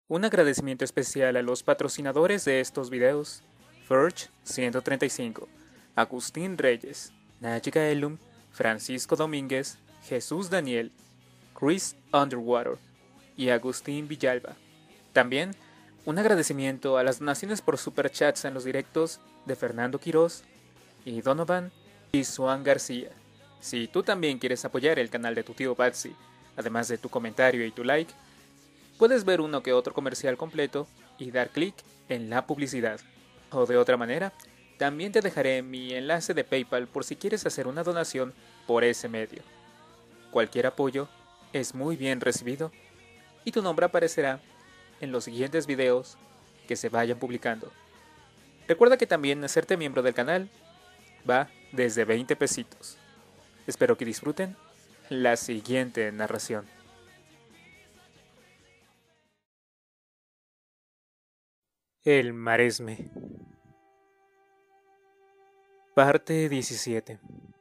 Un agradecimiento especial a los patrocinadores de estos videos: Ferch 135, Agustín Reyes, Nájica Elum, Francisco Domínguez, Jesús Daniel, Chris Underwater y Agustín Villalba. También un agradecimiento a las donaciones por superchats en los directos de Fernando Quirós y Donovan y Suan García. Si tú también quieres apoyar el canal de tu tío Patsy, además de tu comentario y tu like, puedes ver uno que otro comercial completo y dar clic en la publicidad. O de otra manera, también te dejaré mi enlace de PayPal por si quieres hacer una donación por ese medio. Cualquier apoyo es muy bien recibido y tu nombre aparecerá en los siguientes videos que se vayan publicando. Recuerda que también hacerte miembro del canal va desde 20 pesitos. Espero que disfruten la siguiente narración. El Maresme. Parte 17.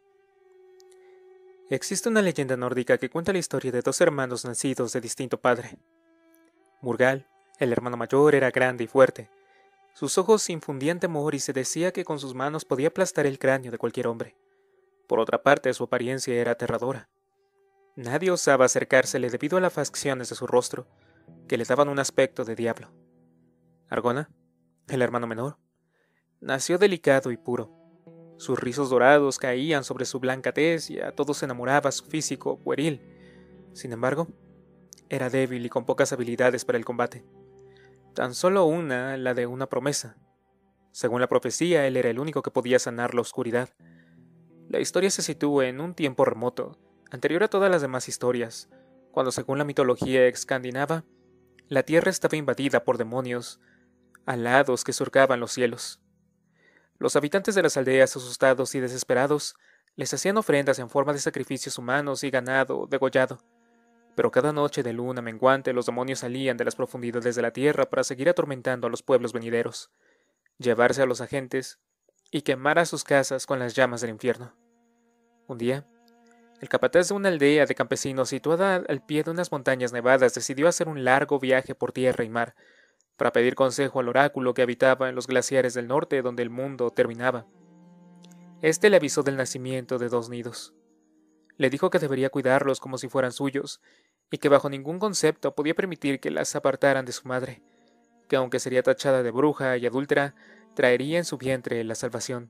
Existe una leyenda nórdica que cuenta la historia de dos hermanos nacidos de distinto padre. Murgal, el hermano mayor, era grande y fuerte. Sus ojos infundían temor y se decía que con sus manos podía aplastar el cráneo de cualquier hombre. Por otra parte, su apariencia era aterradora. Nadie osaba acercársele debido a las facciones de su rostro, que le daban un aspecto de diablo. Argona, el hermano menor, nació delicado y puro. Sus rizos dorados caían sobre su blanca tez y a todos enamoraba su físico pueril. Sin embargo, era débil y con pocas habilidades para el combate. Tan solo una, la de una promesa. Según la profecía, él era el único que podía sanar la oscuridad. La historia se sitúa en un tiempo remoto, anterior a todas las demás historias, cuando según la mitología escandinava, la tierra estaba invadida por demonios alados que surcaban los cielos. Los habitantes de las aldeas, asustados y desesperados, les hacían ofrendas en forma de sacrificios humanos y ganado degollado. Pero cada noche de luna menguante los demonios salían de las profundidades de la tierra para seguir atormentando a los pueblos venideros, llevarse a los agentes y quemar a sus casas con las llamas del infierno. Un día, el capataz de una aldea de campesinos situada al pie de unas montañas nevadas decidió hacer un largo viaje por tierra y mar para pedir consejo al oráculo que habitaba en los glaciares del norte donde el mundo terminaba. Este le avisó del nacimiento de dos nidos. Le dijo que debería cuidarlos como si fueran suyos, y que bajo ningún concepto podía permitir que las apartaran de su madre, que aunque sería tachada de bruja y adúltera, traería en su vientre la salvación.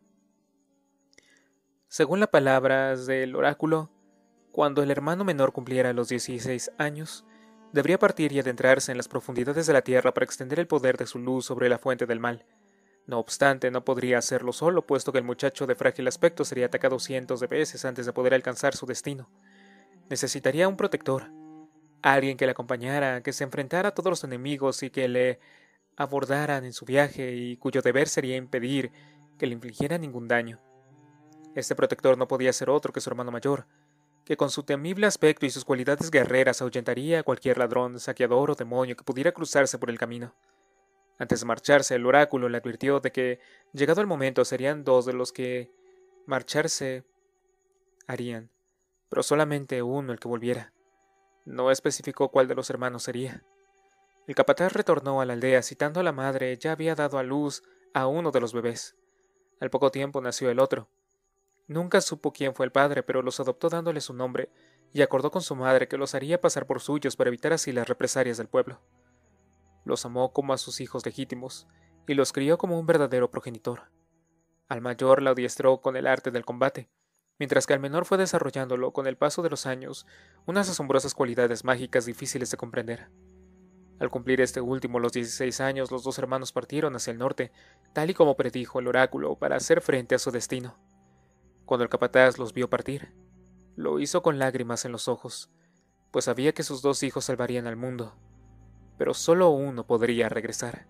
Según las palabras del oráculo, cuando el hermano menor cumpliera los 16 años, debería partir y adentrarse en las profundidades de la tierra para extender el poder de su luz sobre la fuente del mal. No obstante, no podría hacerlo solo, puesto que el muchacho de frágil aspecto sería atacado cientos de veces antes de poder alcanzar su destino. Necesitaría un protector, alguien que le acompañara, que se enfrentara a todos los enemigos y que le abordaran en su viaje y cuyo deber sería impedir que le infligiera ningún daño. Este protector no podía ser otro que su hermano mayor, que con su temible aspecto y sus cualidades guerreras ahuyentaría a cualquier ladrón, saqueador o demonio que pudiera cruzarse por el camino. Antes de marcharse, el oráculo le advirtió de que, llegado el momento, serían dos de los que marcharse harían, pero solamente uno el que volviera. No especificó cuál de los hermanos sería. El capataz retornó a la aldea citando a la madre, ya había dado a luz a uno de los bebés. Al poco tiempo nació el otro. Nunca supo quién fue el padre, pero los adoptó dándole su nombre, y acordó con su madre que los haría pasar por suyos para evitar así las represalias del pueblo. Los amó como a sus hijos legítimos, y los crió como un verdadero progenitor. Al mayor lo adiestró con el arte del combate, mientras que al menor fue desarrollándolo con el paso de los años unas asombrosas cualidades mágicas difíciles de comprender. Al cumplir este último los 16 años, los dos hermanos partieron hacia el norte, tal y como predijo el oráculo, para hacer frente a su destino. Cuando el capataz los vio partir, lo hizo con lágrimas en los ojos, pues sabía que sus dos hijos salvarían al mundo, pero solo uno podría regresar.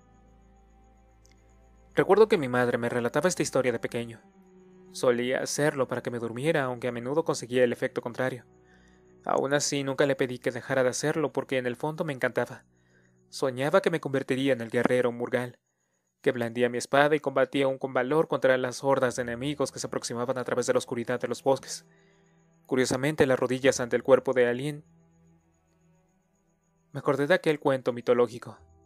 Recuerdo que mi madre me relataba esta historia de pequeño. Solía hacerlo para que me durmiera, aunque a menudo conseguía el efecto contrario. Aún así, nunca le pedí que dejara de hacerlo porque en el fondo me encantaba. Soñaba que me convertiría en el guerrero Murgal, que blandía mi espada y combatía aún con valor contra las hordas de enemigos que se aproximaban a través de la oscuridad de los bosques. Curiosamente, las rodillas ante el cuerpo de Alien. Me acordé de aquel cuento mitológico.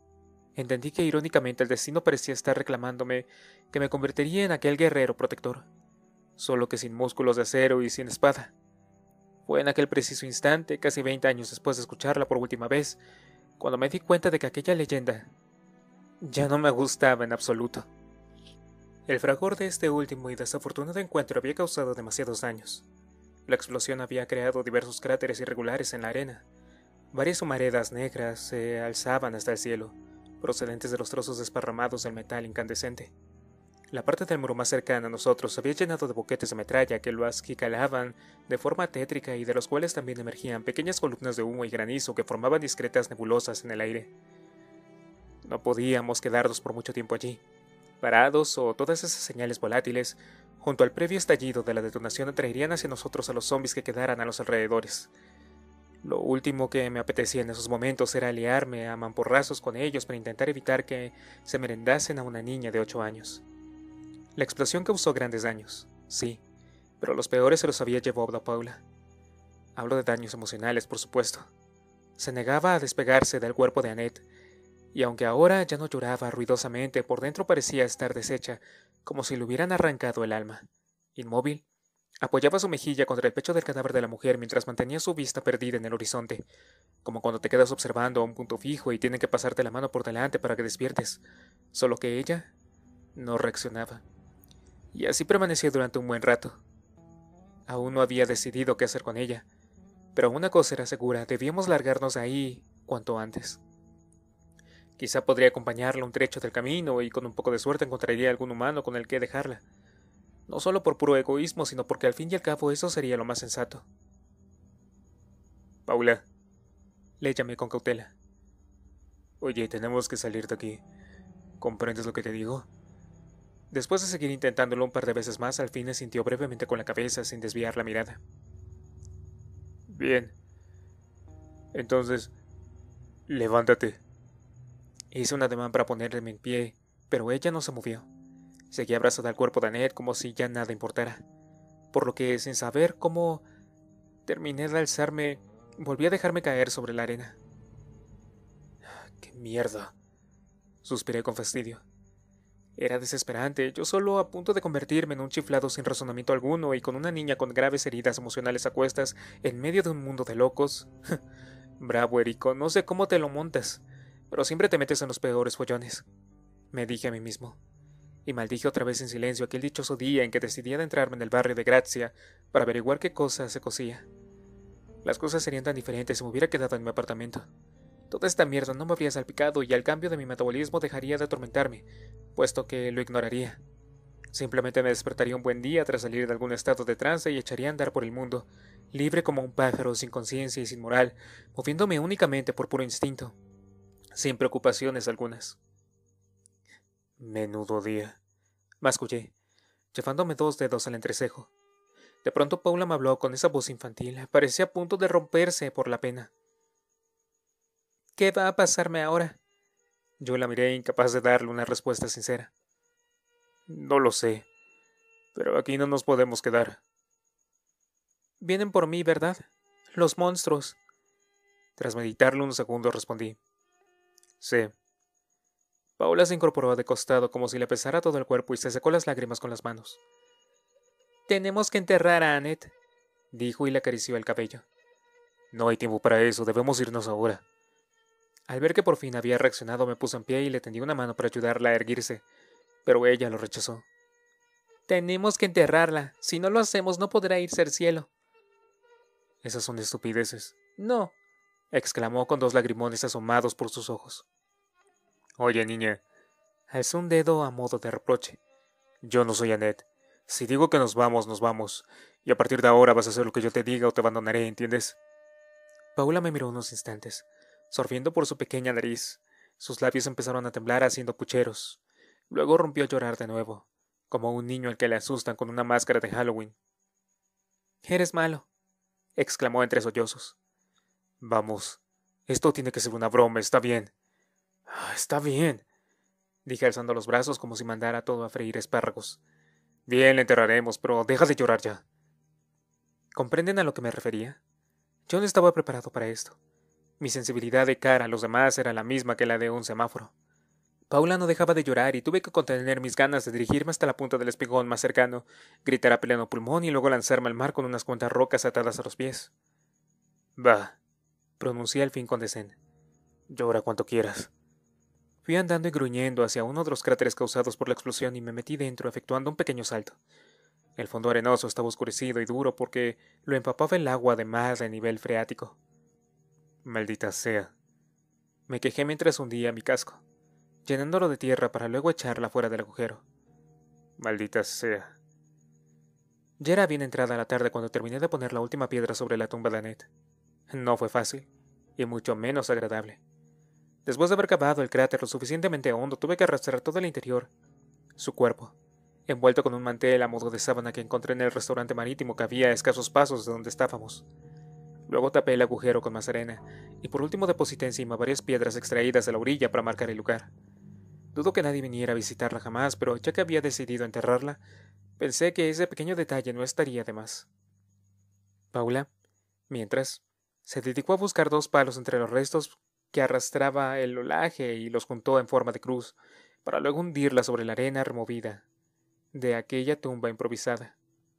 Entendí que irónicamente el destino parecía estar reclamándome que me convertiría en aquel guerrero protector, solo que sin músculos de acero y sin espada. Fue en aquel preciso instante, casi 20 años después de escucharla por última vez, cuando me di cuenta de que aquella leyenda ya no me gustaba en absoluto. El fragor de este último y desafortunado encuentro había causado demasiados daños. La explosión había creado diversos cráteres irregulares en la arena. Varias humaredas negras se alzaban hasta el cielo, procedentes de los trozos desparramados del metal incandescente. La parte del muro más cercana a nosotros se había llenado de boquetes de metralla que lo acicalaban de forma tétrica y de los cuales también emergían pequeñas columnas de humo y granizo que formaban discretas nebulosas en el aire. No podíamos quedarnos por mucho tiempo allí, parados o todas esas señales volátiles, junto al previo estallido de la detonación atraerían hacia nosotros a los zombies que quedaran a los alrededores. Lo último que me apetecía en esos momentos era aliarme a mamporrazos con ellos para intentar evitar que se merendasen a una niña de 8 años. La explosión causó grandes daños, sí, pero los peores se los había llevado a Paula. Hablo de daños emocionales, por supuesto. Se negaba a despegarse del cuerpo de Annette, y aunque ahora ya no lloraba ruidosamente, por dentro parecía estar deshecha, como si le hubieran arrancado el alma. Inmóvil, apoyaba su mejilla contra el pecho del cadáver de la mujer mientras mantenía su vista perdida en el horizonte, como cuando te quedas observando a un punto fijo y tienen que pasarte la mano por delante para que despiertes, solo que ella no reaccionaba. Y así permaneció durante un buen rato. Aún no había decidido qué hacer con ella, pero una cosa era segura, debíamos largarnos de ahí cuanto antes. Quizá podría acompañarla un trecho del camino y con un poco de suerte encontraría algún humano con el que dejarla. No solo por puro egoísmo, sino porque al fin y al cabo eso sería lo más sensato. Paula, le llamé con cautela. Oye, tenemos que salir de aquí. ¿Comprendes lo que te digo? Después de seguir intentándolo un par de veces más, al fin asintió brevemente con la cabeza sin desviar la mirada. Bien. Entonces, levántate. Hice un ademán para ponerme en pie, pero ella no se movió. Seguía abrazada al cuerpo de Annette como si ya nada importara, por lo que, sin saber cómo terminé de alzarme, volví a dejarme caer sobre la arena. ¡Qué mierda!, suspiré con fastidio. Era desesperante, yo solo a punto de convertirme en un chiflado sin razonamiento alguno y con una niña con graves heridas emocionales a cuestas en medio de un mundo de locos. Bravo, Erico, no sé cómo te lo montas, pero siempre te metes en los peores follones, me dije a mí mismo. Y maldije otra vez en silencio aquel dichoso día en que decidí adentrarme en el barrio de Grazia para averiguar qué cosa se cosía. Las cosas serían tan diferentes si me hubiera quedado en mi apartamento. Toda esta mierda no me habría salpicado y al cambio de mi metabolismo dejaría de atormentarme, puesto que lo ignoraría. Simplemente me despertaría un buen día tras salir de algún estado de trance y echaría a andar por el mundo, libre como un pájaro, sin conciencia y sin moral, moviéndome únicamente por puro instinto, sin preocupaciones algunas. Menudo día, mascullé, llevándome 2 dedos al entrecejo. De pronto Paula me habló con esa voz infantil, parecía a punto de romperse por la pena. ¿Qué va a pasarme ahora? Yo la miré incapaz de darle una respuesta sincera. No lo sé, pero aquí no nos podemos quedar. Vienen por mí, ¿verdad? Los monstruos. Tras meditarlo un segundo respondí. Sí. Paula se incorporó de costado como si le pesara todo el cuerpo y se secó las lágrimas con las manos. Tenemos que enterrar a Annette, dijo y le acarició el cabello. No hay tiempo para eso, debemos irnos ahora. Al ver que por fin había reaccionado, me puse en pie y le tendí una mano para ayudarla a erguirse, pero ella lo rechazó. Tenemos que enterrarla. Si no lo hacemos, no podrá irse al cielo. Esas son estupideces. No, exclamó con 2 lagrimones asomados por sus ojos. Oye, niña, alzó un dedo a modo de reproche. Yo no soy Annette. Si digo que nos vamos, nos vamos. Y a partir de ahora vas a hacer lo que yo te diga o te abandonaré, ¿entiendes? Paula me miró unos instantes, sorbiendo por su pequeña nariz. Sus labios empezaron a temblar haciendo pucheros. Luego rompió a llorar de nuevo, como un niño al que le asustan con una máscara de Halloween. Eres malo, exclamó entre sollozos. Vamos, esto tiene que ser una broma, está bien. Está bien, dije alzando los brazos como si mandara todo a freír espárragos. Bien, le enterraremos, pero deja de llorar ya. ¿Comprenden a lo que me refería? Yo no estaba preparado para esto. Mi sensibilidad de cara a los demás era la misma que la de un semáforo. Paula no dejaba de llorar y tuve que contener mis ganas de dirigirme hasta la punta del espigón más cercano, gritar a pleno pulmón y luego lanzarme al mar con unas cuantas rocas atadas a los pies. «Bah», pronuncié al fin con desdén. «Llora cuanto quieras». Fui andando y gruñendo hacia uno de los cráteres causados por la explosión y me metí dentro, efectuando un pequeño salto. El fondo arenoso estaba oscurecido y duro porque lo empapaba el agua de mar de nivel freático. «Maldita sea», me quejé mientras hundía mi casco, llenándolo de tierra para luego echarla fuera del agujero. «Maldita sea». Ya era bien entrada la tarde cuando terminé de poner la última piedra sobre la tumba de Annette. No fue fácil, y mucho menos agradable. Después de haber cavado el cráter lo suficientemente hondo, tuve que arrastrar todo el interior, su cuerpo, envuelto con un mantel a modo de sábana que encontré en el restaurante marítimo que había a escasos pasos de donde estábamos. Luego tapé el agujero con más arena, y por último deposité encima varias piedras extraídas de la orilla para marcar el lugar. Dudo que nadie viniera a visitarla jamás, pero ya que había decidido enterrarla, pensé que ese pequeño detalle no estaría de más. Paula, mientras, se dedicó a buscar 2 palos entre los restos que arrastraba el olaje y los juntó en forma de cruz, para luego hundirla sobre la arena removida de aquella tumba improvisada.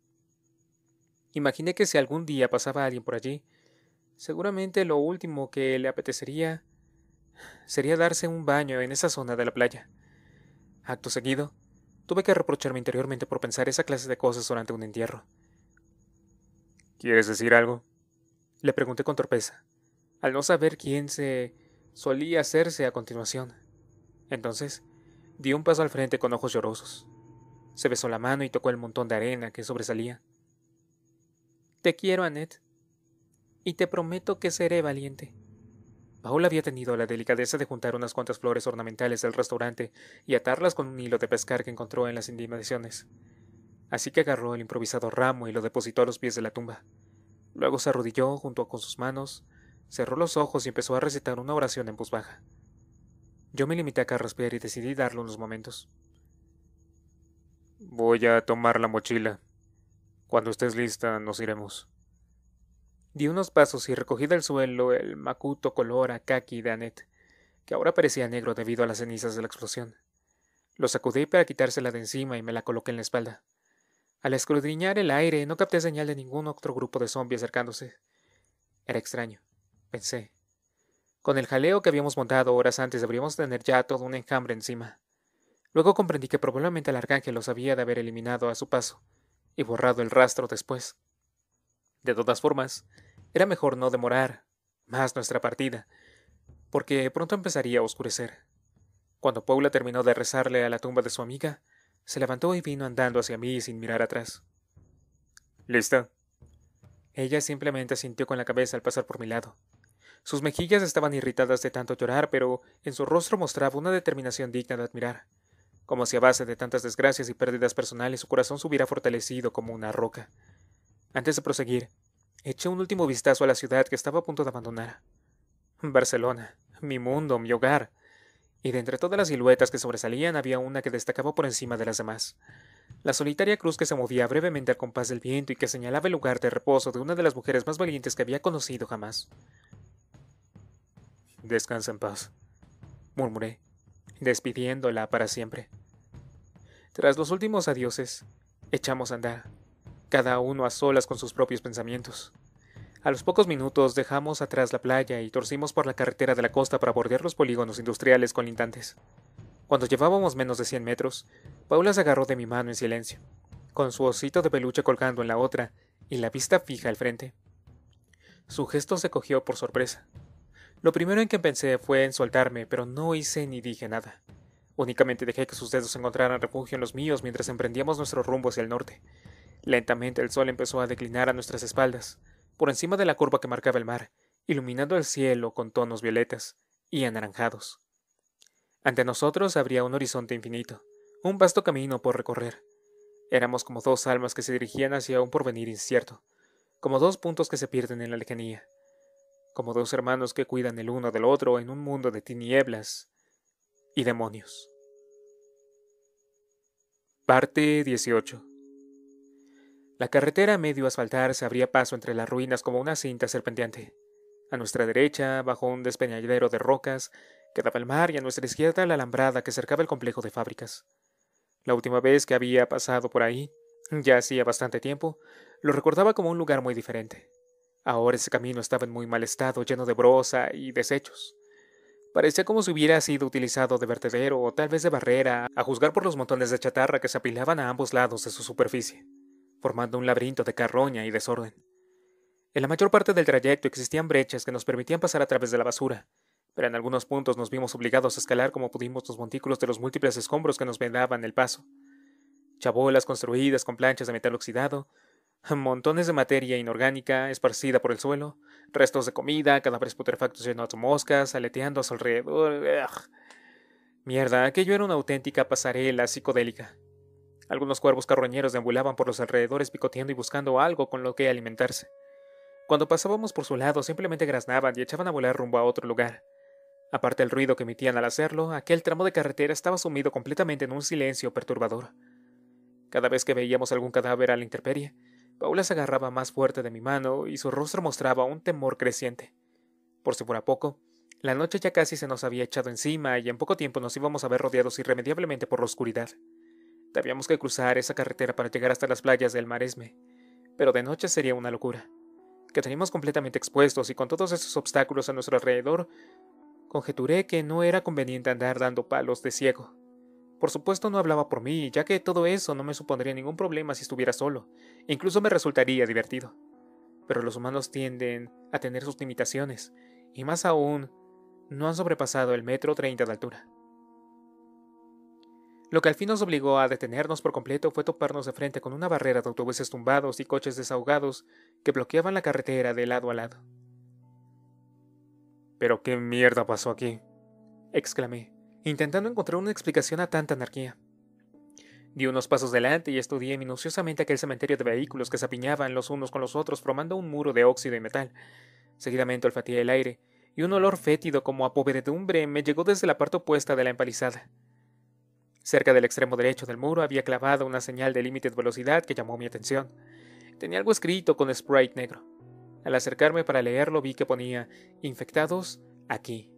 Imaginé que si algún día pasaba alguien por allí, seguramente lo último que le apetecería sería darse un baño en esa zona de la playa. Acto seguido, tuve que reprocharme interiormente por pensar esa clase de cosas durante un entierro. ¿Quieres decir algo?, le pregunté con torpeza, al no saber quién se solía hacerse a continuación. Entonces, dio un paso al frente con ojos llorosos. Se besó la mano y tocó el montón de arena que sobresalía. «Te quiero, Annette, y te prometo que seré valiente». Paula había tenido la delicadeza de juntar unas cuantas flores ornamentales del restaurante y atarlas con un hilo de pescar que encontró en las inmediaciones. Así que agarró el improvisado ramo y lo depositó a los pies de la tumba. Luego se arrodilló junto con sus manos, cerró los ojos y empezó a recitar una oración en voz baja. Yo me limité a carraspear y decidí darle unos momentos. «Voy a tomar la mochila. Cuando estés lista, nos iremos». Di unos pasos y recogí del suelo el macuto color a caqui de Annette, que ahora parecía negro debido a las cenizas de la explosión. Lo sacudí para quitársela de encima y me la coloqué en la espalda. Al escudriñar el aire, no capté señal de ningún otro grupo de zombies acercándose. Era extraño, pensé. Con el jaleo que habíamos montado horas antes deberíamos tener ya todo un enjambre encima. Luego comprendí que probablemente el arcángel los había de haber eliminado a su paso, y borrado el rastro después. De todas formas, era mejor no demorar más nuestra partida, porque pronto empezaría a oscurecer. Cuando Paula terminó de rezarle a la tumba de su amiga, se levantó y vino andando hacia mí sin mirar atrás. «¿Lista?». Ella simplemente asintió con la cabeza al pasar por mi lado. Sus mejillas estaban irritadas de tanto llorar, pero en su rostro mostraba una determinación digna de admirar, como si a base de tantas desgracias y pérdidas personales su corazón se hubiera fortalecido como una roca. Antes de proseguir, eché un último vistazo a la ciudad que estaba a punto de abandonar. Barcelona, mi mundo, mi hogar. Y de entre todas las siluetas que sobresalían había una que destacaba por encima de las demás. La solitaria cruz que se movía brevemente al compás del viento y que señalaba el lugar de reposo de una de las mujeres más valientes que había conocido jamás. «Descansa en paz», murmuré, despidiéndola para siempre. Tras los últimos adioses, echamos a andar, cada uno a solas con sus propios pensamientos. A los pocos minutos dejamos atrás la playa y torcimos por la carretera de la costa para bordear los polígonos industriales colindantes. Cuando llevábamos menos de 100 metros, Paula se agarró de mi mano en silencio, con su osito de peluche colgando en la otra y la vista fija al frente. Su gesto se cogió por sorpresa. Lo primero en que pensé fue en soltarme, pero no hice ni dije nada. Únicamente dejé que sus dedos encontraran refugio en los míos mientras emprendíamos nuestro rumbo hacia el norte. Lentamente el sol empezó a declinar a nuestras espaldas, por encima de la curva que marcaba el mar, iluminando el cielo con tonos violetas y anaranjados. Ante nosotros habría un horizonte infinito, un vasto camino por recorrer. Éramos como 2 almas que se dirigían hacia un porvenir incierto, como 2 puntos que se pierden en la lejanía, como 2 hermanos que cuidan el uno del otro en un mundo de tinieblas y demonios. Parte 18. La carretera a medio asfaltar se abría paso entre las ruinas como una cinta serpenteante. A nuestra derecha, bajo un despeñadero de rocas, Quedaba el mar y a nuestra izquierda la alambrada que cercaba el complejo de fábricas. La última vez que había pasado por ahí, ya hacía bastante tiempo, lo recordaba como un lugar muy diferente. Ahora ese camino estaba en muy mal estado, lleno de broza y desechos. Parecía como si hubiera sido utilizado de vertedero o tal vez de barrera, a juzgar por los montones de chatarra que se apilaban a ambos lados de su superficie, formando un laberinto de carroña y desorden. En la mayor parte del trayecto existían brechas que nos permitían pasar a través de la basura, pero en algunos puntos nos vimos obligados a escalar como pudimos los montículos de los múltiples escombros que nos vedaban el paso. Chabolas construidas con planchas de metal oxidado, montones de materia inorgánica esparcida por el suelo, restos de comida, cadáveres putrefactos llenos de moscas, aleteando a su alrededor. ¡Ugh! Mierda, aquello era una auténtica pasarela psicodélica. Algunos cuervos carroñeros deambulaban por los alrededores picoteando y buscando algo con lo que alimentarse. Cuando pasábamos por su lado simplemente graznaban y echaban a volar rumbo a otro lugar. Aparte del ruido que emitían al hacerlo, aquel tramo de carretera estaba sumido completamente en un silencio perturbador. Cada vez que veíamos algún cadáver a la intemperie, Paula se agarraba más fuerte de mi mano y su rostro mostraba un temor creciente. Por si fuera poco, la noche ya casi se nos había echado encima y en poco tiempo nos íbamos a ver rodeados irremediablemente por la oscuridad. Teníamos que cruzar esa carretera para llegar hasta las playas del Maresme, pero de noche sería una locura. Quedaríamos completamente expuestos y con todos esos obstáculos a nuestro alrededor, conjeturé que no era conveniente andar dando palos de ciego. Por supuesto no hablaba por mí, ya que todo eso no me supondría ningún problema si estuviera solo, e incluso me resultaría divertido. Pero los humanos tienden a tener sus limitaciones, y más aún, no han sobrepasado el 1,30 m de altura. Lo que al fin nos obligó a detenernos por completo fue toparnos de frente con una barrera de autobuses tumbados y coches desahogados que bloqueaban la carretera de lado a lado. «¿Pero qué mierda pasó aquí?», exclamé, intentando encontrar una explicación a tanta anarquía. Di unos pasos delante y estudié minuciosamente aquel cementerio de vehículos que se apiñaban los unos con los otros formando un muro de óxido y metal. Seguidamente olfateé el aire, y un olor fétido como a podredumbre me llegó desde la parte opuesta de la empalizada. Cerca del extremo derecho del muro había clavada una señal de límite de velocidad que llamó mi atención. Tenía algo escrito con sprite negro. Al acercarme para leerlo vi que ponía «Infectados aquí».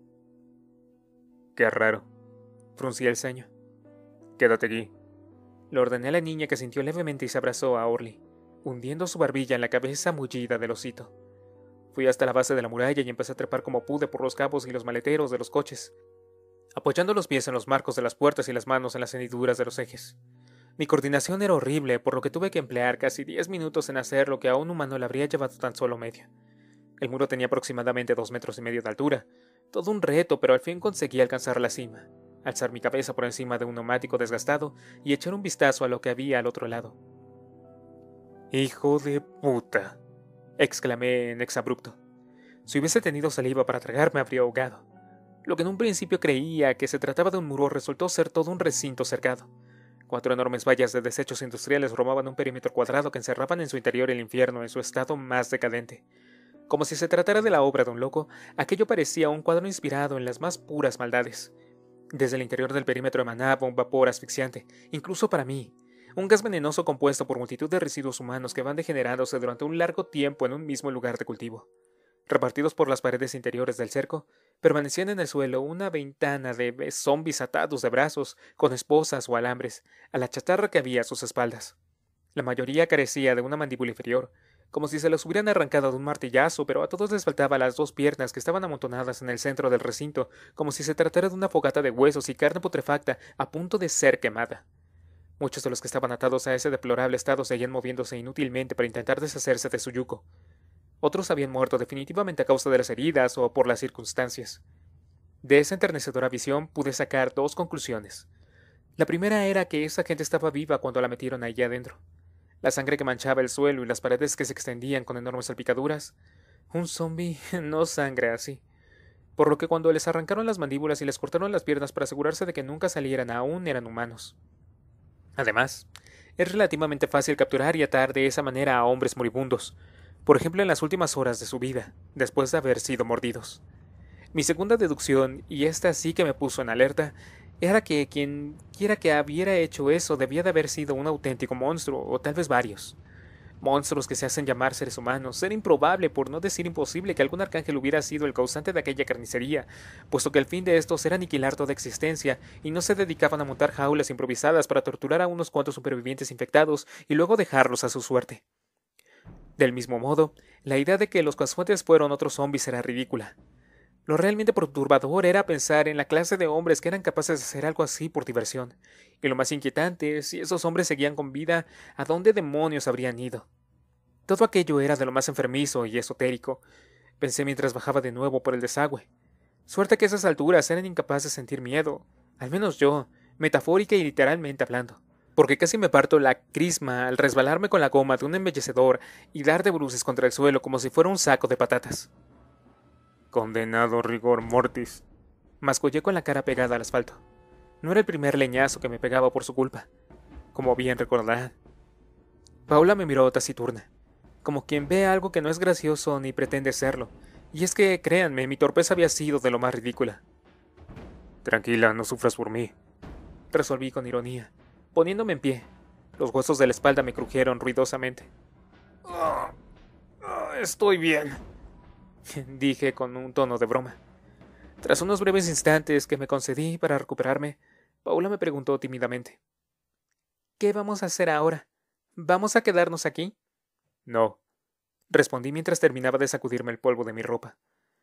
«Qué raro», fruncí el ceño. «Quédate aquí», le ordené a la niña, que sintió levemente y se abrazó a Orly, hundiendo su barbilla en la cabeza mullida del osito. Fui hasta la base de la muralla y empecé a trepar como pude por los cabos y los maleteros de los coches, apoyando los pies en los marcos de las puertas y las manos en las hendiduras de los ejes. Mi coordinación era horrible, por lo que tuve que emplear casi 10 minutos en hacer lo que a un humano le habría llevado tan solo medio. El muro tenía aproximadamente 2,5 metros de altura, todo un reto, pero al fin conseguí alcanzar la cima, alzar mi cabeza por encima de un neumático desgastado y echar un vistazo a lo que había al otro lado. «¡Hijo de puta!», exclamé en exabrupto. Si hubiese tenido saliva para tragar me habría ahogado. Lo que en un principio creía que se trataba de un muro resultó ser todo un recinto cercado. 4 enormes vallas de desechos industriales formaban un perímetro cuadrado que encerraban en su interior el infierno en su estado más decadente. Como si se tratara de la obra de un loco, aquello parecía un cuadro inspirado en las más puras maldades. Desde el interior del perímetro emanaba un vapor asfixiante, incluso para mí, un gas venenoso compuesto por multitud de residuos humanos que van degenerándose durante un largo tiempo en un mismo lugar de cultivo. Repartidos por las paredes interiores del cerco, permanecían en el suelo una veintena de zombis atados de brazos, con esposas o alambres, a la chatarra que había a sus espaldas. La mayoría carecía de una mandíbula inferior, como si se los hubieran arrancado de un martillazo, pero a todos les faltaban las 2 piernas que estaban amontonadas en el centro del recinto, como si se tratara de una fogata de huesos y carne putrefacta a punto de ser quemada. Muchos de los que estaban atados a ese deplorable estado seguían moviéndose inútilmente para intentar deshacerse de su yugo. Otros habían muerto definitivamente a causa de las heridas o por las circunstancias. De esa enternecedora visión pude sacar 2 conclusiones. La primera era que esa gente estaba viva cuando la metieron allí adentro. La sangre que manchaba el suelo y las paredes que se extendían con enormes salpicaduras. Un zombi no sangra así. Por lo que cuando les arrancaron las mandíbulas y les cortaron las piernas para asegurarse de que nunca salieran, aún eran humanos. Además, es relativamente fácil capturar y atar de esa manera a hombres moribundos, por ejemplo en las últimas horas de su vida, después de haber sido mordidos. Mi segunda deducción, y esta sí que me puso en alerta, era que quien quiera que hubiera hecho eso debía de haber sido un auténtico monstruo, o tal vez varios. Monstruos que se hacen llamar seres humanos. Era improbable, por no decir imposible, que algún arcángel hubiera sido el causante de aquella carnicería, puesto que el fin de estos era aniquilar toda existencia, y no se dedicaban a montar jaulas improvisadas para torturar a unos cuantos supervivientes infectados y luego dejarlos a su suerte. Del mismo modo, la idea de que los casuantes fueron otros zombies era ridícula. Lo realmente perturbador era pensar en la clase de hombres que eran capaces de hacer algo así por diversión. Y lo más inquietante, si esos hombres seguían con vida, ¿a dónde demonios habrían ido? Todo aquello era de lo más enfermizo y esotérico, pensé mientras bajaba de nuevo por el desagüe. Suerte que a esas alturas eran incapaces de sentir miedo, al menos yo, metafórica y literalmente hablando, porque casi me parto la crisma al resbalarme con la goma de un embellecedor y dar de bruces contra el suelo como si fuera un saco de patatas. Condenado rigor mortis, mascullé con la cara pegada al asfalto. No era el primer leñazo que me pegaba por su culpa, como bien recordarán. Paula me miró taciturna, como quien ve algo que no es gracioso ni pretende serlo, y es que, créanme, mi torpeza había sido de lo más ridícula. Tranquila, no sufras por mí, resolví con ironía, poniéndome en pie. Los huesos de la espalda me crujieron ruidosamente. Estoy bien, dije con un tono de broma. Tras unos breves instantes que me concedí para recuperarme, Paula me preguntó tímidamente: ¿Qué vamos a hacer ahora? ¿Vamos a quedarnos aquí? No, respondí mientras terminaba de sacudirme el polvo de mi ropa.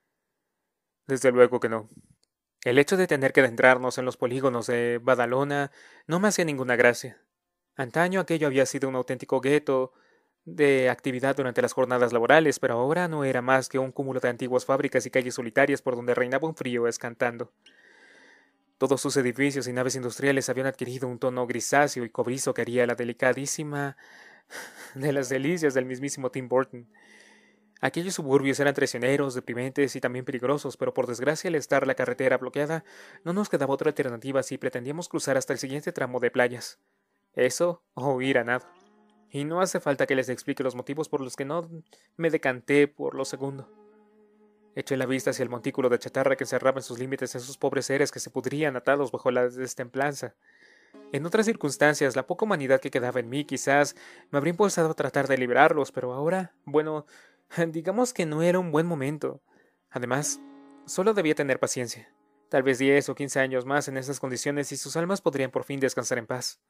Desde luego que no. El hecho de tener que adentrarnos en los polígonos de Badalona no me hacía ninguna gracia. Antaño aquello había sido un auténtico gueto de actividad durante las jornadas laborales, pero ahora no era más que un cúmulo de antiguas fábricas y calles solitarias por donde reinaba un frío escantando. Todos sus edificios y naves industriales habían adquirido un tono grisáceo y cobrizo que haría la delicadísima de las delicias del mismísimo Tim Burton. Aquellos suburbios eran traicioneros, deprimentes y también peligrosos, pero por desgracia al estar la carretera bloqueada, no nos quedaba otra alternativa si pretendíamos cruzar hasta el siguiente tramo de playas. Eso o ir a nado. Y no hace falta que les explique los motivos por los que no me decanté por lo segundo. Eché la vista hacia el montículo de chatarra que encerraba en sus límites a esos pobres seres que se pudrían atados bajo la destemplanza. En otras circunstancias, la poca humanidad que quedaba en mí quizás me habría impulsado a tratar de liberarlos, pero ahora, bueno, digamos que no era un buen momento. Además, solo debía tener paciencia. Tal vez 10 o 15 años más en esas condiciones y sus almas podrían por fin descansar en paz.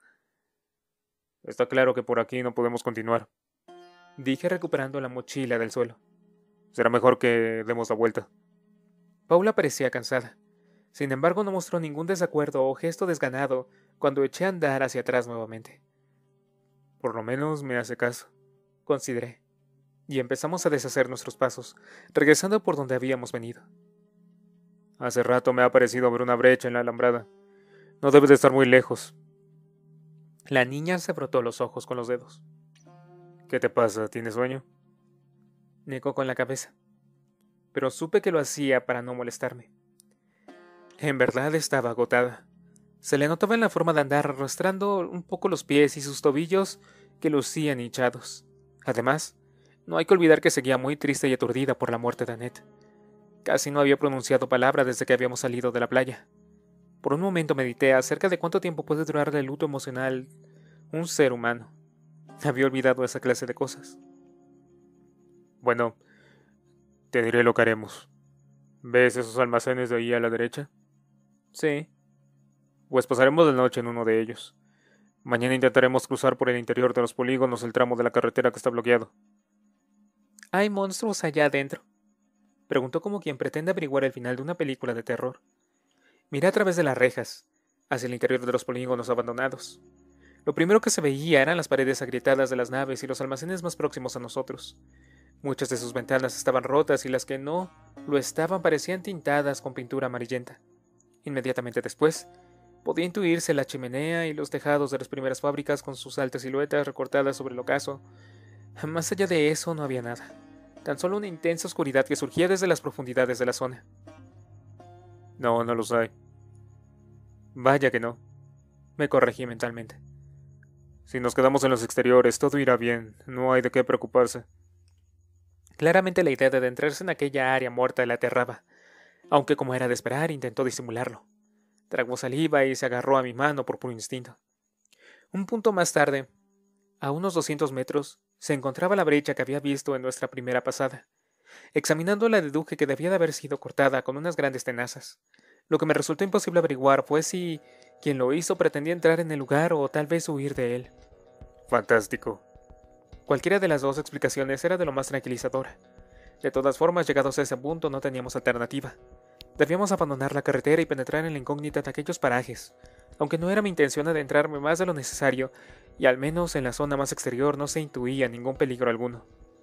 Está claro que por aquí no podemos continuar, dije recuperando la mochila del suelo. Será mejor que demos la vuelta. Paula parecía cansada. Sin embargo, no mostró ningún desacuerdo o gesto desganado cuando eché a andar hacia atrás nuevamente. Por lo menos me hace caso, consideré, y empezamos a deshacer nuestros pasos, regresando por donde habíamos venido. Hace rato me ha parecido ver una brecha en la alambrada. No debe de estar muy lejos. La niña se frotó los ojos con los dedos. ¿Qué te pasa? ¿Tienes sueño? Negó con la cabeza, pero supe que lo hacía para no molestarme. En verdad estaba agotada. Se le notaba en la forma de andar arrastrando un poco los pies y sus tobillos que lucían hinchados. Además, no hay que olvidar que seguía muy triste y aturdida por la muerte de Annette. Casi no había pronunciado palabra desde que habíamos salido de la playa. Por un momento medité acerca de cuánto tiempo puede durar el luto emocional un ser humano. Había olvidado esa clase de cosas. Bueno, te diré lo que haremos. ¿Ves esos almacenes de ahí a la derecha? Sí. Pues pasaremos la noche en uno de ellos. Mañana intentaremos cruzar por el interior de los polígonos el tramo de la carretera que está bloqueado. ¿Hay monstruos allá adentro?, preguntó como quien pretende averiguar el final de una película de terror. Miré a través de las rejas, hacia el interior de los polígonos abandonados. Lo primero que se veía eran las paredes agrietadas de las naves y los almacenes más próximos a nosotros. Muchas de sus ventanas estaban rotas y las que no lo estaban parecían tintadas con pintura amarillenta. Inmediatamente después, podía intuirse la chimenea y los tejados de las primeras fábricas con sus altas siluetas recortadas sobre el ocaso. Más allá de eso no había nada, tan solo una intensa oscuridad que surgía desde las profundidades de la zona. No, no los hay. Vaya que no, me corregí mentalmente. Si nos quedamos en los exteriores, todo irá bien, no hay de qué preocuparse. Claramente la idea de adentrarse en aquella área muerta le aterraba, aunque como era de esperar, intentó disimularlo. Tragó saliva y se agarró a mi mano por puro instinto. Un punto más tarde, a unos 200 metros, Se encontraba la brecha que había visto en nuestra primera pasada. Examinándola deduje que debía de haber sido cortada con unas grandes tenazas. Lo que me resultó imposible averiguar fue si quien lo hizo pretendía entrar en el lugar o tal vez huir de él. Fantástico. Cualquiera de las dos explicaciones era de lo más tranquilizadora. De todas formas, llegados a ese punto, no teníamos alternativa. Debíamos abandonar la carretera y penetrar en la incógnita de aquellos parajes, aunque no era mi intención adentrarme más de lo necesario, y al menos en la zona más exterior no se intuía ningún peligro alguno.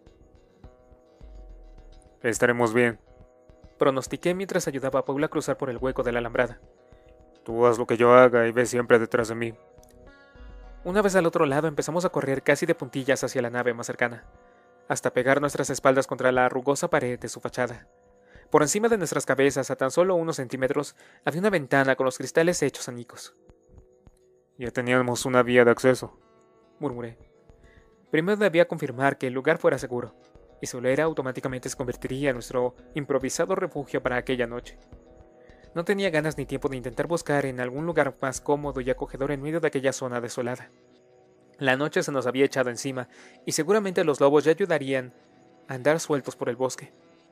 Estaremos bien, pronostiqué mientras ayudaba a Paula a cruzar por el hueco de la alambrada. Tú haz lo que yo haga y ve siempre detrás de mí. Una vez al otro lado empezamos a correr casi de puntillas hacia la nave más cercana, hasta pegar nuestras espaldas contra la rugosa pared de su fachada. Por encima de nuestras cabezas, a tan solo unos centímetros, había una ventana con los cristales hechos añicos. Ya teníamos una vía de acceso, murmuré. Primero debía confirmar que el lugar fuera seguro, y su era automáticamente se convertiría en nuestro improvisado refugio para aquella noche. No tenía ganas ni tiempo de intentar buscar en algún lugar más cómodo y acogedor en medio de aquella zona desolada. La noche se nos había echado encima, y seguramente los lobos ya ayudarían a andar sueltos por el bosque.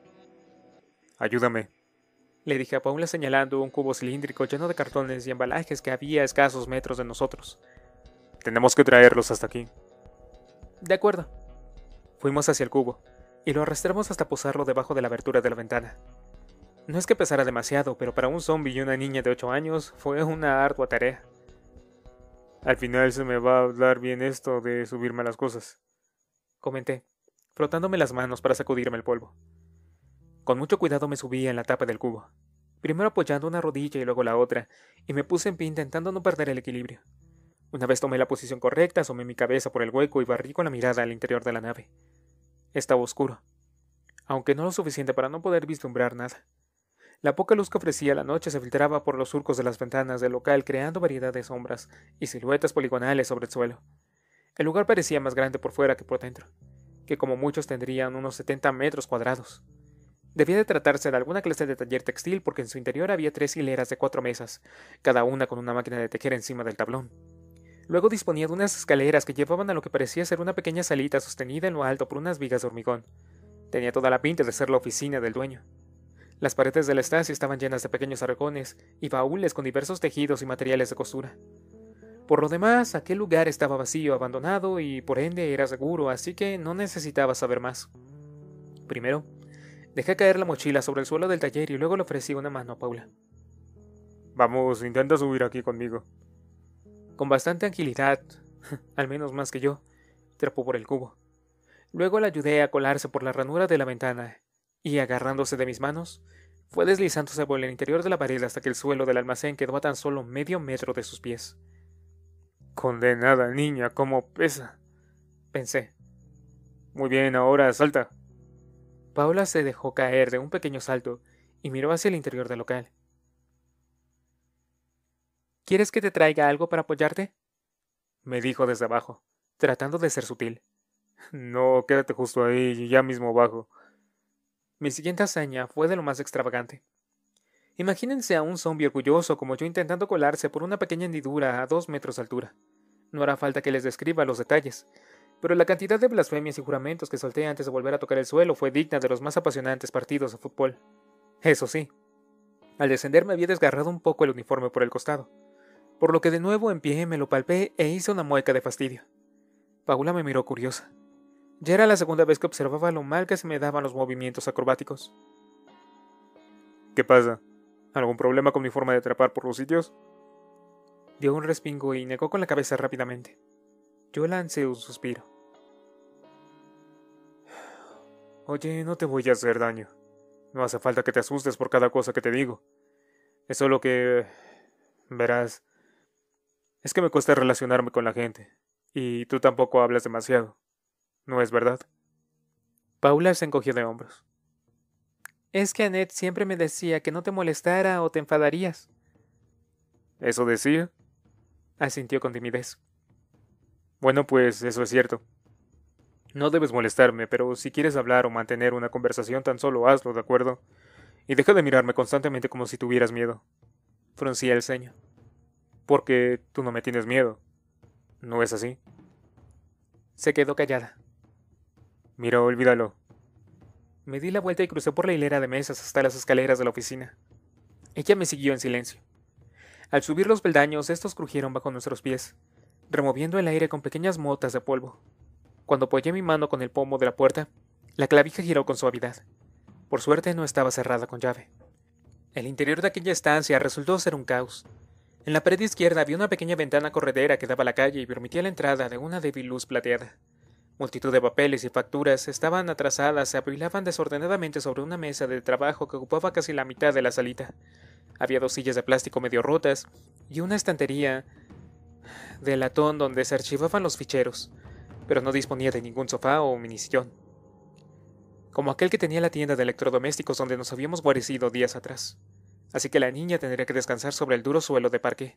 Ayúdame, le dije a Paula señalando un cubo cilíndrico lleno de cartones y embalajes que había a escasos metros de nosotros. Tenemos que traerlos hasta aquí. De acuerdo. Fuimos hacia el cubo, y lo arrastramos hasta posarlo debajo de la abertura de la ventana. No es que pesara demasiado, pero para un zombi y una niña de 8 años fue una ardua tarea. Al final se me va a dar bien esto de subirme a las cosas, comenté, frotándome las manos para sacudirme el polvo. Con mucho cuidado me subí en la tapa del cubo, primero apoyando una rodilla y luego la otra, y me puse en pie intentando no perder el equilibrio. Una vez tomé la posición correcta, asomé mi cabeza por el hueco y barrí con la mirada al interior de la nave. Estaba oscuro, aunque no lo suficiente para no poder vislumbrar nada. La poca luz que ofrecía la noche se filtraba por los surcos de las ventanas del local, creando variedad de sombras y siluetas poligonales sobre el suelo. El lugar parecía más grande por fuera que por dentro, que como muchos tendrían unos 70 metros cuadrados. Debía de tratarse de alguna clase de taller textil porque en su interior había 3 hileras de 4 mesas, cada una con una máquina de tejer encima del tablón. Luego disponía de unas escaleras que llevaban a lo que parecía ser una pequeña salita sostenida en lo alto por unas vigas de hormigón. Tenía toda la pinta de ser la oficina del dueño. Las paredes del estancia estaban llenas de pequeños arcones y baúles con diversos tejidos y materiales de costura. Por lo demás, aquel lugar estaba vacío, abandonado y por ende era seguro, así que no necesitaba saber más. Primero, dejé caer la mochila sobre el suelo del taller y luego le ofrecí una mano a Paula. Vamos, intenta subir aquí conmigo. Con bastante agilidad, al menos más que yo, trepó por el cubo. Luego la ayudé a colarse por la ranura de la ventana y, agarrándose de mis manos, fue deslizándose por el interior de la pared hasta que el suelo del almacén quedó a tan solo medio metro de sus pies. Condenada niña, cómo pesa, pensé. Muy bien, ahora salta. Paula se dejó caer de un pequeño salto y miró hacia el interior del local. ¿Quieres que te traiga algo para apoyarte?, me dijo desde abajo, tratando de ser sutil. No, quédate justo ahí, ya mismo bajo. Mi siguiente hazaña fue de lo más extravagante. Imagínense a un zombi orgulloso como yo intentando colarse por una pequeña hendidura a 2 metros de altura. No hará falta que les describa los detalles, pero la cantidad de blasfemias y juramentos que solté antes de volver a tocar el suelo fue digna de los más apasionantes partidos de fútbol. Eso sí, al descender me había desgarrado un poco el uniforme por el costado, por lo que de nuevo en pie me lo palpé e hice una mueca de fastidio. Paula me miró curiosa. Ya era la segunda vez que observaba lo mal que se me daban los movimientos acrobáticos. ¿Qué pasa? ¿Algún problema con mi forma de trepar por los sitios? Dio un respingo y negó con la cabeza rápidamente. Yo lancé un suspiro. Oye, no te voy a hacer daño. No hace falta que te asustes por cada cosa que te digo. Es solo que... verás... Es que me cuesta relacionarme con la gente. Y tú tampoco hablas demasiado. ¿No es verdad? Paula se encogió de hombros. Es que Annette siempre me decía que no te molestara o te enfadarías. ¿Eso decía? Asintió con timidez. Bueno, pues eso es cierto. No debes molestarme, pero si quieres hablar o mantener una conversación tan solo hazlo, ¿de acuerdo? Y deja de mirarme constantemente como si tuvieras miedo. Fruncía el ceño. Porque tú no me tienes miedo. ¿No es así? Se quedó callada. Mira, olvídalo. Me di la vuelta y crucé por la hilera de mesas hasta las escaleras de la oficina. Ella me siguió en silencio. Al subir los peldaños, estos crujieron bajo nuestros pies, removiendo el aire con pequeñas motas de polvo. Cuando apoyé mi mano con el pomo de la puerta, la clavija giró con suavidad. Por suerte no estaba cerrada con llave. El interior de aquella estancia resultó ser un caos. En la pared izquierda había una pequeña ventana corredera que daba a la calle y permitía la entrada de una débil luz plateada. Multitud de papeles y facturas estaban atrasadas, se apilaban desordenadamente sobre una mesa de trabajo que ocupaba casi la mitad de la salita. Había 2 sillas de plástico medio rotas y una estantería de latón donde se archivaban los ficheros, pero no disponía de ningún sofá o minisillón, como aquel que tenía la tienda de electrodomésticos donde nos habíamos guarecido días atrás. Así que la niña tendría que descansar sobre el duro suelo de parqué.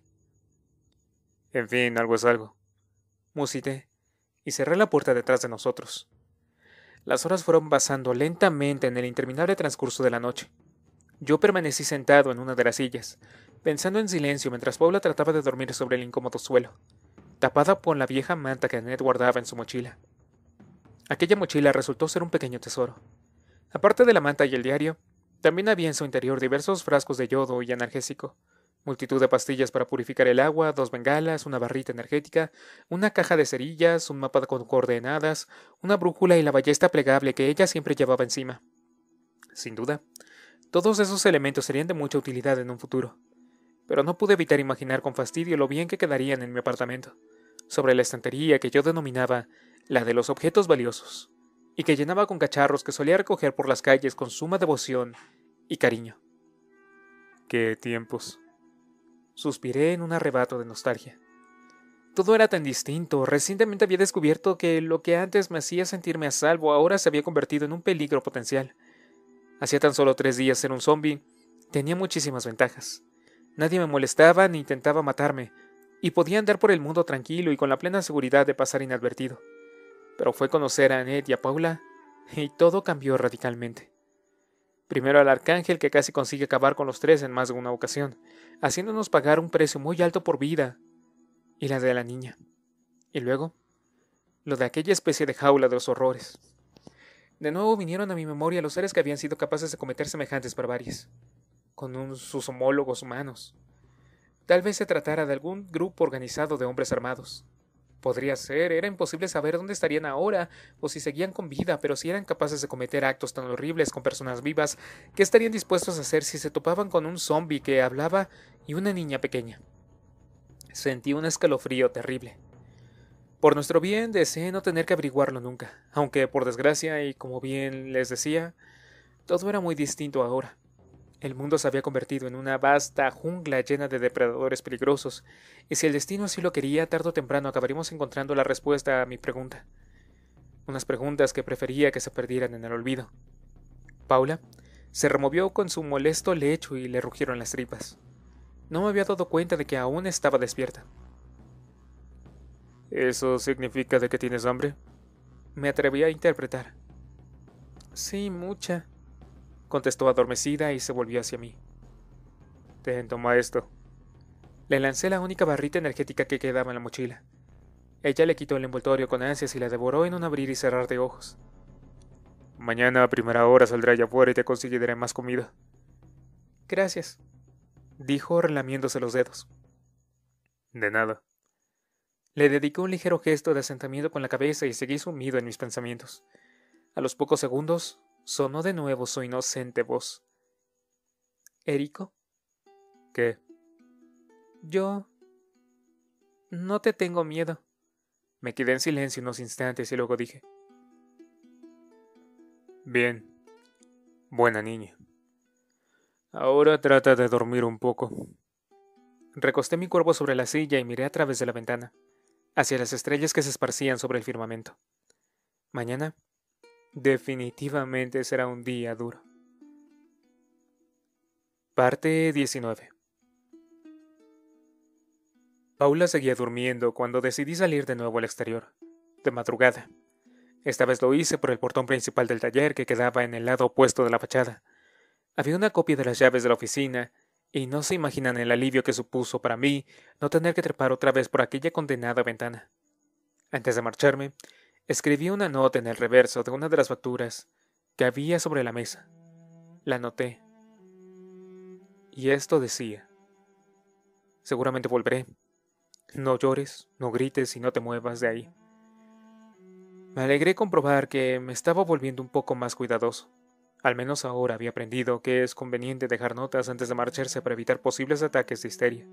En fin, algo es algo. Musité y cerré la puerta detrás de nosotros. Las horas fueron pasando lentamente en el interminable transcurso de la noche. Yo permanecí sentado en una de las sillas, pensando en silencio mientras Paula trataba de dormir sobre el incómodo suelo, tapada por la vieja manta que Annette guardaba en su mochila. Aquella mochila resultó ser un pequeño tesoro. Aparte de la manta y el diario, también había en su interior diversos frascos de yodo y analgésico, multitud de pastillas para purificar el agua, 2 bengalas, una barrita energética, una caja de cerillas, un mapa con coordenadas, una brújula y la ballesta plegable que ella siempre llevaba encima. Sin duda, todos esos elementos serían de mucha utilidad en un futuro, pero no pude evitar imaginar con fastidio lo bien que quedarían en mi apartamento, sobre la estantería que yo denominaba la de los objetos valiosos, y que llenaba con cacharros que solía recoger por las calles con suma devoción y cariño. ¡Qué tiempos! Suspiré en un arrebato de nostalgia. Todo era tan distinto. Recientemente había descubierto que lo que antes me hacía sentirme a salvo ahora se había convertido en un peligro potencial. Hacía tan solo 3 días ser un zombie. Tenía muchísimas ventajas. Nadie me molestaba ni intentaba matarme, y podía andar por el mundo tranquilo y con la plena seguridad de pasar inadvertido. Pero fue conocer a Annette y a Paula, y todo cambió radicalmente. Primero al arcángel que casi consigue acabar con los 3 en más de una ocasión, haciéndonos pagar un precio muy alto por vida, y la de la niña. Y luego, lo de aquella especie de jaula de los horrores. De nuevo vinieron a mi memoria los seres que habían sido capaces de cometer semejantes barbaries, con sus homólogos humanos. Tal vez se tratara de algún grupo organizado de hombres armados. Podría ser, era imposible saber dónde estarían ahora, o si seguían con vida, pero si eran capaces de cometer actos tan horribles con personas vivas, ¿qué estarían dispuestos a hacer si se topaban con un zombi que hablaba y una niña pequeña? Sentí un escalofrío terrible. Por nuestro bien deseé no tener que averiguarlo nunca, aunque por desgracia, y como bien les decía, todo era muy distinto ahora. El mundo se había convertido en una vasta jungla llena de depredadores peligrosos, y si el destino así lo quería, tarde o temprano acabaríamos encontrando la respuesta a mi pregunta. Unas preguntas que prefería que se perdieran en el olvido. Paula se removió con su molesto lecho y le rugieron las tripas. No me había dado cuenta de que aún estaba despierta. ¿Eso significa de que tienes hambre? Me atreví a interpretar. Sí, mucha, contestó adormecida y se volvió hacia mí. Toma esto. Le lancé la única barrita energética que quedaba en la mochila. Ella le quitó el envoltorio con ansias y la devoró en un abrir y cerrar de ojos. Mañana a primera hora saldré allá afuera y te conseguiré más comida. Gracias, dijo relamiéndose los dedos. De nada. Le dediqué un ligero gesto de asentamiento con la cabeza y seguí sumido en mis pensamientos. A los pocos segundos, sonó de nuevo su inocente voz. ¿Érico? ¿Qué? Yo... no te tengo miedo. Me quedé en silencio unos instantes y luego dije. Bien. Buena niña. Ahora trata de dormir un poco. Recosté mi cuerpo sobre la silla y miré a través de la ventana, hacia las estrellas que se esparcían sobre el firmamento. Mañana, definitivamente será un día duro. Parte 19. Paula seguía durmiendo cuando decidí salir de nuevo al exterior, de madrugada. Esta vez lo hice por el portón principal del taller que quedaba en el lado opuesto de la fachada. Había una copia de las llaves de la oficina, y no se imaginan el alivio que supuso para mí no tener que trepar otra vez por aquella condenada ventana. Antes de marcharme, Escribí una nota en el reverso de una de las facturas que había sobre la mesa. La anoté. Y esto decía: seguramente volveré. No llores, no grites y no te muevas de ahí. Me alegré comprobar que me estaba volviendo un poco más cuidadoso. Al menos ahora había aprendido que es conveniente dejar notas antes de marcharse para evitar posibles ataques de histeria.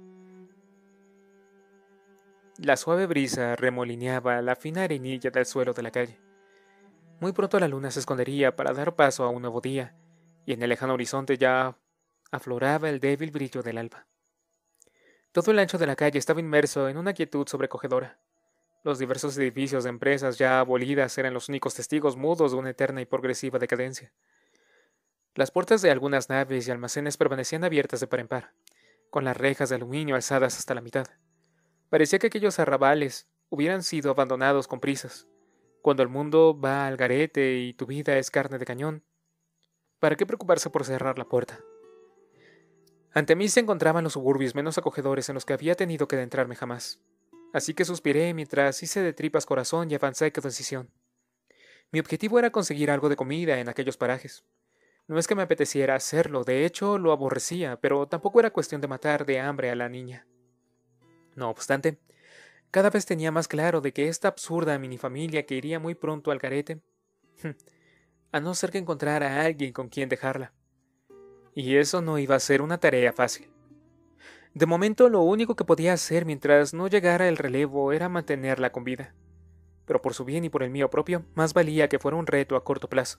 La suave brisa remolineaba la fina arenilla del suelo de la calle. Muy pronto la luna se escondería para dar paso a un nuevo día, y en el lejano horizonte ya afloraba el débil brillo del alba. Todo el ancho de la calle estaba inmerso en una quietud sobrecogedora. Los diversos edificios de empresas ya abolidas eran los únicos testigos mudos de una eterna y progresiva decadencia. Las puertas de algunas naves y almacenes permanecían abiertas de par en par, con las rejas de aluminio alzadas hasta la mitad. Parecía que aquellos arrabales hubieran sido abandonados con prisas. Cuando el mundo va al garete y tu vida es carne de cañón, ¿para qué preocuparse por cerrar la puerta? Ante mí se encontraban los suburbios menos acogedores en los que había tenido que adentrarme jamás. Así que suspiré mientras hice de tripas corazón y avancé con decisión. Mi objetivo era conseguir algo de comida en aquellos parajes. No es que me apeteciera hacerlo, de hecho lo aborrecía, pero tampoco era cuestión de matar de hambre a la niña. No obstante, cada vez tenía más claro de que esta absurda minifamilia que iría muy pronto al garete, a no ser que encontrara a alguien con quien dejarla. Y eso no iba a ser una tarea fácil. De momento lo único que podía hacer mientras no llegara el relevo era mantenerla con vida. Pero por su bien y por el mío propio, más valía que fuera un reto a corto plazo.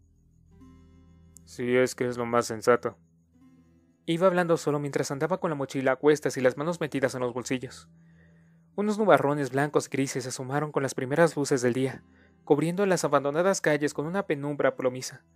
Sí, es que es lo más sensato. Iba hablando solo mientras andaba con la mochila a cuestas y las manos metidas en los bolsillos. Unos nubarrones blancos y grises se asomaron con las primeras luces del día, cubriendo las abandonadas calles con una penumbra plomiza.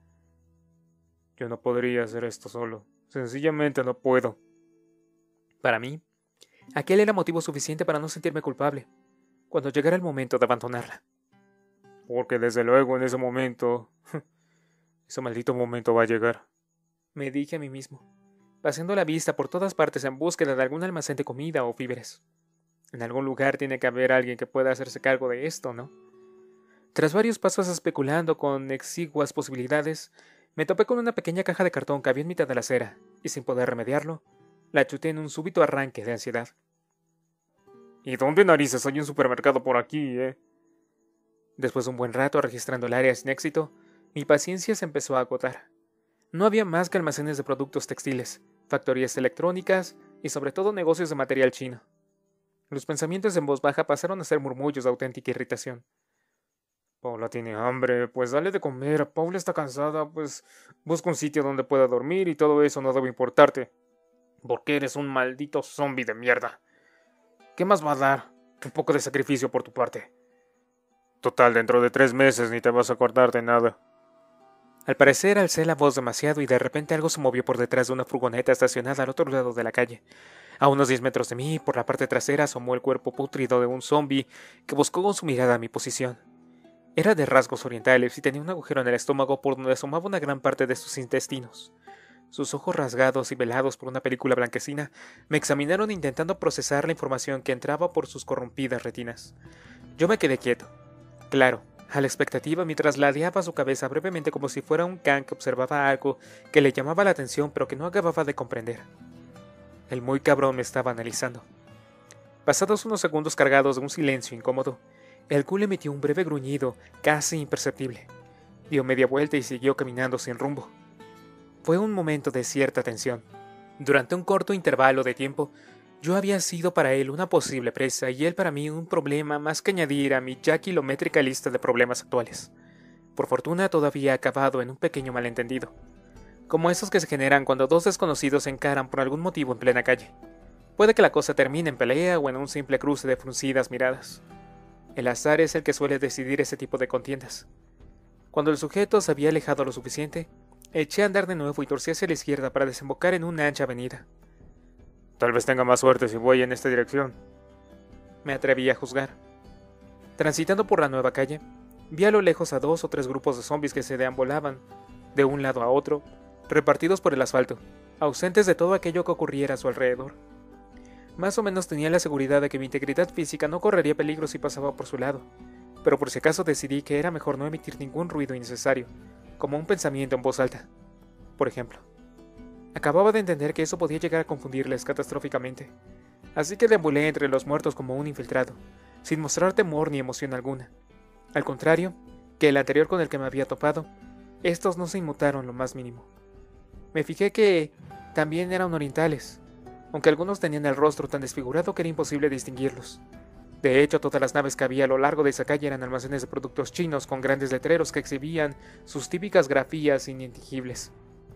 Yo no podría hacer esto solo. Sencillamente no puedo. Para mí, aquel era motivo suficiente para no sentirme culpable, cuando llegara el momento de abandonarla. Porque desde luego en ese momento... ese maldito momento va a llegar. Me dije a mí mismo, paseando la vista por todas partes en búsqueda de algún almacén de comida o víveres. En algún lugar tiene que haber alguien que pueda hacerse cargo de esto, ¿no? Tras varios pasos especulando con exiguas posibilidades, me topé con una pequeña caja de cartón que había en mitad de la acera, y sin poder remediarlo, la chuté en un súbito arranque de ansiedad. ¿Y dónde narices hay un supermercado por aquí, Después de un buen rato registrando el área sin éxito, mi paciencia se empezó a agotar. No había más que almacenes de productos textiles, factorías electrónicas y sobre todo negocios de material chino. Los pensamientos en voz baja pasaron a ser murmullos de auténtica irritación. Paula tiene hambre, pues dale de comer. Paula está cansada, pues busca un sitio donde pueda dormir y todo eso no debe importarte. Porque eres un maldito zombie de mierda. ¿Qué más va a dar? Un poco de sacrificio por tu parte. Total, dentro de 3 meses ni te vas a acordar de nada. Al parecer alcé la voz demasiado y de repente algo se movió por detrás de una furgoneta estacionada al otro lado de la calle. A unos 10 metros de mí, por la parte trasera, asomó el cuerpo pútrido de un zombie que buscó con su mirada mi posición. Era de rasgos orientales y tenía un agujero en el estómago por donde asomaba una gran parte de sus intestinos. Sus ojos rasgados y velados por una película blanquecina me examinaron intentando procesar la información que entraba por sus corrompidas retinas. Yo me quedé quieto. Claro, a la expectativa mientras ladeaba su cabeza brevemente como si fuera un can que observaba algo que le llamaba la atención pero que no acababa de comprender. El muy cabrón me estaba analizando. Pasados unos segundos cargados de un silencio incómodo, el culo emitió un breve gruñido, casi imperceptible. Dio media vuelta y siguió caminando sin rumbo. Fue un momento de cierta tensión. Durante un corto intervalo de tiempo, yo había sido para él una posible presa y él para mí un problema más que añadir a mi ya kilométrica lista de problemas actuales. Por fortuna todo había acabado en un pequeño malentendido, como esos que se generan cuando dos desconocidos se encaran por algún motivo en plena calle. Puede que la cosa termine en pelea o en un simple cruce de fruncidas miradas. El azar es el que suele decidir ese tipo de contiendas. Cuando el sujeto se había alejado lo suficiente, eché a andar de nuevo y torcí hacia la izquierda para desembocar en una ancha avenida. Tal vez tenga más suerte si voy en esta dirección. Me atreví a juzgar. Transitando por la nueva calle, vi a lo lejos a 2 o 3 grupos de zombies que se deambulaban de un lado a otro, repartidos por el asfalto, ausentes de todo aquello que ocurriera a su alrededor. Más o menos tenía la seguridad de que mi integridad física no correría peligro si pasaba por su lado, pero por si acaso decidí que era mejor no emitir ningún ruido innecesario, como un pensamiento en voz alta. Por ejemplo, acababa de entender que eso podía llegar a confundirles catastróficamente, así que deambulé entre los muertos como un infiltrado, sin mostrar temor ni emoción alguna. Al contrario que el anterior con el que me había topado, estos no se inmutaron lo más mínimo. Me fijé que también eran orientales, aunque algunos tenían el rostro tan desfigurado que era imposible distinguirlos. De hecho, todas las naves que había a lo largo de esa calle eran almacenes de productos chinos con grandes letreros que exhibían sus típicas grafías ininteligibles.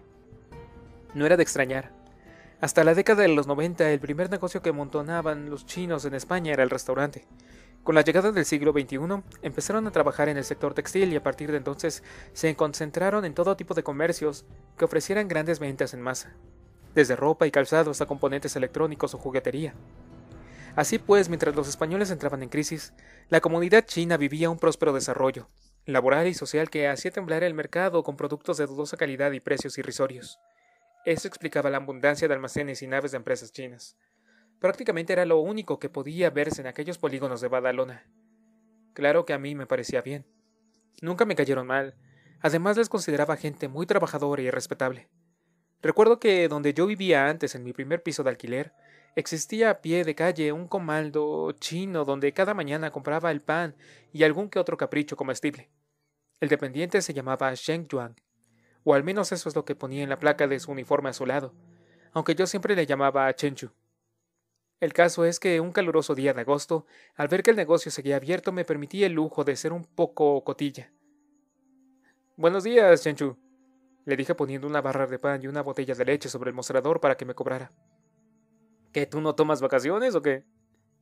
No era de extrañar. Hasta la década de los 90, el primer negocio que montonaban los chinos en España era el restaurante. Con la llegada del siglo XXI, empezaron a trabajar en el sector textil y a partir de entonces se concentraron en todo tipo de comercios que ofrecieran grandes ventas en masa, desde ropa y calzado hasta componentes electrónicos o juguetería. Así pues, mientras los españoles entraban en crisis, la comunidad china vivía un próspero desarrollo, laboral y social que hacía temblar el mercado con productos de dudosa calidad y precios irrisorios. Eso explicaba la abundancia de almacenes y naves de empresas chinas. Prácticamente era lo único que podía verse en aquellos polígonos de Badalona. Claro que a mí me parecía bien. Nunca me cayeron mal. Además les consideraba gente muy trabajadora y respetable. Recuerdo que donde yo vivía antes, en mi primer piso de alquiler, existía a pie de calle un comaldo chino donde cada mañana compraba el pan y algún que otro capricho comestible. El dependiente se llamaba Sheng Yuan, o al menos eso es lo que ponía en la placa de su uniforme azulado, aunque yo siempre le llamaba Chenchu. El caso es que un caluroso día de agosto, al ver que el negocio seguía abierto, me permití el lujo de ser un poco cotilla. «Buenos días, Chenchu», le dije poniendo una barra de pan y una botella de leche sobre el mostrador para que me cobrara. «¿Que tú no tomas vacaciones o qué?»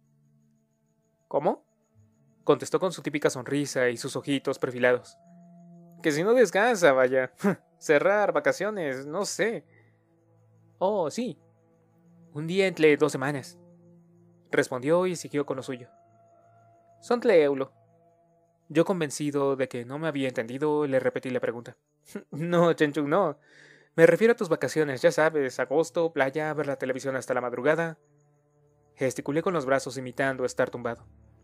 «¿Cómo?», contestó con su típica sonrisa y sus ojitos perfilados. «Que si no descansa, vaya. Cerrar, vacaciones, no sé». «Oh, sí. Un día entre 2 semanas», respondió y siguió con lo suyo. «Son €3». Yo, convencido de que no me había entendido, le repetí la pregunta. «No, Chenchung, no. Me refiero a tus vacaciones, ya sabes, agosto, playa, ver la televisión hasta la madrugada». Gesticulé con los brazos imitando estar tumbado.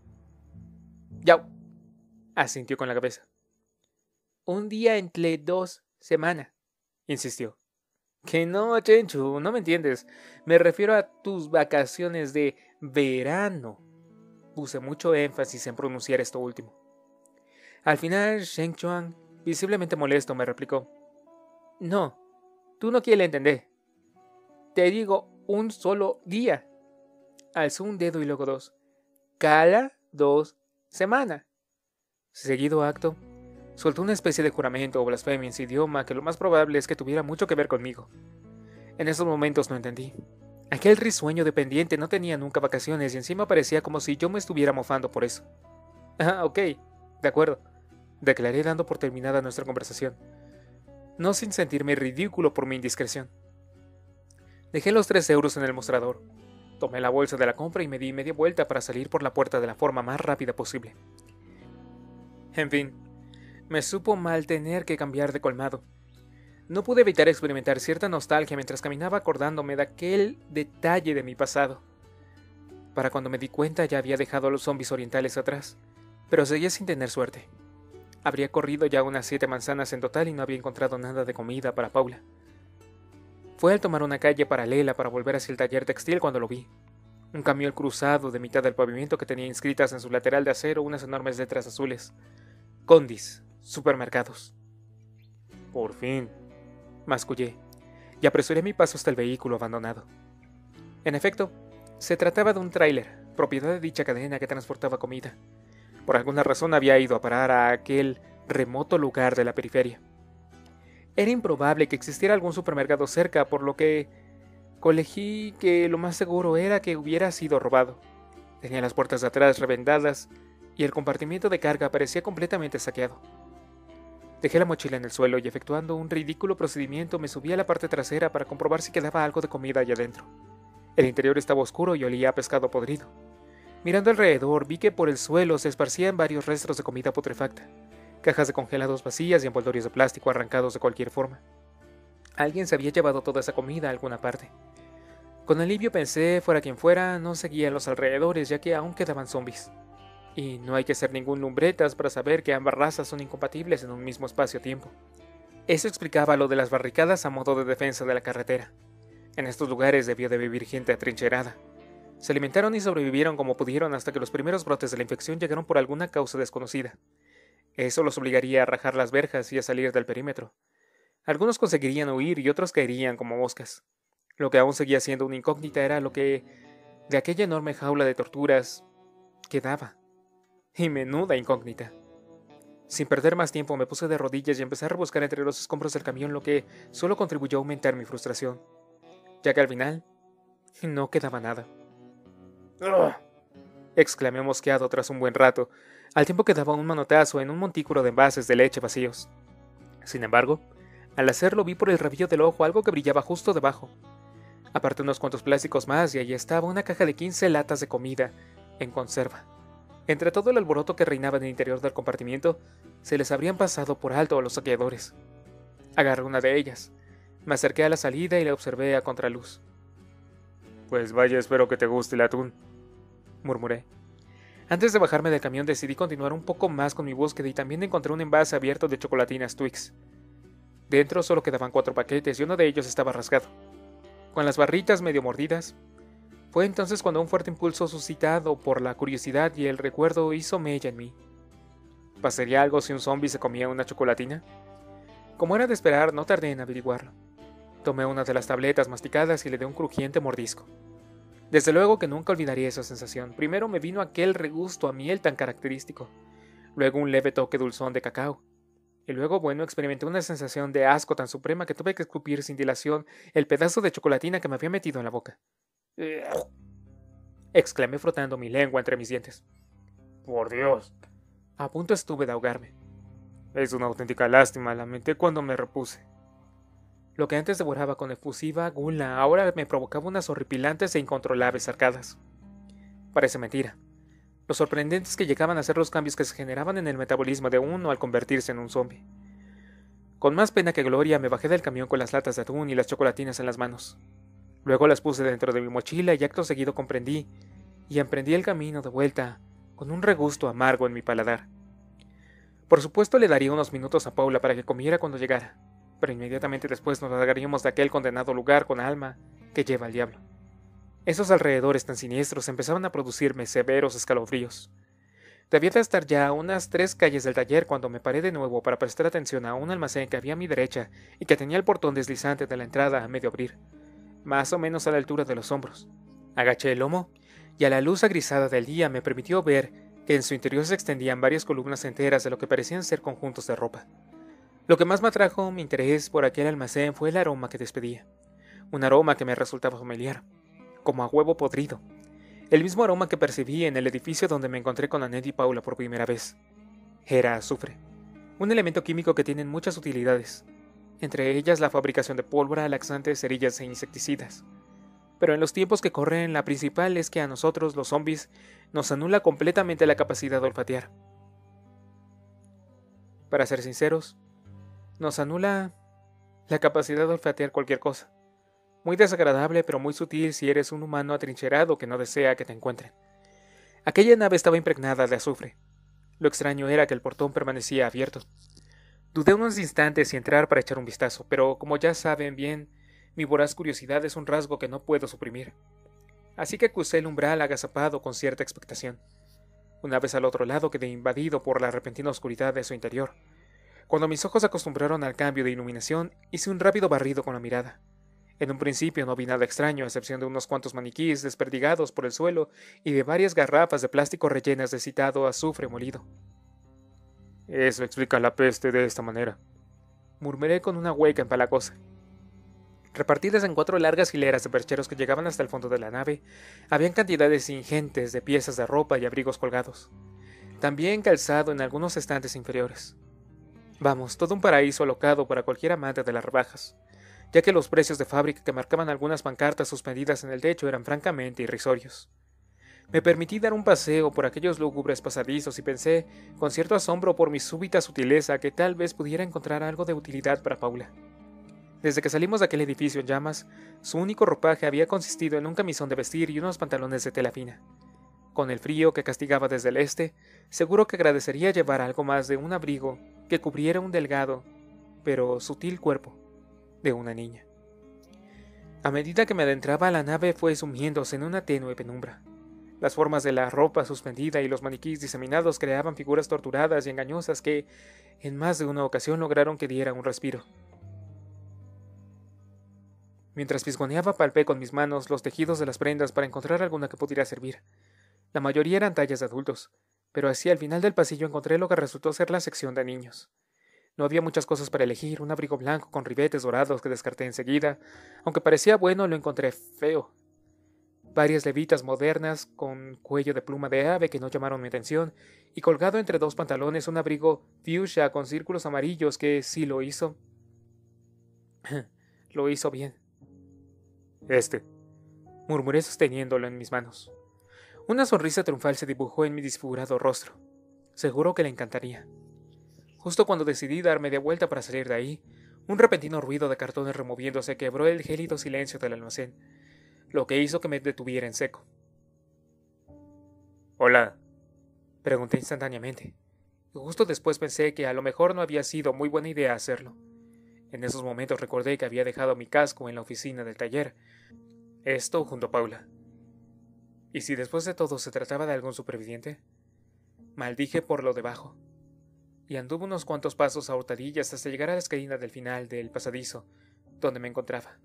«Yau», asintió con la cabeza. «Un día entre 2 semanas», insistió. «Que no, Chenchu, no me entiendes. Me refiero a tus vacaciones de verano». Puse mucho énfasis en pronunciar esto último. Al final, Sheng Chuan, visiblemente molesto, me replicó. «No, tú no quieres entender. Te digo un solo día». Alzó un dedo y luego 2. «Cada 2 semanas». Seguido acto, soltó una especie de juramento o blasfemia en su idioma que lo más probable es que tuviera mucho que ver conmigo. En esos momentos no entendí. Aquel risueño dependiente no tenía nunca vacaciones y encima parecía como si yo me estuviera mofando por eso. «Ah, ok, de acuerdo», declaré dando por terminada nuestra conversación, no sin sentirme ridículo por mi indiscreción. Dejé los 3 euros en el mostrador, tomé la bolsa de la compra y me di media vuelta para salir por la puerta de la forma más rápida posible. En fin, me supo mal tener que cambiar de colmado. No pude evitar experimentar cierta nostalgia mientras caminaba acordándome de aquel detalle de mi pasado. Para cuando me di cuenta ya había dejado a los zombies orientales atrás, pero seguía sin tener suerte. Habría corrido ya unas 7 manzanas en total y no había encontrado nada de comida para Paula. Fue al tomar una calle paralela para volver hacia el taller textil cuando lo vi. Un camión cruzado de mitad del pavimento que tenía inscritas en su lateral de acero unas enormes letras azules. Condis, supermercados. «Por fin», mascullé, y apresuré mi paso hasta el vehículo abandonado. En efecto, se trataba de un tráiler, propiedad de dicha cadena que transportaba comida. Por alguna razón había ido a parar a aquel remoto lugar de la periferia. Era improbable que existiera algún supermercado cerca, por lo que colegí que lo más seguro era que hubiera sido robado. Tenía las puertas de atrás revendadas y el compartimiento de carga parecía completamente saqueado. Dejé la mochila en el suelo y, efectuando un ridículo procedimiento, me subí a la parte trasera para comprobar si quedaba algo de comida allá adentro. El interior estaba oscuro y olía a pescado podrido. Mirando alrededor, vi que por el suelo se esparcían varios restos de comida putrefacta, cajas de congelados vacías y envoltorios de plástico arrancados de cualquier forma. Alguien se había llevado toda esa comida a alguna parte. Con alivio pensé, fuera quien fuera, no seguía en los alrededores ya que aún quedaban zombies. y no hay que ser ningún lumbretas para saber que ambas razas son incompatibles en un mismo espacio-tiempo. Eso explicaba lo de las barricadas a modo de defensa de la carretera. En estos lugares debió de vivir gente atrincherada. Se alimentaron y sobrevivieron como pudieron hasta que los primeros brotes de la infección llegaron por alguna causa desconocida. Eso los obligaría a rajar las verjas y a salir del perímetro. Algunos conseguirían huir y otros caerían como moscas. Lo que aún seguía siendo una incógnita era lo que, de aquella enorme jaula de torturas, quedaba. Y menuda incógnita. Sin perder más tiempo me puse de rodillas y empecé a rebuscar entre los escombros del camión, lo que solo contribuyó a aumentar mi frustración, ya que al final no quedaba nada. ¡Ugh! Exclamé mosqueado tras un buen rato, al tiempo que daba un manotazo en un montículo de envases de leche vacíos. Sin embargo, al hacerlo vi por el rabillo del ojo algo que brillaba justo debajo. Aparté unos cuantos plásticos más y allí estaba una caja de 15 latas de comida en conserva. Entre todo el alboroto que reinaba en el interior del compartimiento, se les habrían pasado por alto a los saqueadores. Agarré una de ellas, me acerqué a la salida y la observé a contraluz. Pues vaya, espero que te guste el atún, murmuré. Antes de bajarme del camión decidí continuar un poco más con mi búsqueda y también encontré un envase abierto de chocolatinas Twix. Dentro solo quedaban 4 paquetes y uno de ellos estaba rasgado, con las barritas medio mordidas. Fue entonces cuando un fuerte impulso suscitado por la curiosidad y el recuerdo hizo mella en mí. ¿Pasaría algo si un zombie se comía una chocolatina? Como era de esperar, no tardé en averiguarlo. Tomé una de las tabletas masticadas y le di un crujiente mordisco. Desde luego que nunca olvidaría esa sensación. Primero me vino aquel regusto a miel tan característico, luego un leve toque dulzón de cacao, y luego, experimenté una sensación de asco tan suprema que tuve que escupir sin dilación el pedazo de chocolatina que me había metido en la boca. Exclamé frotando mi lengua entre mis dientes. Por Dios. A punto estuve de ahogarme. Es una auténtica lástima, lamenté cuando me repuse. Lo que antes devoraba con efusiva gula ahora me provocaba unas horripilantes e incontrolables arcadas. Parece mentira. Lo sorprendente es que llegaban a ser los cambios que se generaban en el metabolismo de uno al convertirse en un zombie. Con más pena que gloria me bajé del camión con las latas de atún y las chocolatinas en las manos. Luego las puse dentro de mi mochila y acto seguido comprendí y emprendí el camino de vuelta con un regusto amargo en mi paladar. Por supuesto le daría unos minutos a Paula para que comiera cuando llegara, pero inmediatamente después nos largaríamos de aquel condenado lugar con alma que lleva al diablo. Esos alrededores tan siniestros empezaban a producirme severos escalofríos. Debía de estar ya a unas 3 calles del taller cuando me paré de nuevo para prestar atención a un almacén que había a mi derecha y que tenía el portón deslizante de la entrada a medio abrir, más o menos a la altura de los hombros. Agaché el lomo y a la luz agrisada del día me permitió ver que en su interior se extendían varias columnas enteras de lo que parecían ser conjuntos de ropa. Lo que más me atrajo mi interés por aquel almacén fue el aroma que despedía, un aroma que me resultaba familiar, como a huevo podrido, el mismo aroma que percibí en el edificio donde me encontré con Annette y Paula por primera vez. Era azufre, un elemento químico que tiene muchas utilidades, entre ellas la fabricación de pólvora, laxantes, cerillas e insecticidas. Pero en los tiempos que corren, la principal es que a nosotros, los zombies, nos anula completamente la capacidad de olfatear. Para ser sinceros, nos anula la capacidad de olfatear cualquier cosa. Muy desagradable, pero muy sutil si eres un humano atrincherado que no desea que te encuentren. Aquella nave estaba impregnada de azufre. Lo extraño era que el portón permanecía abierto. Dudé unos instantes si entrar para echar un vistazo, pero como ya saben bien, mi voraz curiosidad es un rasgo que no puedo suprimir. Así que crucé el umbral agazapado con cierta expectación. Una vez al otro lado quedé invadido por la repentina oscuridad de su interior. Cuando mis ojos se acostumbraron al cambio de iluminación, hice un rápido barrido con la mirada. En un principio no vi nada extraño, a excepción de unos cuantos maniquíes desperdigados por el suelo y de varias garrafas de plástico rellenas de citado azufre molido. Eso explica la peste de esta manera, murmuré con una hueca empalagosa. Repartidas en 4 largas hileras de percheros que llegaban hasta el fondo de la nave, habían cantidades ingentes de piezas de ropa y abrigos colgados. También calzado en algunos estantes inferiores. Vamos, todo un paraíso alocado para cualquier amante de las rebajas, ya que los precios de fábrica que marcaban algunas pancartas suspendidas en el techo eran francamente irrisorios. Me permití dar un paseo por aquellos lúgubres pasadizos y pensé, con cierto asombro por mi súbita sutileza, que tal vez pudiera encontrar algo de utilidad para Paula. Desde que salimos de aquel edificio en llamas, su único ropaje había consistido en un camisón de vestir y unos pantalones de tela fina. Con el frío que castigaba desde el este, seguro que agradecería llevar algo más de un abrigo que cubriera un delgado, pero sutil cuerpo de una niña. A medida que me adentraba, la nave fue sumiéndose en una tenue penumbra. Las formas de la ropa suspendida y los maniquíes diseminados creaban figuras torturadas y engañosas que, en más de una ocasión, lograron que diera un respiro. Mientras fisgoneaba, palpé con mis manos los tejidos de las prendas para encontrar alguna que pudiera servir. La mayoría eran tallas de adultos, pero hacia el final del pasillo encontré lo que resultó ser la sección de niños. No había muchas cosas para elegir. Un abrigo blanco con ribetes dorados que descarté enseguida. Aunque parecía bueno, lo encontré feo. Varias levitas modernas con cuello de pluma de ave que no llamaron mi atención, y colgado entre dos pantalones un abrigo fuchsia con círculos amarillos que sí lo hizo. Lo hizo bien. Murmuré sosteniéndolo en mis manos. Una sonrisa triunfal se dibujó en mi desfigurado rostro. Seguro que le encantaría. Justo cuando decidí dar media vuelta para salir de ahí, un repentino ruido de cartones removiéndose quebró el gélido silencio del almacén, lo que hizo que me detuviera en seco. «Hola», pregunté instantáneamente, y justo después pensé que a lo mejor no había sido muy buena idea hacerlo. En esos momentos recordé que había dejado mi casco en la oficina del taller, esto junto a Paula. ¿Y si después de todo se trataba de algún superviviente? Maldije por lo debajo, y anduve unos cuantos pasos a hurtadillas hasta llegar a la esquina del final del pasadizo, donde me encontraba.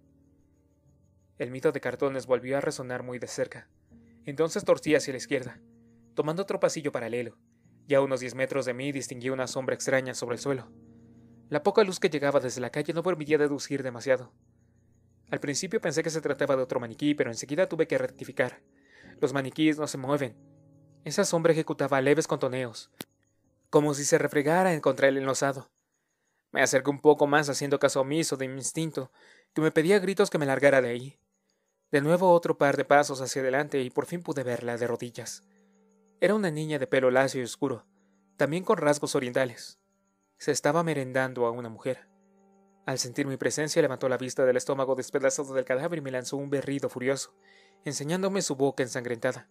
El mito de cartones volvió a resonar muy de cerca. Entonces torcí hacia la izquierda, tomando otro pasillo paralelo. Ya a unos 10 metros de mí distinguí una sombra extraña sobre el suelo. La poca luz que llegaba desde la calle no permitía deducir demasiado. Al principio pensé que se trataba de otro maniquí, pero enseguida tuve que rectificar. Los maniquíes no se mueven. Esa sombra ejecutaba leves contoneos, como si se refregara contra el enlosado. Me acerqué un poco más haciendo caso omiso de mi instinto, que me pedía a gritos que me largara de ahí. De nuevo otro par de pasos hacia adelante y por fin pude verla de rodillas. Era una niña de pelo lacio y oscuro, también con rasgos orientales. Se estaba merendando a una mujer. Al sentir mi presencia levantó la vista del estómago despedazado del cadáver y me lanzó un berrido furioso, enseñándome su boca ensangrentada.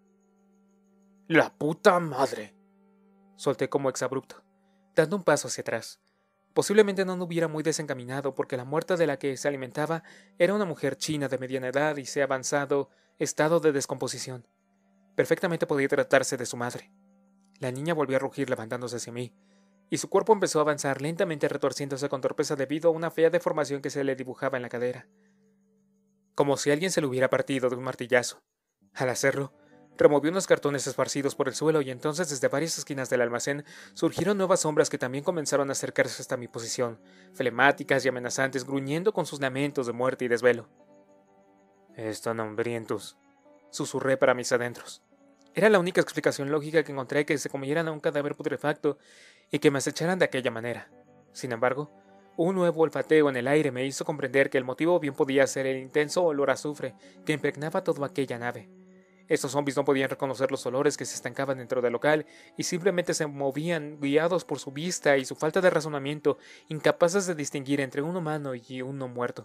¡La puta madre!, solté como exabrupto, dando un paso hacia atrás. Posiblemente no hubiera muy desencaminado porque la muerta de la que se alimentaba era una mujer china de mediana edad y se avanzado estado de descomposición. Perfectamente podía tratarse de su madre. La niña volvió a rugir levantándose hacia mí, y su cuerpo empezó a avanzar lentamente retorciéndose con torpeza debido a una fea deformación que se le dibujaba en la cadera, como si alguien se le hubiera partido de un martillazo. Al hacerlo, removió unos cartones esparcidos por el suelo y entonces desde varias esquinas del almacén surgieron nuevas sombras que también comenzaron a acercarse hasta mi posición, flemáticas y amenazantes, gruñendo con sus lamentos de muerte y desvelo. «Están hambrientos», susurré para mis adentros. Era la única explicación lógica que encontré, que se comieran a un cadáver putrefacto y que me acecharan de aquella manera. Sin embargo, un nuevo olfateo en el aire me hizo comprender que el motivo bien podía ser el intenso olor a azufre que impregnaba toda aquella nave. Estos zombies no podían reconocer los olores que se estancaban dentro del local y simplemente se movían guiados por su vista y su falta de razonamiento, incapaces de distinguir entre un humano y uno muerto.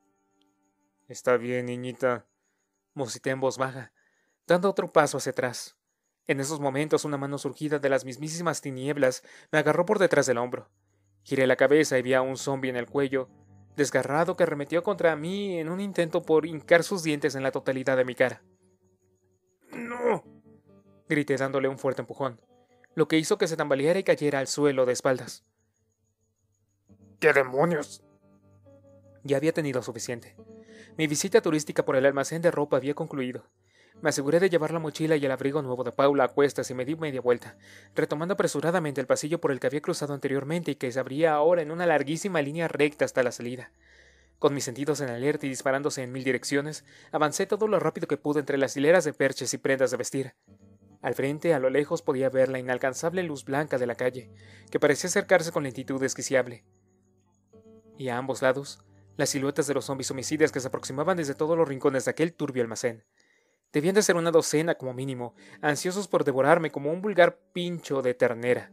«Está bien, niñita», musité en voz baja, dando otro paso hacia atrás. En esos momentos una mano surgida de las mismísimas tinieblas me agarró por detrás del hombro. Giré la cabeza y vi a un zombi en el cuello, desgarrado, que arremetió contra mí en un intento por hincar sus dientes en la totalidad de mi cara. «¡No!», grité dándole un fuerte empujón, lo que hizo que se tambaleara y cayera al suelo de espaldas. «¿Qué demonios?». Ya había tenido suficiente. Mi visita turística por el almacén de ropa había concluido. Me aseguré de llevar la mochila y el abrigo nuevo de Paula a cuestas y me di media vuelta, retomando apresuradamente el pasillo por el que había cruzado anteriormente y que se abría ahora en una larguísima línea recta hasta la salida. Con mis sentidos en alerta y disparándose en 1000 direcciones, avancé todo lo rápido que pude entre las hileras de perches y prendas de vestir. Al frente, a lo lejos, podía ver la inalcanzable luz blanca de la calle, que parecía acercarse con lentitud desquiciable. Y a ambos lados, las siluetas de los zombis homicidas que se aproximaban desde todos los rincones de aquel turbio almacén. Debían de ser una docena como mínimo, ansiosos por devorarme como un vulgar pincho de ternera.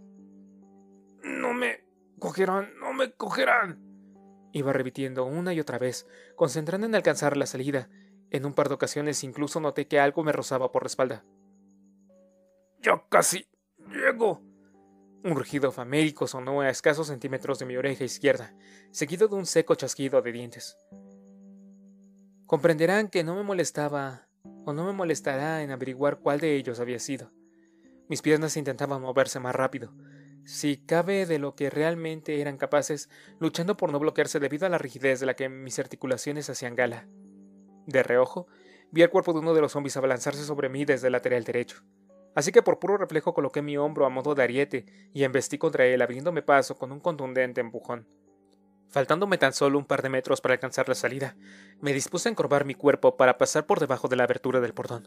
«No me cogerán, no me cogerán», iba repitiendo una y otra vez, concentrando en alcanzar la salida. En un par de ocasiones incluso noté que algo me rozaba por la espalda. ¡Ya casi llego! Un rugido famélico sonó a escasos centímetros de mi oreja izquierda, seguido de un seco chasquido de dientes. Comprenderán que no me molestaba o no me molestará en averiguar cuál de ellos había sido. Mis piernas intentaban moverse más rápido, si cabe de lo que realmente eran capaces, luchando por no bloquearse debido a la rigidez de la que mis articulaciones hacían gala. De reojo, vi el cuerpo de uno de los zombies abalanzarse sobre mí desde el lateral derecho. Así que por puro reflejo coloqué mi hombro a modo de ariete y embestí contra él, abriéndome paso con un contundente empujón. Faltándome tan solo un par de metros para alcanzar la salida, me dispuse a encorvar mi cuerpo para pasar por debajo de la abertura del portón.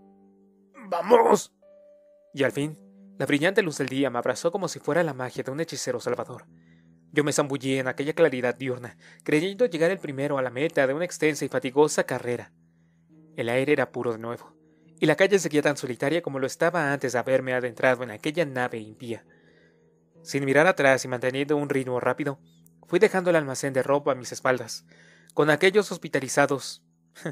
¡Vamos! Y al fin, la brillante luz del día me abrazó como si fuera la magia de un hechicero salvador. Yo me zambullí en aquella claridad diurna, creyendo llegar el primero a la meta de una extensa y fatigosa carrera. El aire era puro de nuevo, y la calle seguía tan solitaria como lo estaba antes de haberme adentrado en aquella nave impía. Sin mirar atrás y manteniendo un ritmo rápido, fui dejando el almacén de ropa a mis espaldas, con aquellos hospitalizados,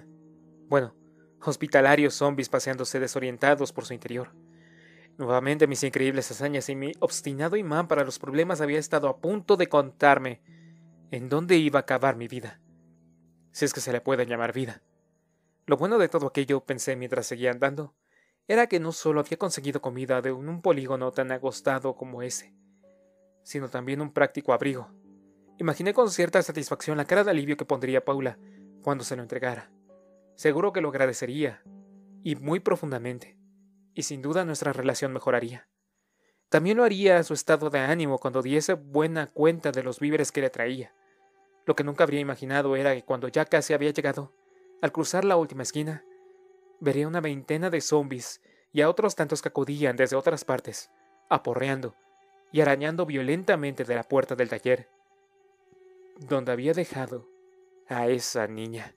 hospitalarios zombies paseándose desorientados por su interior. Nuevamente mis increíbles hazañas y mi obstinado imán para los problemas había estado a punto de contarme en dónde iba a acabar mi vida, si es que se le puede llamar vida. Lo bueno de todo aquello, pensé mientras seguía andando, era que no solo había conseguido comida de un polígono tan agostado como ese, sino también un práctico abrigo. Imaginé con cierta satisfacción la cara de alivio que pondría Paula cuando se lo entregara. Seguro que lo agradecería, y muy profundamente, y sin duda nuestra relación mejoraría. También lo haría su estado de ánimo cuando diese buena cuenta de los víveres que le traía. Lo que nunca habría imaginado era que cuando ya casi había llegado, al cruzar la última esquina, vería una veintena de zombies y a otros tantos que acudían desde otras partes, aporreando y arañando violentamente de la puerta del taller, donde había dejado a esa niña.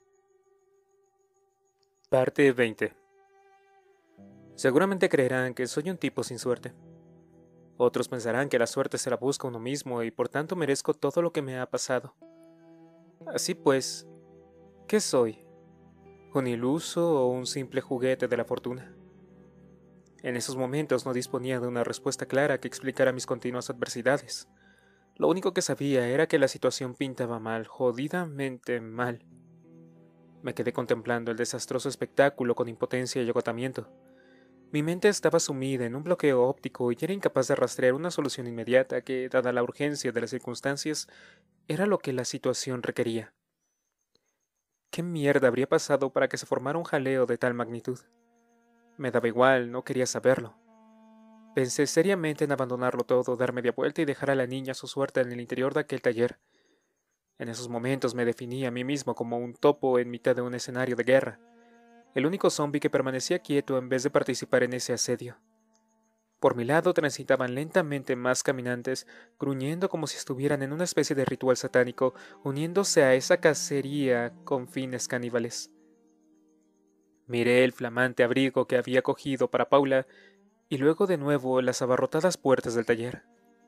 Parte 20. Seguramente creerán que soy un tipo sin suerte. Otros pensarán que la suerte se la busca uno mismo y por tanto merezco todo lo que me ha pasado. Así pues, ¿qué soy? ¿Un iluso o un simple juguete de la fortuna? En esos momentos no disponía de una respuesta clara que explicara mis continuas adversidades. Lo único que sabía era que la situación pintaba mal, jodidamente mal. Me quedé contemplando el desastroso espectáculo con impotencia y agotamiento. Mi mente estaba sumida en un bloqueo óptico y era incapaz de rastrear una solución inmediata que, dada la urgencia de las circunstancias, era lo que la situación requería. ¿Qué mierda habría pasado para que se formara un jaleo de tal magnitud? Me daba igual, no quería saberlo. Pensé seriamente en abandonarlo todo, dar media vuelta y dejar a la niña a su suerte en el interior de aquel taller. En esos momentos me definí a mí mismo como un topo en mitad de un escenario de guerra, el único zombi que permanecía quieto en vez de participar en ese asedio. Por mi lado transitaban lentamente más caminantes, gruñendo como si estuvieran en una especie de ritual satánico, uniéndose a esa cacería con fines caníbales. Miré el flamante abrigo que había cogido para Paula y luego de nuevo las abarrotadas puertas del taller.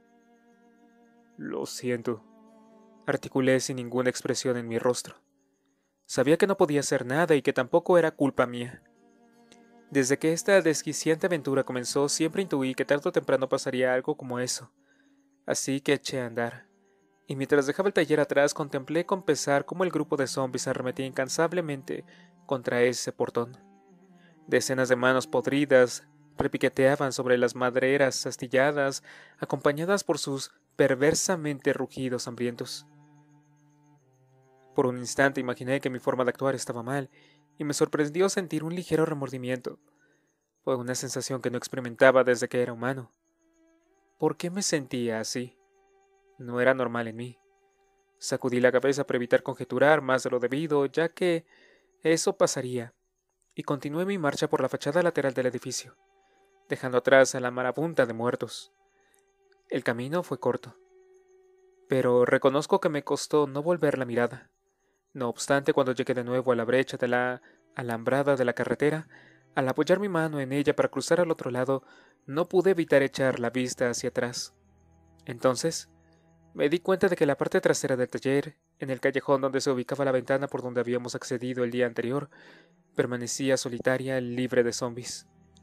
Lo siento, articulé sin ninguna expresión en mi rostro. Sabía que no podía hacer nada y que tampoco era culpa mía. Desde que esta desquiciante aventura comenzó, siempre intuí que tarde o temprano pasaría algo como eso. Así que eché a andar. Y mientras dejaba el taller atrás, contemplé con pesar cómo el grupo de zombies arremetía incansablemente contra ese portón. Decenas de manos podridas repiqueteaban sobre las maderas astilladas, acompañadas por sus perversamente rugidos hambrientos. Por un instante imaginé que mi forma de actuar estaba mal, y me sorprendió sentir un ligero remordimiento. Fue una sensación que no experimentaba desde que era humano. ¿Por qué me sentía así? No era normal en mí. Sacudí la cabeza para evitar conjeturar más de lo debido, ya que eso pasaría, y continué mi marcha por la fachada lateral del edificio, dejando atrás a la marabunta de muertos. El camino fue corto, pero reconozco que me costó no volver la mirada. No obstante, cuando llegué de nuevo a la brecha de la alambrada de la carretera, al apoyar mi mano en ella para cruzar al otro lado, no pude evitar echar la vista hacia atrás. Entonces, me di cuenta de que la parte trasera del taller, en el callejón donde se ubicaba la ventana por donde habíamos accedido el día anterior, permanecía solitaria, libre de zombies.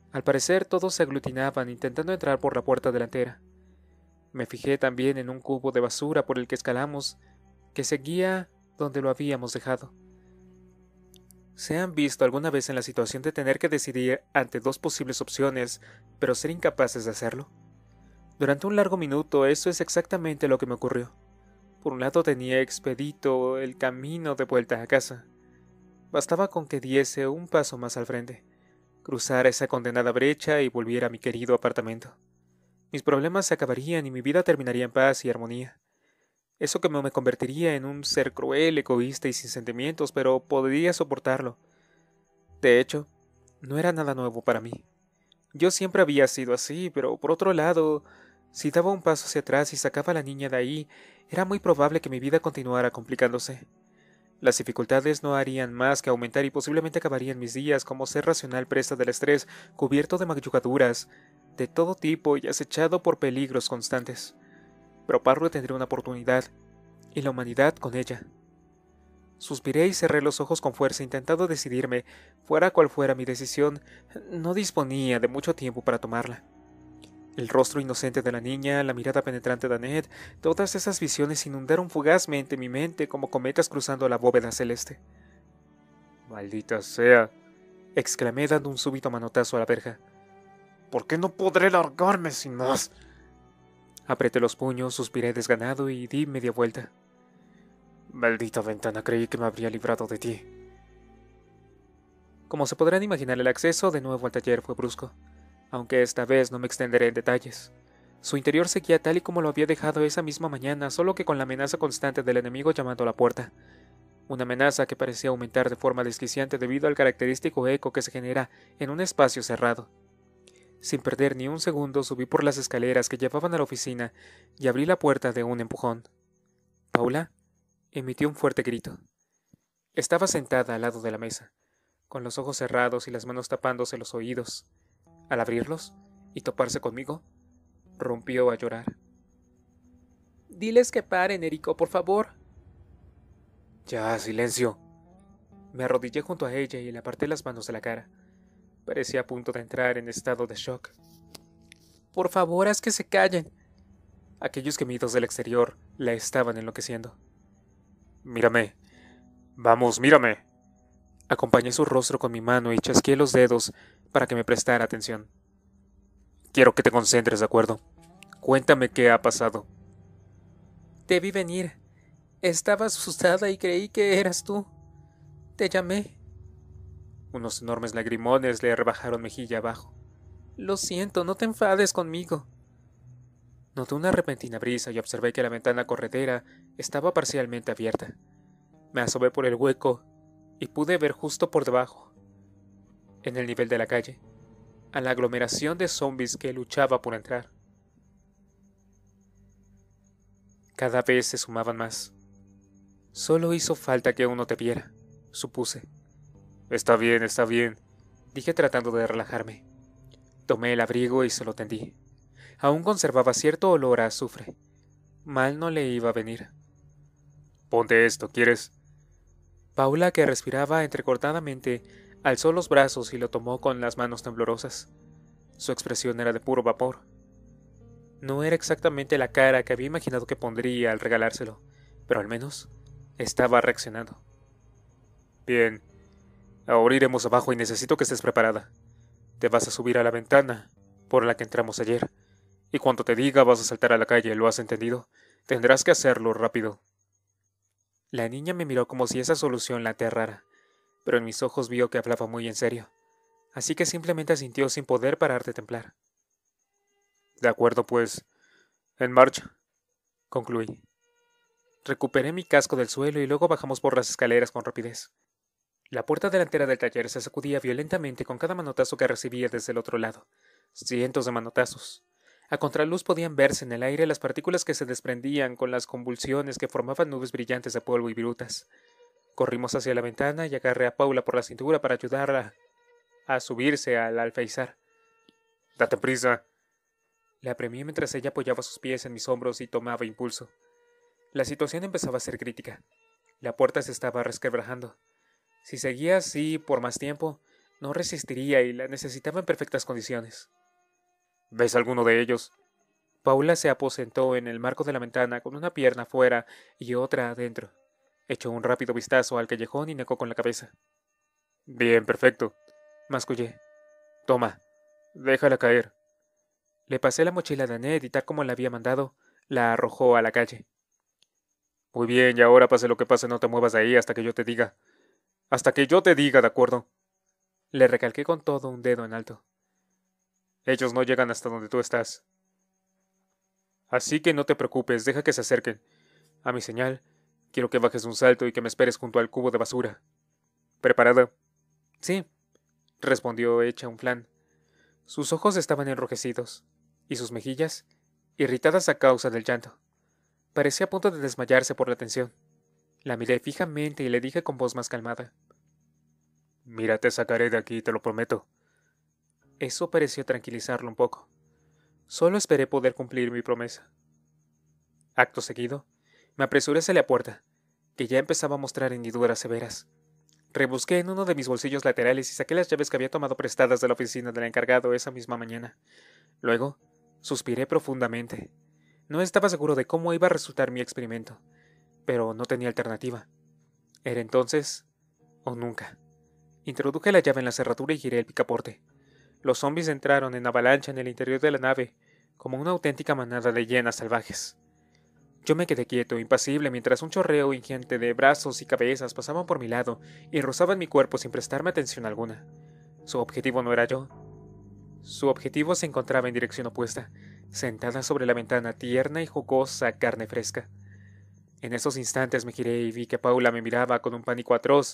Al parecer todos se aglutinaban intentando entrar por la puerta delantera. Me fijé también en un cubo de basura por el que escalamos, que seguía donde lo habíamos dejado. ¿Se han visto alguna vez en la situación de tener que decidir ante dos posibles opciones, pero ser incapaces de hacerlo? Durante un largo minuto eso es exactamente lo que me ocurrió. Por un lado tenía expedito el camino de vuelta a casa. Bastaba con que diese un paso más al frente, cruzara esa condenada brecha y volviera a mi querido apartamento. Mis problemas se acabarían y mi vida terminaría en paz y armonía. Eso que me convertiría en un ser cruel, egoísta y sin sentimientos, pero podría soportarlo. De hecho, no era nada nuevo para mí. Yo siempre había sido así, pero por otro lado, si daba un paso hacia atrás y sacaba a la niña de ahí, era muy probable que mi vida continuara complicándose. Las dificultades no harían más que aumentar y posiblemente acabarían mis días como ser racional presa del estrés, cubierto de magulladuras de todo tipo y acechado por peligros constantes. Pero Parro tendría una oportunidad, y la humanidad con ella. Suspiré y cerré los ojos con fuerza, intentando decidirme, fuera cual fuera mi decisión, no disponía de mucho tiempo para tomarla. El rostro inocente de la niña, la mirada penetrante de Annette, todas esas visiones inundaron fugazmente mi mente como cometas cruzando la bóveda celeste. Maldita sea, exclamé dando un súbito manotazo a la verja. ¿Por qué no podré largarme sin más? Apreté los puños, suspiré desganado y di media vuelta. Maldita ventana, creí que me habría librado de ti. Como se podrán imaginar, el acceso de nuevo al taller fue brusco, aunque esta vez no me extenderé en detalles. Su interior seguía tal y como lo había dejado esa misma mañana, solo que con la amenaza constante del enemigo llamando a la puerta. Una amenaza que parecía aumentar de forma desquiciante debido al característico eco que se genera en un espacio cerrado. Sin perder ni un segundo, subí por las escaleras que llevaban a la oficina y abrí la puerta de un empujón. Paula emitió un fuerte grito. Estaba sentada al lado de la mesa, con los ojos cerrados y las manos tapándose los oídos. Al abrirlos y toparse conmigo, rompió a llorar. «Diles que paren, Erico, por favor». «Ya, silencio». Me arrodillé junto a ella y le aparté las manos de la cara. Parecía a punto de entrar en estado de shock. «Por favor, haz que se callen». Aquellos gemidos del exterior la estaban enloqueciendo. «Mírame. Vamos, mírame». Acompañé su rostro con mi mano y chasqueé los dedos para que me prestara atención. «Quiero que te concentres, ¿de acuerdo? Cuéntame qué ha pasado». «Te vi venir. Estaba asustada y creí que eras tú. Te llamé». Unos enormes lagrimones le rebajaron mejilla abajo. «Lo siento, no te enfades conmigo». Noté una repentina brisa y observé que la ventana corredera estaba parcialmente abierta. Me asomé por el hueco y pude ver justo por debajo, en el nivel de la calle, a la aglomeración de zombis que luchaba por entrar. Cada vez se sumaban más. Solo hizo falta que uno te viera, supuse. Está bien, dije tratando de relajarme. Tomé el abrigo y se lo tendí. Aún conservaba cierto olor a azufre. Mal no le iba a venir. Ponte esto, ¿quieres? Paula, que respiraba entrecortadamente, alzó los brazos y lo tomó con las manos temblorosas. Su expresión era de puro vapor. No era exactamente la cara que había imaginado que pondría al regalárselo, pero al menos estaba reaccionando. Bien, ahora iremos abajo y necesito que estés preparada. Te vas a subir a la ventana por la que entramos ayer, y cuando te diga vas a saltar a la calle, ¿lo has entendido? Tendrás que hacerlo rápido. La niña me miró como si esa solución la aterrara, pero en mis ojos vio que hablaba muy en serio, así que simplemente asintió sin poder parar de temblar. De acuerdo, pues, en marcha, concluí. Recuperé mi casco del suelo y luego bajamos por las escaleras con rapidez. La puerta delantera del taller se sacudía violentamente con cada manotazo que recibía desde el otro lado. Cientos de manotazos. A contraluz podían verse en el aire las partículas que se desprendían con las convulsiones que formaban nubes brillantes de polvo y virutas. Corrimos hacia la ventana y agarré a Paula por la cintura para ayudarla a subirse al alféizar. «Date prisa». La apremié mientras ella apoyaba sus pies en mis hombros y tomaba impulso. La situación empezaba a ser crítica. La puerta se estaba resquebrajando. Si seguía así por más tiempo, No resistiría y la necesitaba en perfectas condiciones. ¿Ves alguno de ellos? Paula se aposentó en el marco de la ventana con una pierna fuera y otra adentro. Echó un rápido vistazo al callejón y negó con la cabeza. Bien, perfecto. Mascullé. Toma, déjala caer. Le pasé la mochila de Annette y tal como la había mandado, la arrojó a la calle. Muy bien, y ahora pase lo que pase, no te muevas de ahí hasta que yo te diga. Hasta que yo te diga, ¿de acuerdo? Le recalqué con todo un dedo en alto. Ellos no llegan hasta donde tú estás. Así que no te preocupes, deja que se acerquen. A mi señal, quiero que bajes un salto y que me esperes junto al cubo de basura. ¿Preparada? Sí, respondió hecha un flan. Sus ojos estaban enrojecidos, y sus mejillas, irritadas a causa del llanto. Parecía a punto de desmayarse por la tensión. La miré fijamente y le dije con voz más calmada. Mira, te sacaré de aquí, te lo prometo. Eso pareció tranquilizarlo un poco. Solo esperé poder cumplir mi promesa. Acto seguido, me apresuré hacia la puerta, que ya empezaba a mostrar hendiduras severas. Rebusqué en uno de mis bolsillos laterales y saqué las llaves que había tomado prestadas de la oficina del encargado esa misma mañana. Luego, suspiré profundamente. No estaba seguro de cómo iba a resultar mi experimento, pero no tenía alternativa. Era entonces o nunca. Introduje la llave en la cerradura y giré el picaporte. Los zombies entraron en avalancha en el interior de la nave, como una auténtica manada de hienas salvajes. Yo me quedé quieto, impasible, mientras un chorreo ingente de brazos y cabezas pasaban por mi lado y rozaban mi cuerpo sin prestarme atención alguna. Su objetivo no era yo. Su objetivo se encontraba en dirección opuesta, sentada sobre la ventana, tierna y jugosa carne fresca. En esos instantes me giré y vi que Paula me miraba con un pánico atroz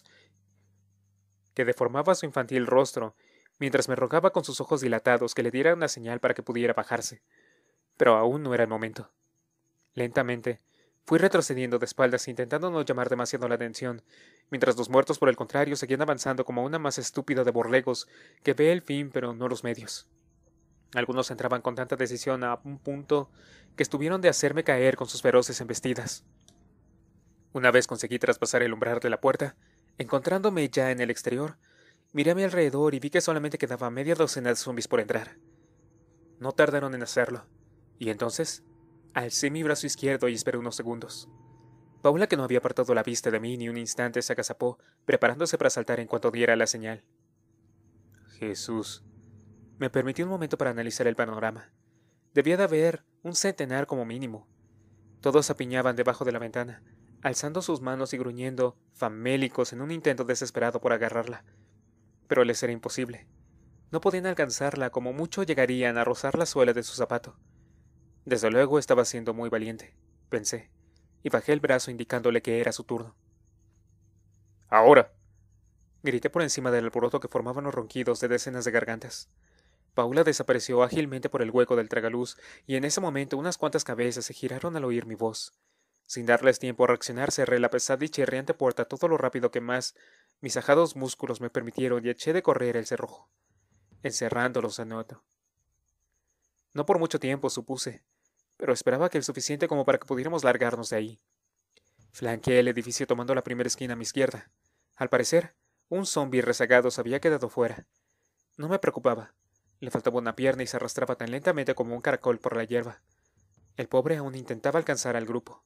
que deformaba su infantil rostro, mientras me rogaba con sus ojos dilatados que le diera una señal para que pudiera bajarse. Pero aún no era el momento. Lentamente, fui retrocediendo de espaldas intentando no llamar demasiado la atención, mientras los muertos por el contrario seguían avanzando como una masa estúpida de borregos que ve el fin pero no los medios. Algunos entraban con tanta decisión a un punto que estuvieron de hacerme caer con sus feroces embestidas. Una vez conseguí traspasar el umbral de la puerta, encontrándome ya en el exterior, miré a mi alrededor y vi que solamente quedaba media docena de zombies por entrar. No tardaron en hacerlo, y entonces alcé mi brazo izquierdo y esperé unos segundos. Paula, que no había apartado la vista de mí ni un instante, se agazapó, preparándose para saltar en cuanto diera la señal. Jesús. Me permití un momento para analizar el panorama. Debía de haber un centenar como mínimo. Todos apiñaban debajo de la ventana, alzando sus manos y gruñendo, famélicos, en un intento desesperado por agarrarla. Pero les era imposible. No podían alcanzarla, como mucho llegarían a rozar la suela de su zapato. Desde luego estaba siendo muy valiente, pensé, y bajé el brazo indicándole que era su turno. ¡Ahora! Grité por encima del alboroto que formaban los ronquidos de decenas de gargantas. Paula desapareció ágilmente por el hueco del tragaluz, y en ese momento unas cuantas cabezas se giraron al oír mi voz. Sin darles tiempo a reaccionar, cerré la pesada y chirriante puerta todo lo rápido que más mis ajados músculos me permitieron y eché de correr el cerrojo, encerrándolos a nuevo. No por mucho tiempo, supuse, pero esperaba que el suficiente como para que pudiéramos largarnos de ahí. Flanqueé el edificio tomando la primera esquina a mi izquierda. Al parecer, un zombi rezagado se había quedado fuera. No me preocupaba. Le faltaba una pierna y se arrastraba tan lentamente como un caracol por la hierba. El pobre aún intentaba alcanzar al grupo.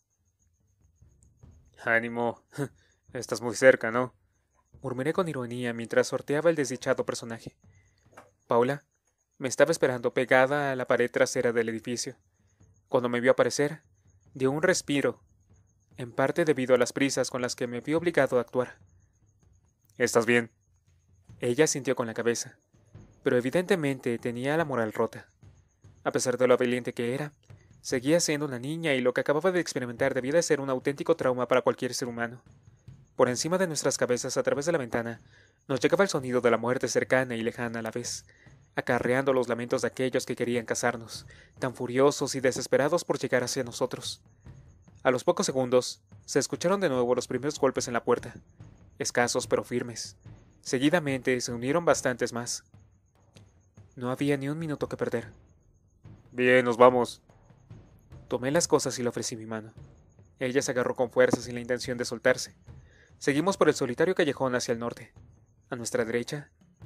Ánimo. Estás muy cerca, ¿no? Murmuré con ironía mientras sorteaba el desdichado personaje. Paula me estaba esperando pegada a la pared trasera del edificio. Cuando me vio aparecer, dio un respiro, en parte debido a las prisas con las que me vi obligado a actuar. ¿Estás bien? Ella sintió con la cabeza, pero evidentemente tenía la moral rota. A pesar de lo valiente que era, seguía siendo una niña y lo que acababa de experimentar debía de ser un auténtico trauma para cualquier ser humano. Por encima de nuestras cabezas, a través de la ventana, nos llegaba el sonido de la muerte cercana y lejana a la vez, acarreando los lamentos de aquellos que querían cazarnos, tan furiosos y desesperados por llegar hacia nosotros. A los pocos segundos, se escucharon de nuevo los primeros golpes en la puerta, escasos pero firmes. Seguidamente se unieron bastantes más. No había ni un minuto que perder. Bien, nos vamos. Tomé las cosas y le ofrecí mi mano. Ella se agarró con fuerza sin la intención de soltarse. Seguimos por el solitario callejón hacia el norte. A nuestra derecha,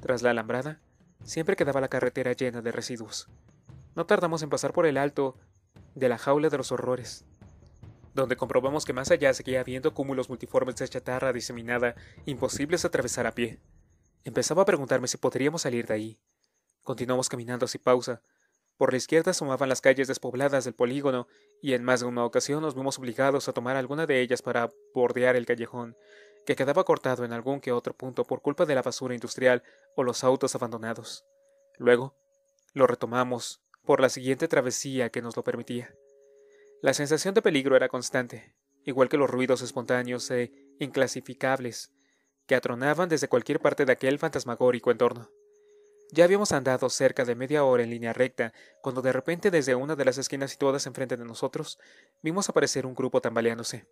Tras la alambrada, siempre quedaba la carretera llena de residuos. No tardamos en pasar por el alto de la jaula de los horrores, donde comprobamos que más allá seguía habiendo cúmulos multiformes de chatarra diseminada, imposibles de atravesar a pie. Empezaba a preguntarme si podríamos salir de ahí. Continuamos caminando sin pausa. Por la izquierda asomaban las calles despobladas del polígono, y en más de una ocasión nos vimos obligados a tomar alguna de ellas para bordear el callejón, que quedaba cortado en algún que otro punto por culpa de la basura industrial o los autos abandonados. Luego, lo retomamos por la siguiente travesía que nos lo permitía. La sensación de peligro era constante, igual que los ruidos espontáneos e inclasificables que atronaban desde cualquier parte de aquel fantasmagórico entorno. Ya habíamos andado cerca de media hora en línea recta, cuando de repente desde una de las esquinas situadas enfrente de nosotros, vimos aparecer un grupo tambaleándose.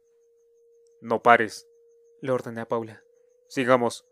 No pares, le ordené a Paula. Sigamos.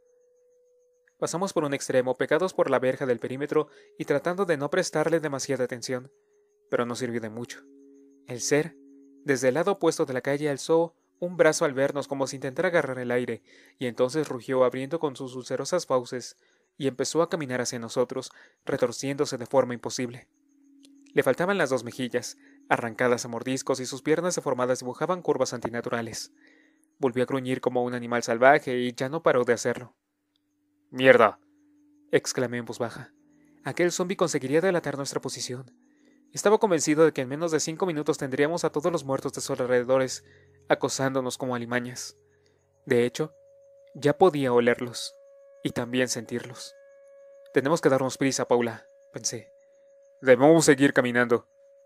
Pasamos por un extremo, pegados por la verja del perímetro y tratando de no prestarle demasiada atención, pero no sirvió de mucho. El ser, desde el lado opuesto de la calle, alzó un brazo al vernos como si intentara agarrar el aire, y entonces rugió abriendo con sus ulcerosas fauces, y empezó a caminar hacia nosotros, retorciéndose de forma imposible. Le faltaban las dos mejillas, arrancadas a mordiscos, y sus piernas deformadas dibujaban curvas antinaturales. Volvió a gruñir como un animal salvaje y ya no paró de hacerlo. ¡Mierda!, exclamé en voz baja. Aquel zombi conseguiría delatar nuestra posición. Estaba convencido de que en menos de 5 minutos tendríamos a todos los muertos de sus alrededores, acosándonos como alimañas. De hecho, ya podía olerlos, y también sentirlos. Tenemos que darnos prisa, Paula, pensé. Debemos seguir caminando.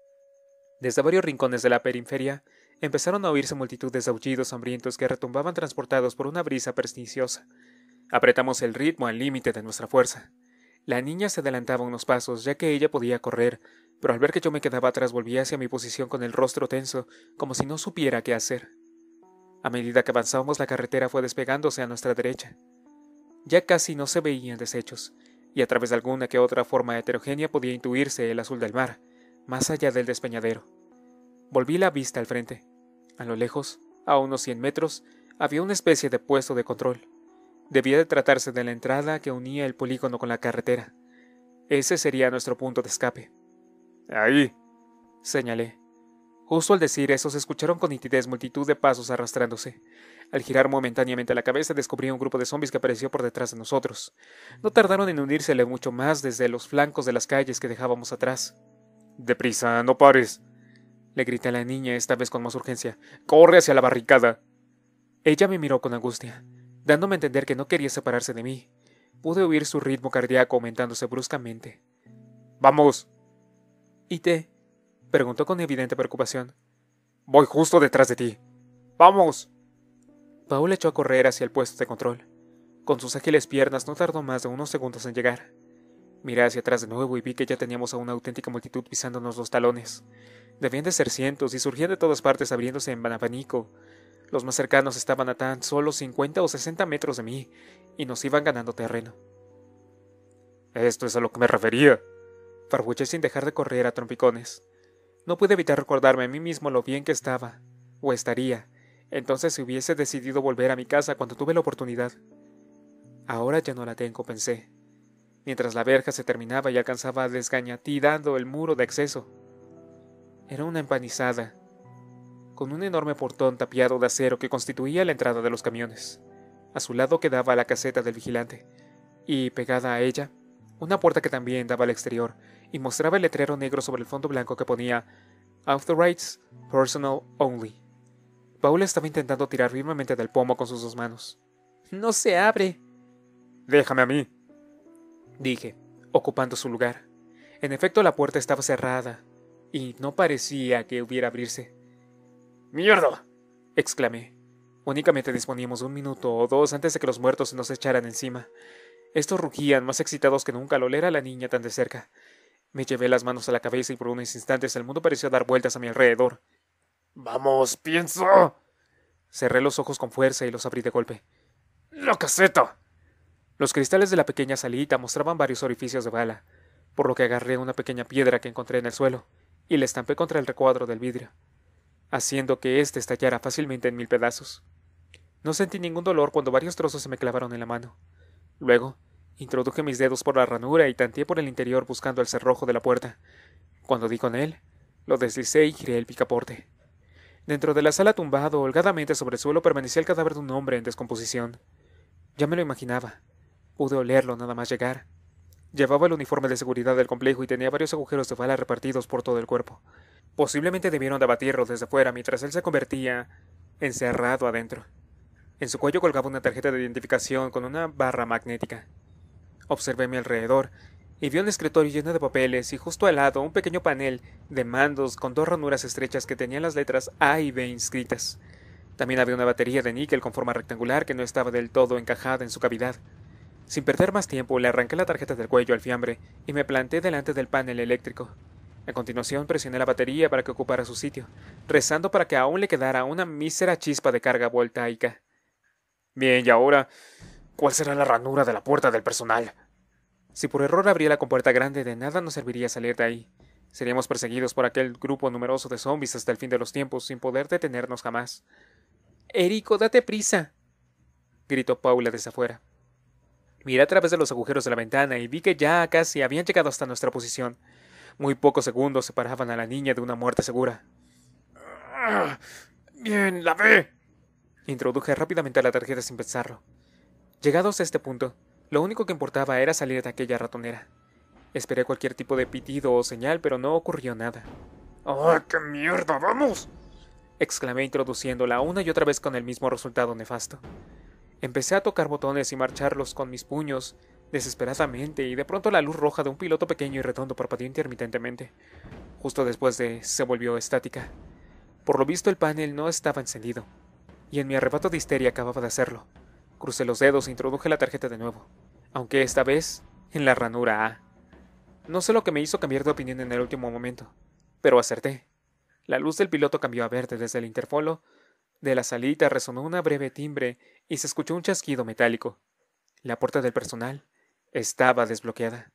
Desde varios rincones de la periferia empezaron a oírse multitudes de aullidos hambrientos que retumbaban transportados por una brisa perniciosa. Apretamos el ritmo al límite de nuestra fuerza. La niña se adelantaba unos pasos, ya que ella podía correr, pero al ver que yo me quedaba atrás volví hacia mi posición con el rostro tenso, como si no supiera qué hacer. A medida que avanzábamos, la carretera fue despegándose a nuestra derecha. Ya casi no se veían desechos, y a través de alguna que otra forma heterogénea podía intuirse el azul del mar, más allá del despeñadero. Volví la vista al frente. A lo lejos, a unos 100 metros, había una especie de puesto de control. Debía de tratarse de la entrada que unía el polígono con la carretera. Ese sería nuestro punto de escape. Ahí, señalé. Justo al decir eso se escucharon con nitidez multitud de pasos arrastrándose. Al girar momentáneamente la cabeza descubrí un grupo de zombies que apareció por detrás de nosotros. No tardaron en unírsele mucho más desde los flancos de las calles que dejábamos atrás. ¡Deprisa, no pares!, le grité a la niña, esta vez con más urgencia. ¡Corre hacia la barricada! Ella me miró con angustia, dándome a entender que no quería separarse de mí. Pude oír su ritmo cardíaco aumentándose bruscamente. ¡Vamos! ¿Y te? Preguntó con evidente preocupación. Voy justo detrás de ti. ¡Vamos! Paul echó a correr hacia el puesto de control. Con sus ágiles piernas no tardó más de unos segundos en llegar. Miré hacia atrás de nuevo y vi que ya teníamos a una auténtica multitud pisándonos los talones. Debían de ser cientos y surgían de todas partes abriéndose en abanico. Los más cercanos estaban a tan solo 50 o 60 metros de mí y nos iban ganando terreno. Esto es a lo que me refería, farfuché sin dejar de correr a trompicones. No pude evitar recordarme a mí mismo lo bien que estaba, o estaría, entonces si hubiese decidido volver a mi casa cuando tuve la oportunidad. Ahora ya no la tengo, pensé, mientras la verja se terminaba y alcanzaba desgañatidando el muro de acceso. Era una empanizada, con un enorme portón tapiado de acero que constituía la entrada de los camiones. A su lado quedaba la caseta del vigilante, y pegada a ella, una puerta que también daba al exterior, y mostraba el letrero negro sobre el fondo blanco que ponía Authorized Personnel Only. Paula estaba intentando tirar firmemente del pomo con sus dos manos. ¡No se abre! ¡Déjame a mí!, dije, ocupando su lugar. En efecto, la puerta estaba cerrada, y no parecía que hubiera abrirse. ¡Mierda!, exclamé. Únicamente disponíamos de 1 minuto o 2 antes de que los muertos se nos echaran encima. Estos rugían más excitados que nunca al oler a la niña tan de cerca. Me llevé las manos a la cabeza y por unos instantes el mundo pareció dar vueltas a mi alrededor. ¡Vamos, pienso! Cerré los ojos con fuerza y los abrí de golpe. ¡La caseta! Los cristales de la pequeña salita mostraban varios orificios de bala, por lo que agarré una pequeña piedra que encontré en el suelo y la estampé contra el recuadro del vidrio, haciendo que éste estallara fácilmente en 1000 pedazos. No sentí ningún dolor cuando varios trozos se me clavaron en la mano. Luego, Introduje mis dedos por la ranura y tanteé por el interior buscando el cerrojo de la puerta. Cuando di con él, lo deslicé y giré el picaporte. Dentro de la sala tumbado holgadamente sobre el suelo permanecía el cadáver de un hombre en descomposición. Ya me lo imaginaba. Pude olerlo nada más llegar. Llevaba el uniforme de seguridad del complejo y tenía varios agujeros de bala repartidos por todo el cuerpo. Posiblemente debieron de abatirlo desde fuera mientras él se convertía encerrado adentro. En su cuello colgaba una tarjeta de identificación con una barra magnética. Observé a mi alrededor y vi un escritorio lleno de papeles y justo al lado un pequeño panel de mandos con 2 ranuras estrechas que tenían las letras A y B inscritas. También había una batería de níquel con forma rectangular que no estaba del todo encajada en su cavidad. Sin perder más tiempo, le arranqué la tarjeta del cuello al fiambre y me planté delante del panel eléctrico. A continuación presioné la batería para que ocupara su sitio, rezando para que aún le quedara una mísera chispa de carga voltaica. Bien, y ahora, ¿cuál será la ranura de la puerta del personal? Si por error abría la compuerta grande, de nada nos serviría salir de ahí. Seríamos perseguidos por aquel grupo numeroso de zombies hasta el fin de los tiempos, sin poder detenernos jamás. —¡Érico, date prisa! —gritó Paula desde afuera. Miré a través de los agujeros de la ventana y vi que ya casi habían llegado hasta nuestra posición. Muy pocos segundos separaban a la niña de una muerte segura. Bien, la ve. Introduje rápidamente la tarjeta sin pensarlo. Llegados a este punto, lo único que importaba era salir de aquella ratonera. Esperé cualquier tipo de pitido o señal, pero no ocurrió nada. ¡Oh, qué mierda! ¡Vamos! Exclamé introduciéndola una y otra vez con el mismo resultado nefasto. Empecé a tocar botones y marcharlos con mis puños, desesperadamente, y de pronto la luz roja de un piloto pequeño y redondo parpadeó intermitentemente. Justo después se volvió estática. Por lo visto el panel no estaba encendido, y en mi arrebato de histeria acababa de hacerlo. Crucé los dedos e introduje la tarjeta de nuevo, aunque esta vez en la ranura A. No sé lo que me hizo cambiar de opinión en el último momento, pero acerté. La luz del piloto cambió a verde desde el interfolo. De la salita resonó una breve timbre y se escuchó un chasquido metálico. La puerta del personal estaba desbloqueada.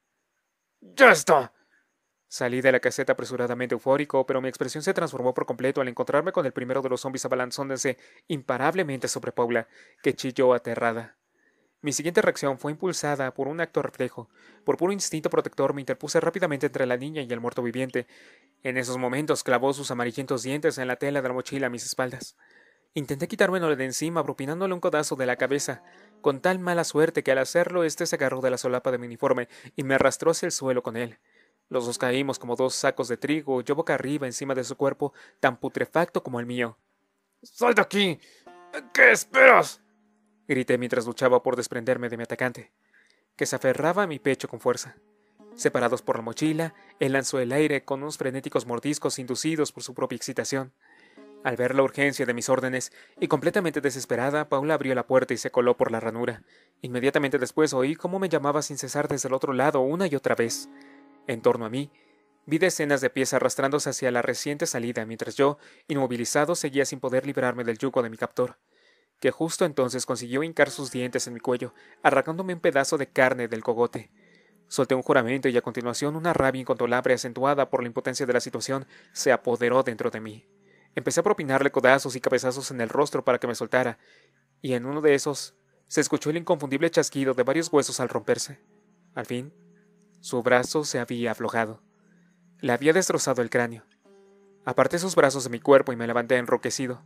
¡Ya está! Salí de la caseta apresuradamente eufórico, pero mi expresión se transformó por completo al encontrarme con el primero de los zombies abalanzándose imparablemente sobre Paula, que chilló aterrada. Mi siguiente reacción fue impulsada por un acto reflejo. Por puro instinto protector me interpuse rápidamente entre la niña y el muerto viviente. En esos momentos clavó sus amarillentos dientes en la tela de la mochila a mis espaldas. Intenté quitármelo de encima propinándole un codazo de la cabeza, con tal mala suerte que al hacerlo éste se agarró de la solapa de mi uniforme y me arrastró hacia el suelo con él. Los dos caímos como 2 sacos de trigo, yo boca arriba encima de su cuerpo, tan putrefacto como el mío. ¡Sal de aquí! ¿Qué esperas? Grité mientras luchaba por desprenderme de mi atacante, que se aferraba a mi pecho con fuerza. Separados por la mochila, él lanzó el aire con unos frenéticos mordiscos inducidos por su propia excitación. Al ver la urgencia de mis órdenes, y completamente desesperada, Paula abrió la puerta y se coló por la ranura. Inmediatamente después oí cómo me llamaba sin cesar desde el otro lado una y otra vez. En torno a mí, vi decenas de pies arrastrándose hacia la reciente salida, mientras yo, inmovilizado, seguía sin poder librarme del yugo de mi captor, que justo entonces consiguió hincar sus dientes en mi cuello, arrancándome un pedazo de carne del cogote. Solté un juramento y a continuación una rabia incontrolable acentuada por la impotencia de la situación se apoderó dentro de mí. Empecé a propinarle codazos y cabezazos en el rostro para que me soltara, y en uno de esos se escuchó el inconfundible chasquido de varios huesos al romperse. Al fin, su brazo se había aflojado. Le había destrozado el cráneo. Aparté sus brazos de mi cuerpo y me levanté enroquecido.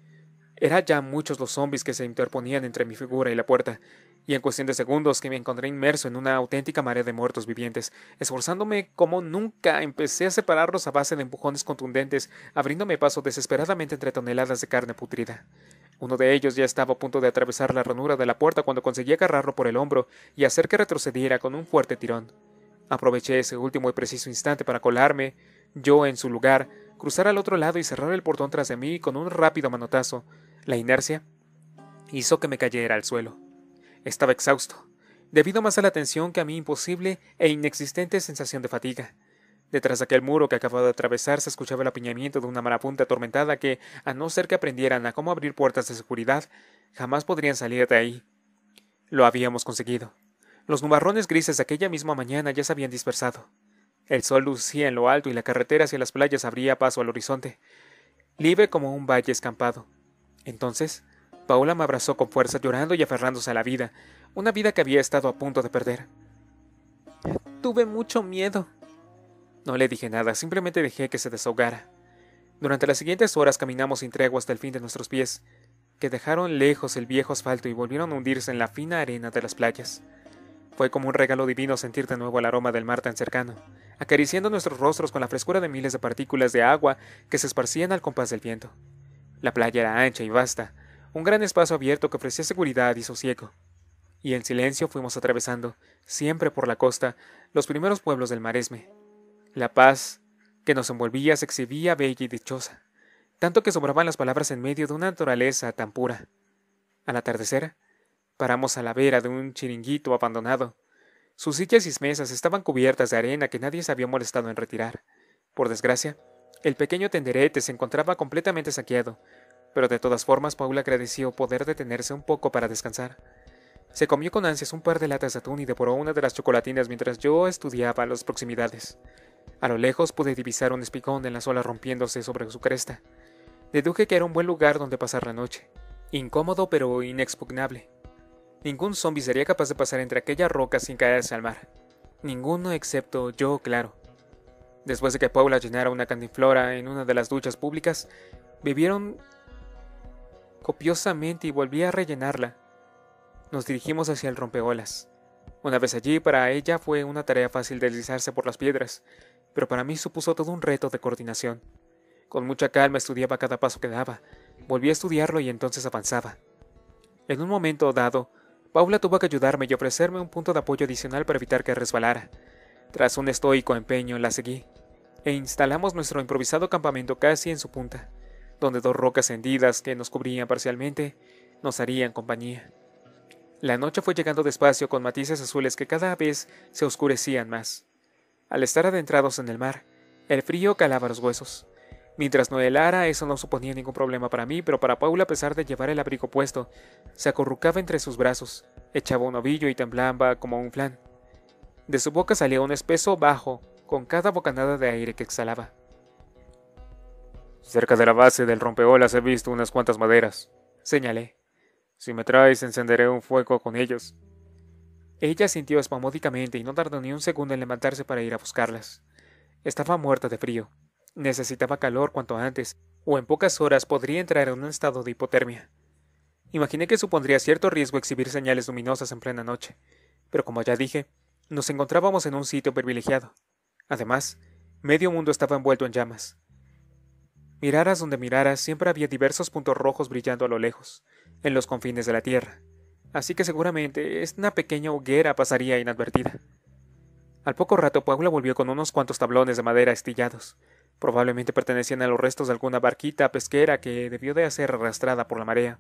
Eran ya muchos los zombies que se interponían entre mi figura y la puerta, y en cuestión de segundos que me encontré inmerso en una auténtica marea de muertos vivientes. Esforzándome como nunca, empecé a separarlos a base de empujones contundentes, abriéndome paso desesperadamente entre toneladas de carne putrida. Uno de ellos ya estaba a punto de atravesar la ranura de la puerta cuando conseguí agarrarlo por el hombro y hacer que retrocediera con un fuerte tirón. Aproveché ese último y preciso instante para colarme, yo en su lugar, cruzar al otro lado y cerrar el portón tras de mí con un rápido manotazo. La inercia hizo que me cayera al suelo. Estaba exhausto, debido más a la tensión que a mi imposible e inexistente sensación de fatiga. Detrás de aquel muro que acababa de atravesar se escuchaba el apiñamiento de una marabunta atormentada que, a no ser que aprendieran a cómo abrir puertas de seguridad, jamás podrían salir de ahí. Lo habíamos conseguido. Los nubarrones grises de aquella misma mañana ya se habían dispersado. El sol lucía en lo alto y la carretera hacia las playas abría paso al horizonte, libre como un valle escampado. Entonces, Paula me abrazó con fuerza, llorando y aferrándose a la vida, una vida que había estado a punto de perder. Tuve mucho miedo. No le dije nada, simplemente dejé que se desahogara. Durante las siguientes horas caminamos sin tregua hasta el fin de nuestros pies, que dejaron lejos el viejo asfalto y volvieron a hundirse en la fina arena de las playas. Fue como un regalo divino sentir de nuevo el aroma del mar tan cercano, acariciando nuestros rostros con la frescura de miles de partículas de agua que se esparcían al compás del viento. La playa era ancha y vasta, un gran espacio abierto que ofrecía seguridad y sosiego. Y en silencio fuimos atravesando, siempre por la costa, los primeros pueblos del Maresme. La paz que nos envolvía se exhibía bella y dichosa, tanto que sobraban las palabras en medio de una naturaleza tan pura. Al atardecer, paramos a la vera de un chiringuito abandonado. Sus sillas y mesas estaban cubiertas de arena que nadie se había molestado en retirar. Por desgracia, el pequeño tenderete se encontraba completamente saqueado, pero de todas formas Paula agradeció poder detenerse un poco para descansar. Se comió con ansias un par de latas de atún y devoró una de las chocolatinas mientras yo estudiaba las proximidades. A lo lejos pude divisar un espigón en las olas rompiéndose sobre su cresta. Deduje que era un buen lugar donde pasar la noche. Incómodo pero inexpugnable. Ningún zombi sería capaz de pasar entre aquellas rocas sin caerse al mar. Ninguno excepto yo, claro. Después de que Paula llenara una cantinflora en una de las duchas públicas, bebieron copiosamente y volví a rellenarla. Nos dirigimos hacia el rompeolas. Una vez allí, para ella fue una tarea fácil deslizarse por las piedras, pero para mí supuso todo un reto de coordinación. Con mucha calma estudiaba cada paso que daba, volví a estudiarlo y entonces avanzaba. En un momento dado, Paula tuvo que ayudarme y ofrecerme un punto de apoyo adicional para evitar que resbalara. Tras un estoico empeño, la seguí, e instalamos nuestro improvisado campamento casi en su punta, donde dos rocas hendidas que nos cubrían parcialmente nos harían compañía. La noche fue llegando despacio con matices azules que cada vez se oscurecían más. Al estar adentrados en el mar, el frío calaba los huesos. Mientras no helara, eso no suponía ningún problema para mí, pero para Paula, a pesar de llevar el abrigo puesto, se acurrucaba entre sus brazos, echaba un ovillo y temblaba como un flan. De su boca salía un espeso bajo con cada bocanada de aire que exhalaba. Cerca de la base del rompeolas he visto unas cuantas maderas, señalé. Si me traes, encenderé un fuego con ellos. Ella sintió espasmódicamente y no tardó ni un segundo en levantarse para ir a buscarlas. Estaba muerta de frío. Necesitaba calor cuanto antes, o en pocas horas podría entrar en un estado de hipotermia. Imaginé que supondría cierto riesgo exhibir señales luminosas en plena noche, pero como ya dije, nos encontrábamos en un sitio privilegiado. Además, medio mundo estaba envuelto en llamas. Miraras donde miraras, siempre había diversos puntos rojos brillando a lo lejos, en los confines de la tierra, así que seguramente una pequeña hoguera pasaría inadvertida. Al poco rato Paula volvió con unos cuantos tablones de madera estillados. Probablemente pertenecían a los restos de alguna barquita pesquera que debió de ser arrastrada por la marea.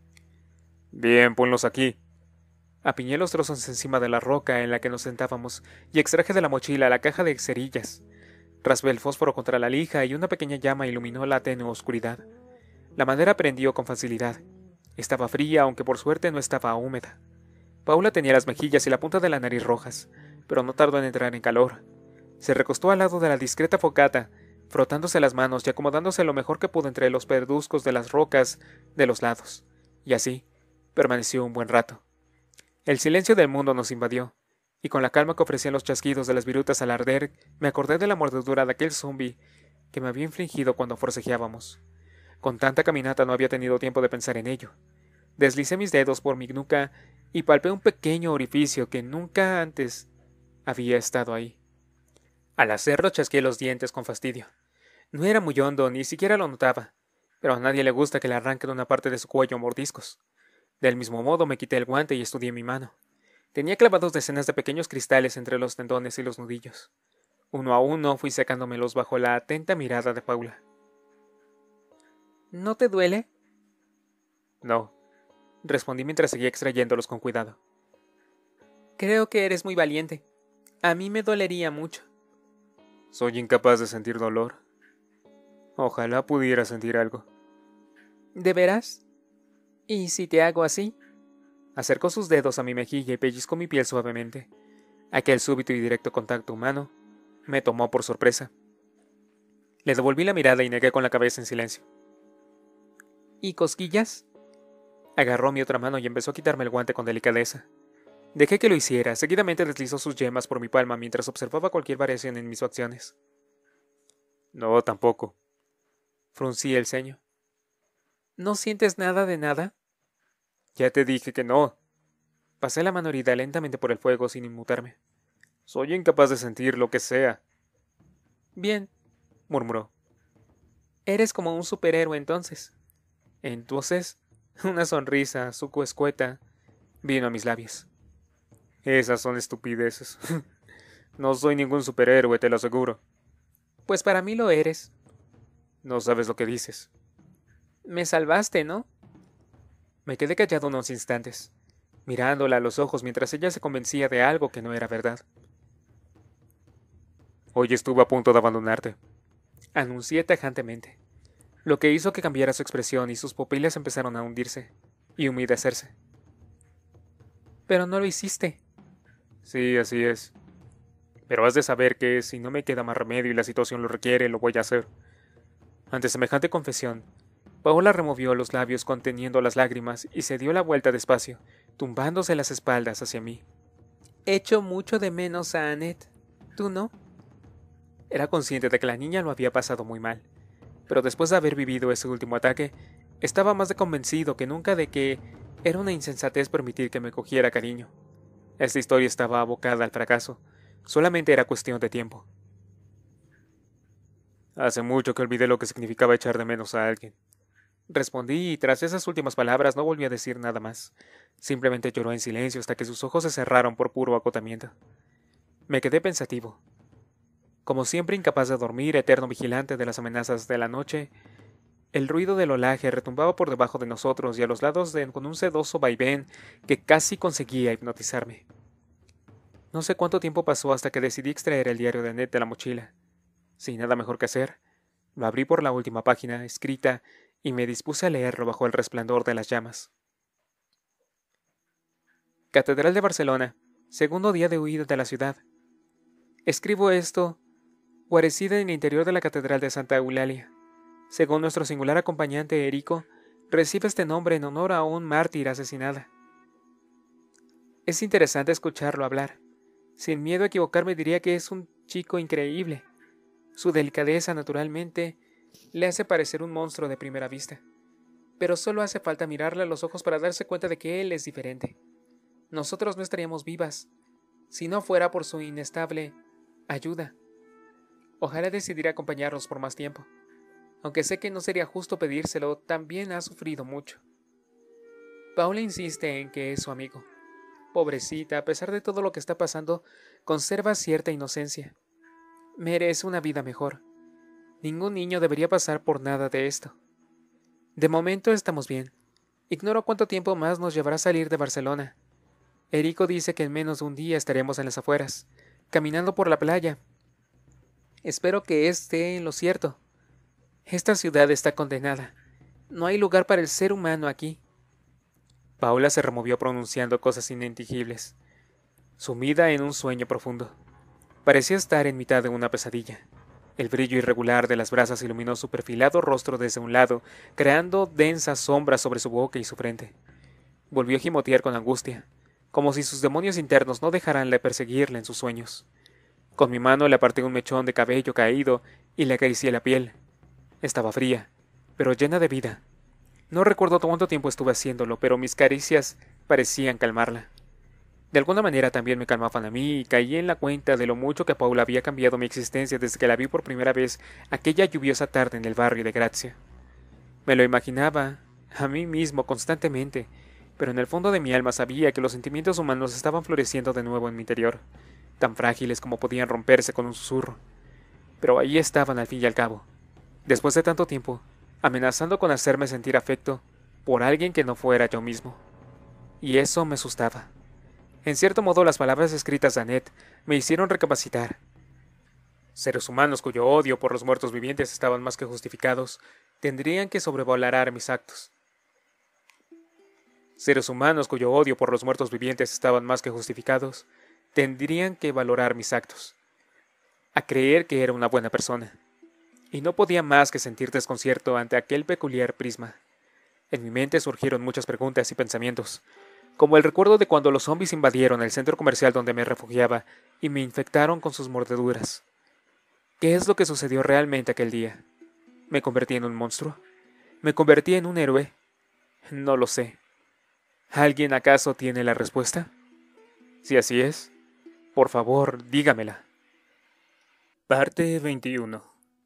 Bien, ponlos aquí. Apiñé los trozos encima de la roca en la que nos sentábamos y extraje de la mochila la caja de cerillas. Raspé el fósforo contra la lija y una pequeña llama iluminó la tenue oscuridad. La madera prendió con facilidad. Estaba fría, aunque por suerte no estaba húmeda. Paula tenía las mejillas y la punta de la nariz rojas, pero no tardó en entrar en calor. Se recostó al lado de la discreta fogata, frotándose las manos y acomodándose lo mejor que pudo entre los pedruscos de las rocas de los lados, y así permaneció un buen rato. El silencio del mundo nos invadió, y con la calma que ofrecían los chasquidos de las virutas al arder, me acordé de la mordedura de aquel zombi que me había infligido cuando forcejeábamos. Con tanta caminata no había tenido tiempo de pensar en ello. Deslicé mis dedos por mi nuca y palpé un pequeño orificio que nunca antes había estado ahí. Al hacerlo chasqueé los dientes con fastidio. No era muy hondo, ni siquiera lo notaba, pero a nadie le gusta que le arranquen una parte de su cuello a mordiscos. Del mismo modo me quité el guante y estudié mi mano. Tenía clavados decenas de pequeños cristales entre los tendones y los nudillos. Uno a uno fui sacándomelos bajo la atenta mirada de Paula. ¿No te duele? No, respondí mientras seguía extrayéndolos con cuidado. Creo que eres muy valiente. A mí me dolería mucho. Soy incapaz de sentir dolor. Ojalá pudiera sentir algo. ¿De veras? ¿Y si te hago así? Acercó sus dedos a mi mejilla y pellizcó mi piel suavemente. Aquel súbito y directo contacto humano me tomó por sorpresa. Le devolví la mirada y negué con la cabeza en silencio. ¿Y cosquillas? Agarró mi otra mano y empezó a quitarme el guante con delicadeza. Dejé que lo hiciera, seguidamente deslizó sus yemas por mi palma mientras observaba cualquier variación en mis facciones. No, tampoco. Fruncí el ceño. ¿No sientes nada de nada? Ya te dije que no. Pasé la mano herida lentamente por el fuego sin inmutarme. Soy incapaz de sentir lo que sea. Bien, murmuró. Eres como un superhéroe entonces. Entonces, una sonrisa, suco escueta, vino a mis labios. Esas son estupideces. No soy ningún superhéroe, te lo aseguro. Pues para mí lo eres. No sabes lo que dices. Me salvaste, ¿no? Me quedé callado unos instantes, mirándola a los ojos mientras ella se convencía de algo que no era verdad. Hoy estuve a punto de abandonarte, anuncié tajantemente, lo que hizo que cambiara su expresión y sus pupilas empezaron a hundirse y humedecerse. Pero no lo hiciste. Sí, así es. Pero has de saber que si no me queda más remedio y la situación lo requiere, lo voy a hacer. Ante semejante confesión, Paola removió los labios conteniendo las lágrimas y se dio la vuelta despacio, tumbándose las espaldas hacia mí. Echo mucho de menos a Annette. ¿Tú no? Era consciente de que la niña lo había pasado muy mal, pero después de haber vivido ese último ataque, estaba más de convencido que nunca de que era una insensatez permitir que me cogiera cariño. Esta historia estaba abocada al fracaso, solamente era cuestión de tiempo. Hace mucho que olvidé lo que significaba echar de menos a alguien. Respondí y tras esas últimas palabras no volví a decir nada más. Simplemente lloró en silencio hasta que sus ojos se cerraron por puro agotamiento. Me quedé pensativo. Como siempre incapaz de dormir, eterno vigilante de las amenazas de la noche, el ruido del olaje retumbaba por debajo de nosotros y a los lados con un sedoso vaivén que casi conseguía hipnotizarme. No sé cuánto tiempo pasó hasta que decidí extraer el diario de Annette de la mochila. Sin nada mejor que hacer, lo abrí por la última página escrita y me dispuse a leerlo bajo el resplandor de las llamas. Catedral de Barcelona, segundo día de huida de la ciudad. Escribo esto, guarecida en el interior de la Catedral de Santa Eulalia. Según nuestro singular acompañante Erico, recibe este nombre en honor a un mártir asesinada. Es interesante escucharlo hablar. Sin miedo a equivocarme diría que es un chico increíble. Su delicadeza, naturalmente, le hace parecer un monstruo de primera vista. Pero solo hace falta mirarle a los ojos para darse cuenta de que él es diferente. Nosotros no estaríamos vivas, si no fuera por su inestable ayuda. Ojalá decidiera acompañarnos por más tiempo. Aunque sé que no sería justo pedírselo, también ha sufrido mucho. Paula insiste en que es su amigo. Pobrecita, a pesar de todo lo que está pasando, conserva cierta inocencia. Merece una vida mejor. Ningún niño debería pasar por nada de esto. De momento estamos bien. Ignoro cuánto tiempo más nos llevará a salir de Barcelona. Erico dice que en menos de un día estaremos en las afueras, caminando por la playa. Espero que esté en lo cierto. Esta ciudad está condenada. No hay lugar para el ser humano aquí. Paula se removió pronunciando cosas inentendibles, sumida en un sueño profundo. Parecía estar en mitad de una pesadilla. El brillo irregular de las brasas iluminó su perfilado rostro desde un lado, creando densas sombras sobre su boca y su frente. Volvió a gimotear con angustia, como si sus demonios internos no dejaran de perseguirla en sus sueños. Con mi mano le aparté un mechón de cabello caído y le acaricié la piel. Estaba fría, pero llena de vida. No recuerdo cuánto tiempo estuve haciéndolo, pero mis caricias parecían calmarla. De alguna manera también me calmaban a mí y caí en la cuenta de lo mucho que Paula había cambiado mi existencia desde que la vi por primera vez aquella lluviosa tarde en el barrio de Gracia. Me lo imaginaba a mí mismo constantemente, pero en el fondo de mi alma sabía que los sentimientos humanos estaban floreciendo de nuevo en mi interior, tan frágiles como podían romperse con un susurro. Pero ahí estaban al fin y al cabo, después de tanto tiempo, amenazando con hacerme sentir afecto por alguien que no fuera yo mismo. Y eso me asustaba. En cierto modo, las palabras escritas de Annette me hicieron recapacitar. Seres humanos cuyo odio por los muertos vivientes estaban más que justificados, tendrían que sobrevalorar mis actos. Seres humanos cuyo odio por los muertos vivientes estaban más que justificados, tendrían que valorar mis actos. A creer que era una buena persona. Y no podía más que sentir desconcierto ante aquel peculiar prisma. En mi mente surgieron muchas preguntas y pensamientos, como el recuerdo de cuando los zombies invadieron el centro comercial donde me refugiaba y me infectaron con sus mordeduras. ¿Qué es lo que sucedió realmente aquel día? ¿Me convertí en un monstruo? ¿Me convertí en un héroe? No lo sé. ¿Alguien acaso tiene la respuesta? Si así es, por favor, dígamela. Parte 21.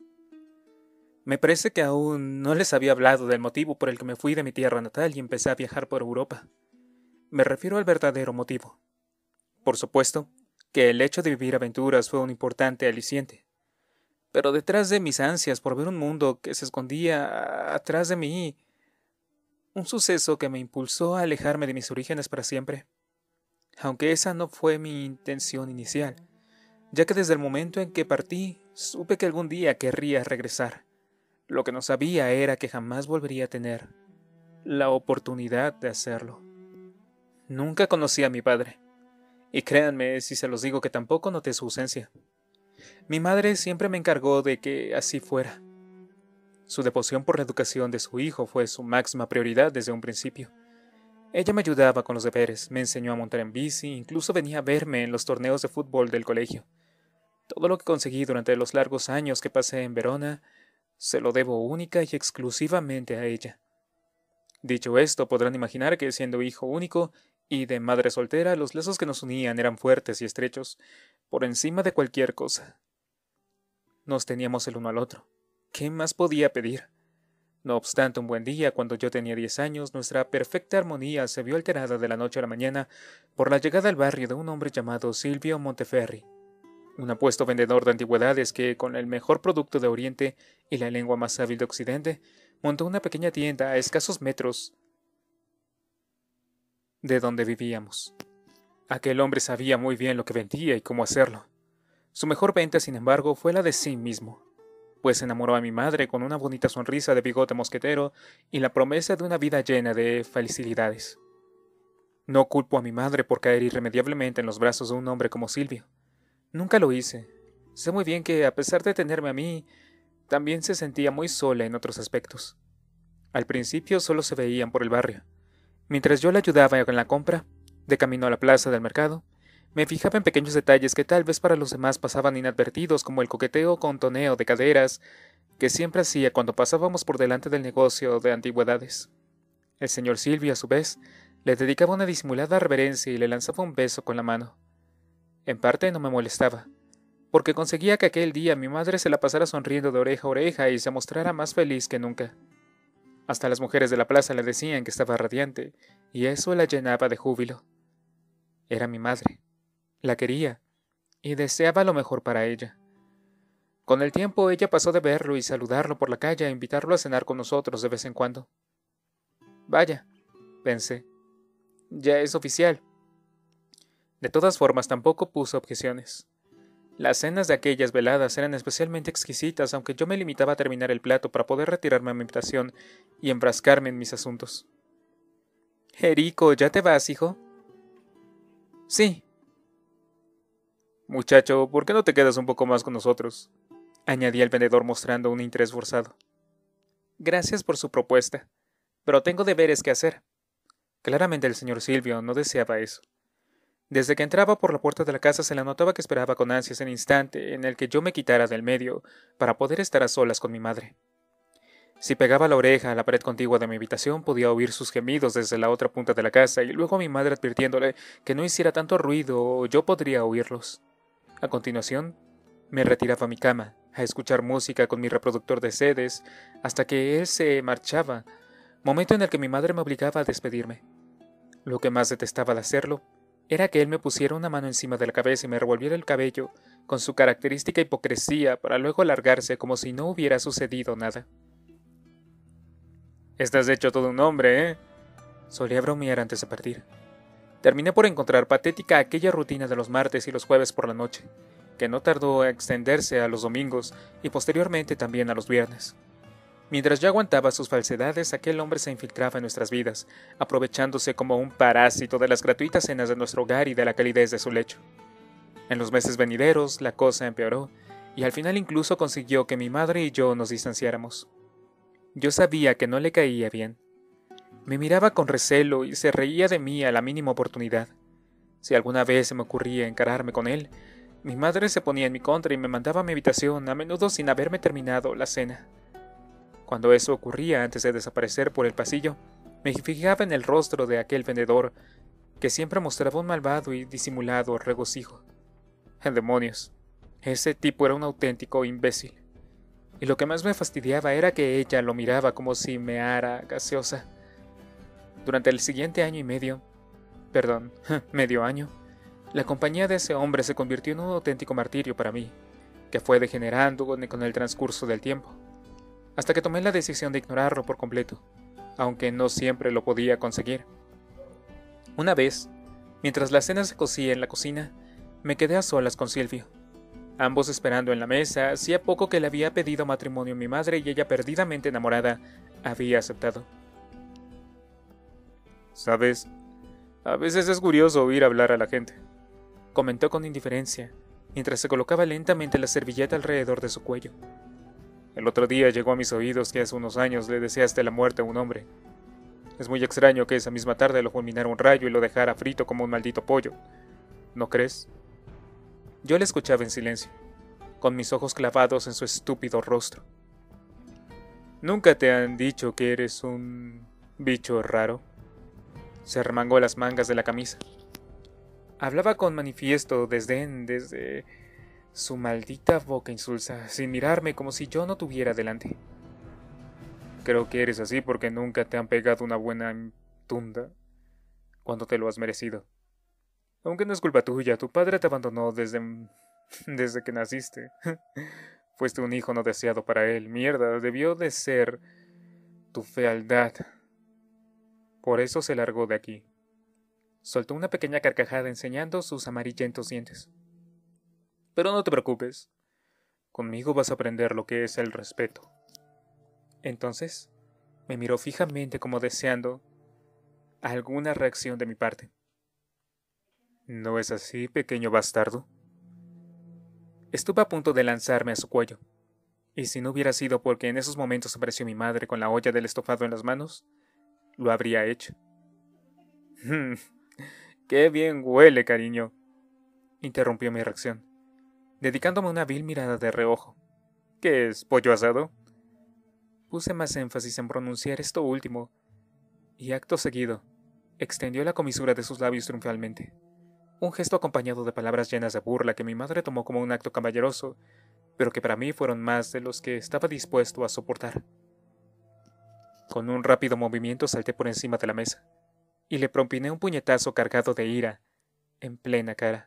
Me parece que aún no les había hablado del motivo por el que me fui de mi tierra natal y empecé a viajar por Europa. Me refiero al verdadero motivo. Por supuesto, que el hecho de vivir aventuras fue un importante aliciente. Pero detrás de mis ansias por ver un mundo que se escondía atrás de mí, un suceso que me impulsó a alejarme de mis orígenes para siempre. Aunque esa no fue mi intención inicial, ya que desde el momento en que partí, supe que algún día querría regresar. Lo que no sabía era que jamás volvería a tener la oportunidad de hacerlo. Nunca conocí a mi padre, y créanme si se los digo que tampoco noté su ausencia. Mi madre siempre me encargó de que así fuera. Su devoción por la educación de su hijo fue su máxima prioridad desde un principio. Ella me ayudaba con los deberes, me enseñó a montar en bici, incluso venía a verme en los torneos de fútbol del colegio. Todo lo que conseguí durante los largos años que pasé en Verona, se lo debo única y exclusivamente a ella. Dicho esto, podrán imaginar que siendo hijo único y de madre soltera, los lazos que nos unían eran fuertes y estrechos, por encima de cualquier cosa. Nos teníamos el uno al otro. ¿Qué más podía pedir? No obstante, un buen día, cuando yo tenía 10 años, nuestra perfecta armonía se vio alterada de la noche a la mañana por la llegada al barrio de un hombre llamado Silvio Monteferri, un apuesto vendedor de antigüedades que, con el mejor producto de Oriente y la lengua más hábil de Occidente, montó una pequeña tienda a escasos metros de donde vivíamos. Aquel hombre sabía muy bien lo que vendía y cómo hacerlo. Su mejor venta, sin embargo, fue la de sí mismo, pues enamoró a mi madre con una bonita sonrisa de bigote mosquetero y la promesa de una vida llena de facilidades. No culpo a mi madre por caer irremediablemente en los brazos de un hombre como Silvio. Nunca lo hice. Sé muy bien que, a pesar de tenerme a mí, también se sentía muy sola en otros aspectos. Al principio solo se veían por el barrio. Mientras yo la ayudaba con la compra, de camino a la plaza del mercado, me fijaba en pequeños detalles que tal vez para los demás pasaban inadvertidos, como el coqueteo con toneo de caderas que siempre hacía cuando pasábamos por delante del negocio de antigüedades. El señor Silvio, a su vez, le dedicaba una disimulada reverencia y le lanzaba un beso con la mano. En parte no me molestaba, porque conseguía que aquel día mi madre se la pasara sonriendo de oreja a oreja y se mostrara más feliz que nunca. Hasta las mujeres de la plaza le decían que estaba radiante, y eso la llenaba de júbilo. Era mi madre. La quería, y deseaba lo mejor para ella. Con el tiempo ella pasó de verlo y saludarlo por la calle a invitarlo a cenar con nosotros de vez en cuando. Vaya, pensé, ya es oficial. De todas formas, tampoco puso objeciones. Las cenas de aquellas veladas eran especialmente exquisitas, aunque yo me limitaba a terminar el plato para poder retirarme a mi habitación y enfrascarme en mis asuntos. —Erico, ¿ya te vas, hijo? —Sí. —Muchacho, ¿por qué no te quedas un poco más con nosotros? —añadía el vendedor mostrando un interés forzado. —Gracias por su propuesta, pero tengo deberes que hacer. Claramente el señor Silvio no deseaba eso. Desde que entraba por la puerta de la casa se le notaba que esperaba con ansias el instante en el que yo me quitara del medio para poder estar a solas con mi madre. Si pegaba la oreja a la pared contigua de mi habitación, podía oír sus gemidos desde la otra punta de la casa y luego a mi madre advirtiéndole que no hiciera tanto ruido o yo podría oírlos. A continuación, me retiraba a mi cama, a escuchar música con mi reproductor de CDs, hasta que él se marchaba, momento en el que mi madre me obligaba a despedirme. Lo que más detestaba de hacerlo era que él me pusiera una mano encima de la cabeza y me revolviera el cabello con su característica hipocresía para luego largarse como si no hubiera sucedido nada. «Estás hecho todo un hombre, ¿eh?», solía bromear antes de partir. Terminé por encontrar patética aquella rutina de los martes y los jueves por la noche, que no tardó a extenderse a los domingos y posteriormente también a los viernes. Mientras yo aguantaba sus falsedades, aquel hombre se infiltraba en nuestras vidas, aprovechándose como un parásito de las gratuitas cenas de nuestro hogar y de la calidez de su lecho. En los meses venideros, la cosa empeoró, y al final incluso consiguió que mi madre y yo nos distanciáramos. Yo sabía que no le caía bien. Me miraba con recelo y se reía de mí a la mínima oportunidad. Si alguna vez se me ocurría encararme con él, mi madre se ponía en mi contra y me mandaba a mi habitación, a menudo sin haberme terminado la cena. Cuando eso ocurría antes de desaparecer por el pasillo, me fijaba en el rostro de aquel vendedor, que siempre mostraba un malvado y disimulado regocijo. ¡Demonios! Ese tipo era un auténtico imbécil. Y lo que más me fastidiaba era que ella lo miraba como si meara gaseosa. Durante el siguiente medio año, la compañía de ese hombre se convirtió en un auténtico martirio para mí, que fue degenerando con el transcurso del tiempo, hasta que tomé la decisión de ignorarlo por completo, aunque no siempre lo podía conseguir. Una vez, mientras la cena se cocía en la cocina, me quedé a solas con Silvio. Ambos esperando en la mesa, hacía poco que le había pedido matrimonio a mi madre y ella, perdidamente enamorada, había aceptado. ¿Sabes? A veces es curioso oír hablar a la gente, comentó con indiferencia, mientras se colocaba lentamente la servilleta alrededor de su cuello. El otro día llegó a mis oídos que hace unos años le deseaste la muerte a un hombre. Es muy extraño que esa misma tarde lo fulminara un rayo y lo dejara frito como un maldito pollo. ¿No crees? Yo le escuchaba en silencio, con mis ojos clavados en su estúpido rostro. ¿Nunca te han dicho que eres un bicho raro? Se remangó las mangas de la camisa. Hablaba con manifiesto desdén desde su maldita boca insulsa, sin mirarme, como si yo no tuviera delante. Creo que eres así porque nunca te han pegado una buena tunda cuando te lo has merecido. Aunque no es culpa tuya, tu padre te abandonó desde que naciste. Fuiste un hijo no deseado para él. Mierda, debió de ser tu fealdad. Por eso se largó de aquí. Soltó una pequeña carcajada enseñando sus amarillentos dientes. Pero no te preocupes. Conmigo vas a aprender lo que es el respeto. Entonces, me miró fijamente como deseando alguna reacción de mi parte. ¿No es así, pequeño bastardo? Estuve a punto de lanzarme a su cuello, y si no hubiera sido porque en esos momentos apareció mi madre con la olla del estofado en las manos, lo habría hecho. ¡Qué bien huele, cariño!, interrumpió mi reacción, dedicándome una vil mirada de reojo. ¿Qué es, pollo asado? Puse más énfasis en pronunciar esto último, y acto seguido, extendió la comisura de sus labios triunfalmente. Un gesto acompañado de palabras llenas de burla que mi madre tomó como un acto caballeroso, pero que para mí fueron más de los que estaba dispuesto a soportar. Con un rápido movimiento salté por encima de la mesa, y le propiné un puñetazo cargado de ira, en plena cara.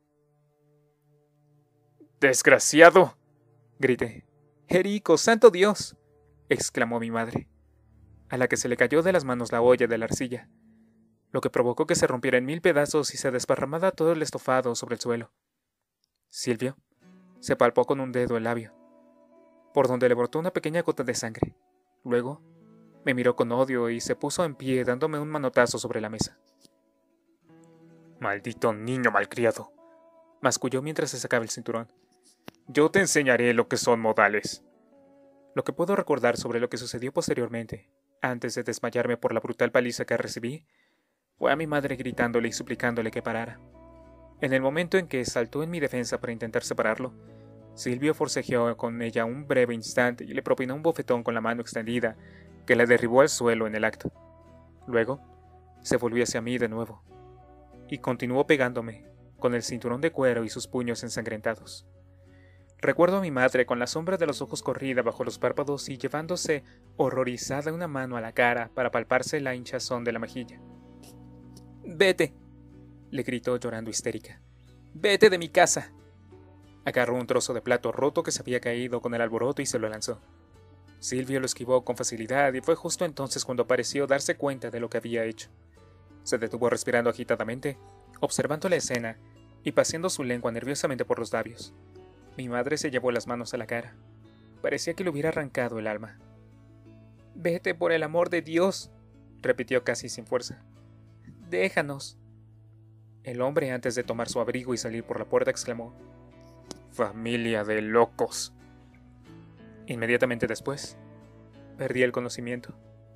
¡Desgraciado!, grité. ¡Jerico, santo Dios!, exclamó mi madre, a la que se le cayó de las manos la olla de la arcilla, lo que provocó que se rompiera en 1000 pedazos y se desparramara todo el estofado sobre el suelo. Silvio se palpó con un dedo el labio, por donde le brotó una pequeña gota de sangre. Luego me miró con odio y se puso en pie dándome un manotazo sobre la mesa. «Maldito niño malcriado», masculló mientras se sacaba el cinturón. «Yo te enseñaré lo que son modales». Lo que puedo recordar sobre lo que sucedió posteriormente, antes de desmayarme por la brutal paliza que recibí, fue a mi madre gritándole y suplicándole que parara. En el momento en que saltó en mi defensa para intentar separarlo, Silvio forcejeó con ella un breve instante y le propinó un bofetón con la mano extendida que la derribó al suelo en el acto. Luego, se volvió hacia mí de nuevo y continuó pegándome con el cinturón de cuero y sus puños ensangrentados. Recuerdo a mi madre con la sombra de los ojos corrida bajo los párpados y llevándose horrorizada una mano a la cara para palparse la hinchazón de la mejilla. «¡Vete!», le gritó llorando histérica. «¡Vete de mi casa!». Agarró un trozo de plato roto que se había caído con el alboroto y se lo lanzó. Silvio lo esquivó con facilidad y fue justo entonces cuando pareció darse cuenta de lo que había hecho. Se detuvo respirando agitadamente, observando la escena y paseando su lengua nerviosamente por los labios. Mi madre se llevó las manos a la cara. Parecía que le hubiera arrancado el alma. «¡Vete por el amor de Dios!», repitió casi sin fuerza. «¡Déjanos!». El hombre, antes de tomar su abrigo y salir por la puerta, exclamó: «¡Familia de locos!». Inmediatamente después, perdí el conocimiento.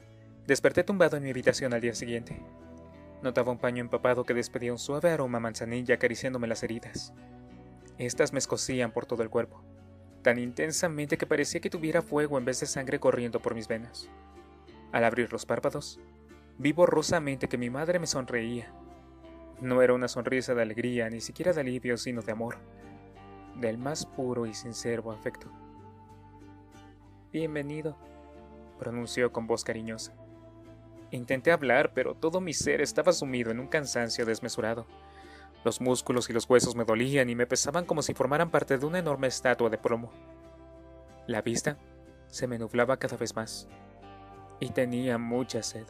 Desperté tumbado en mi habitación al día siguiente. Notaba un paño empapado que despedía un suave aroma a manzanilla acariciándome las heridas. Estas me escocían por todo el cuerpo, tan intensamente que parecía que tuviera fuego en vez de sangre corriendo por mis venas. Al abrir los párpados, vi borrosamente que mi madre me sonreía. No era una sonrisa de alegría, ni siquiera de alivio, sino de amor, del más puro y sincero afecto. «Bienvenido», pronunció con voz cariñosa. Intenté hablar, pero todo mi ser estaba sumido en un cansancio desmesurado. Los músculos y los huesos me dolían y me pesaban como si formaran parte de una enorme estatua de plomo. La vista se me nublaba cada vez más, y tenía mucha sed.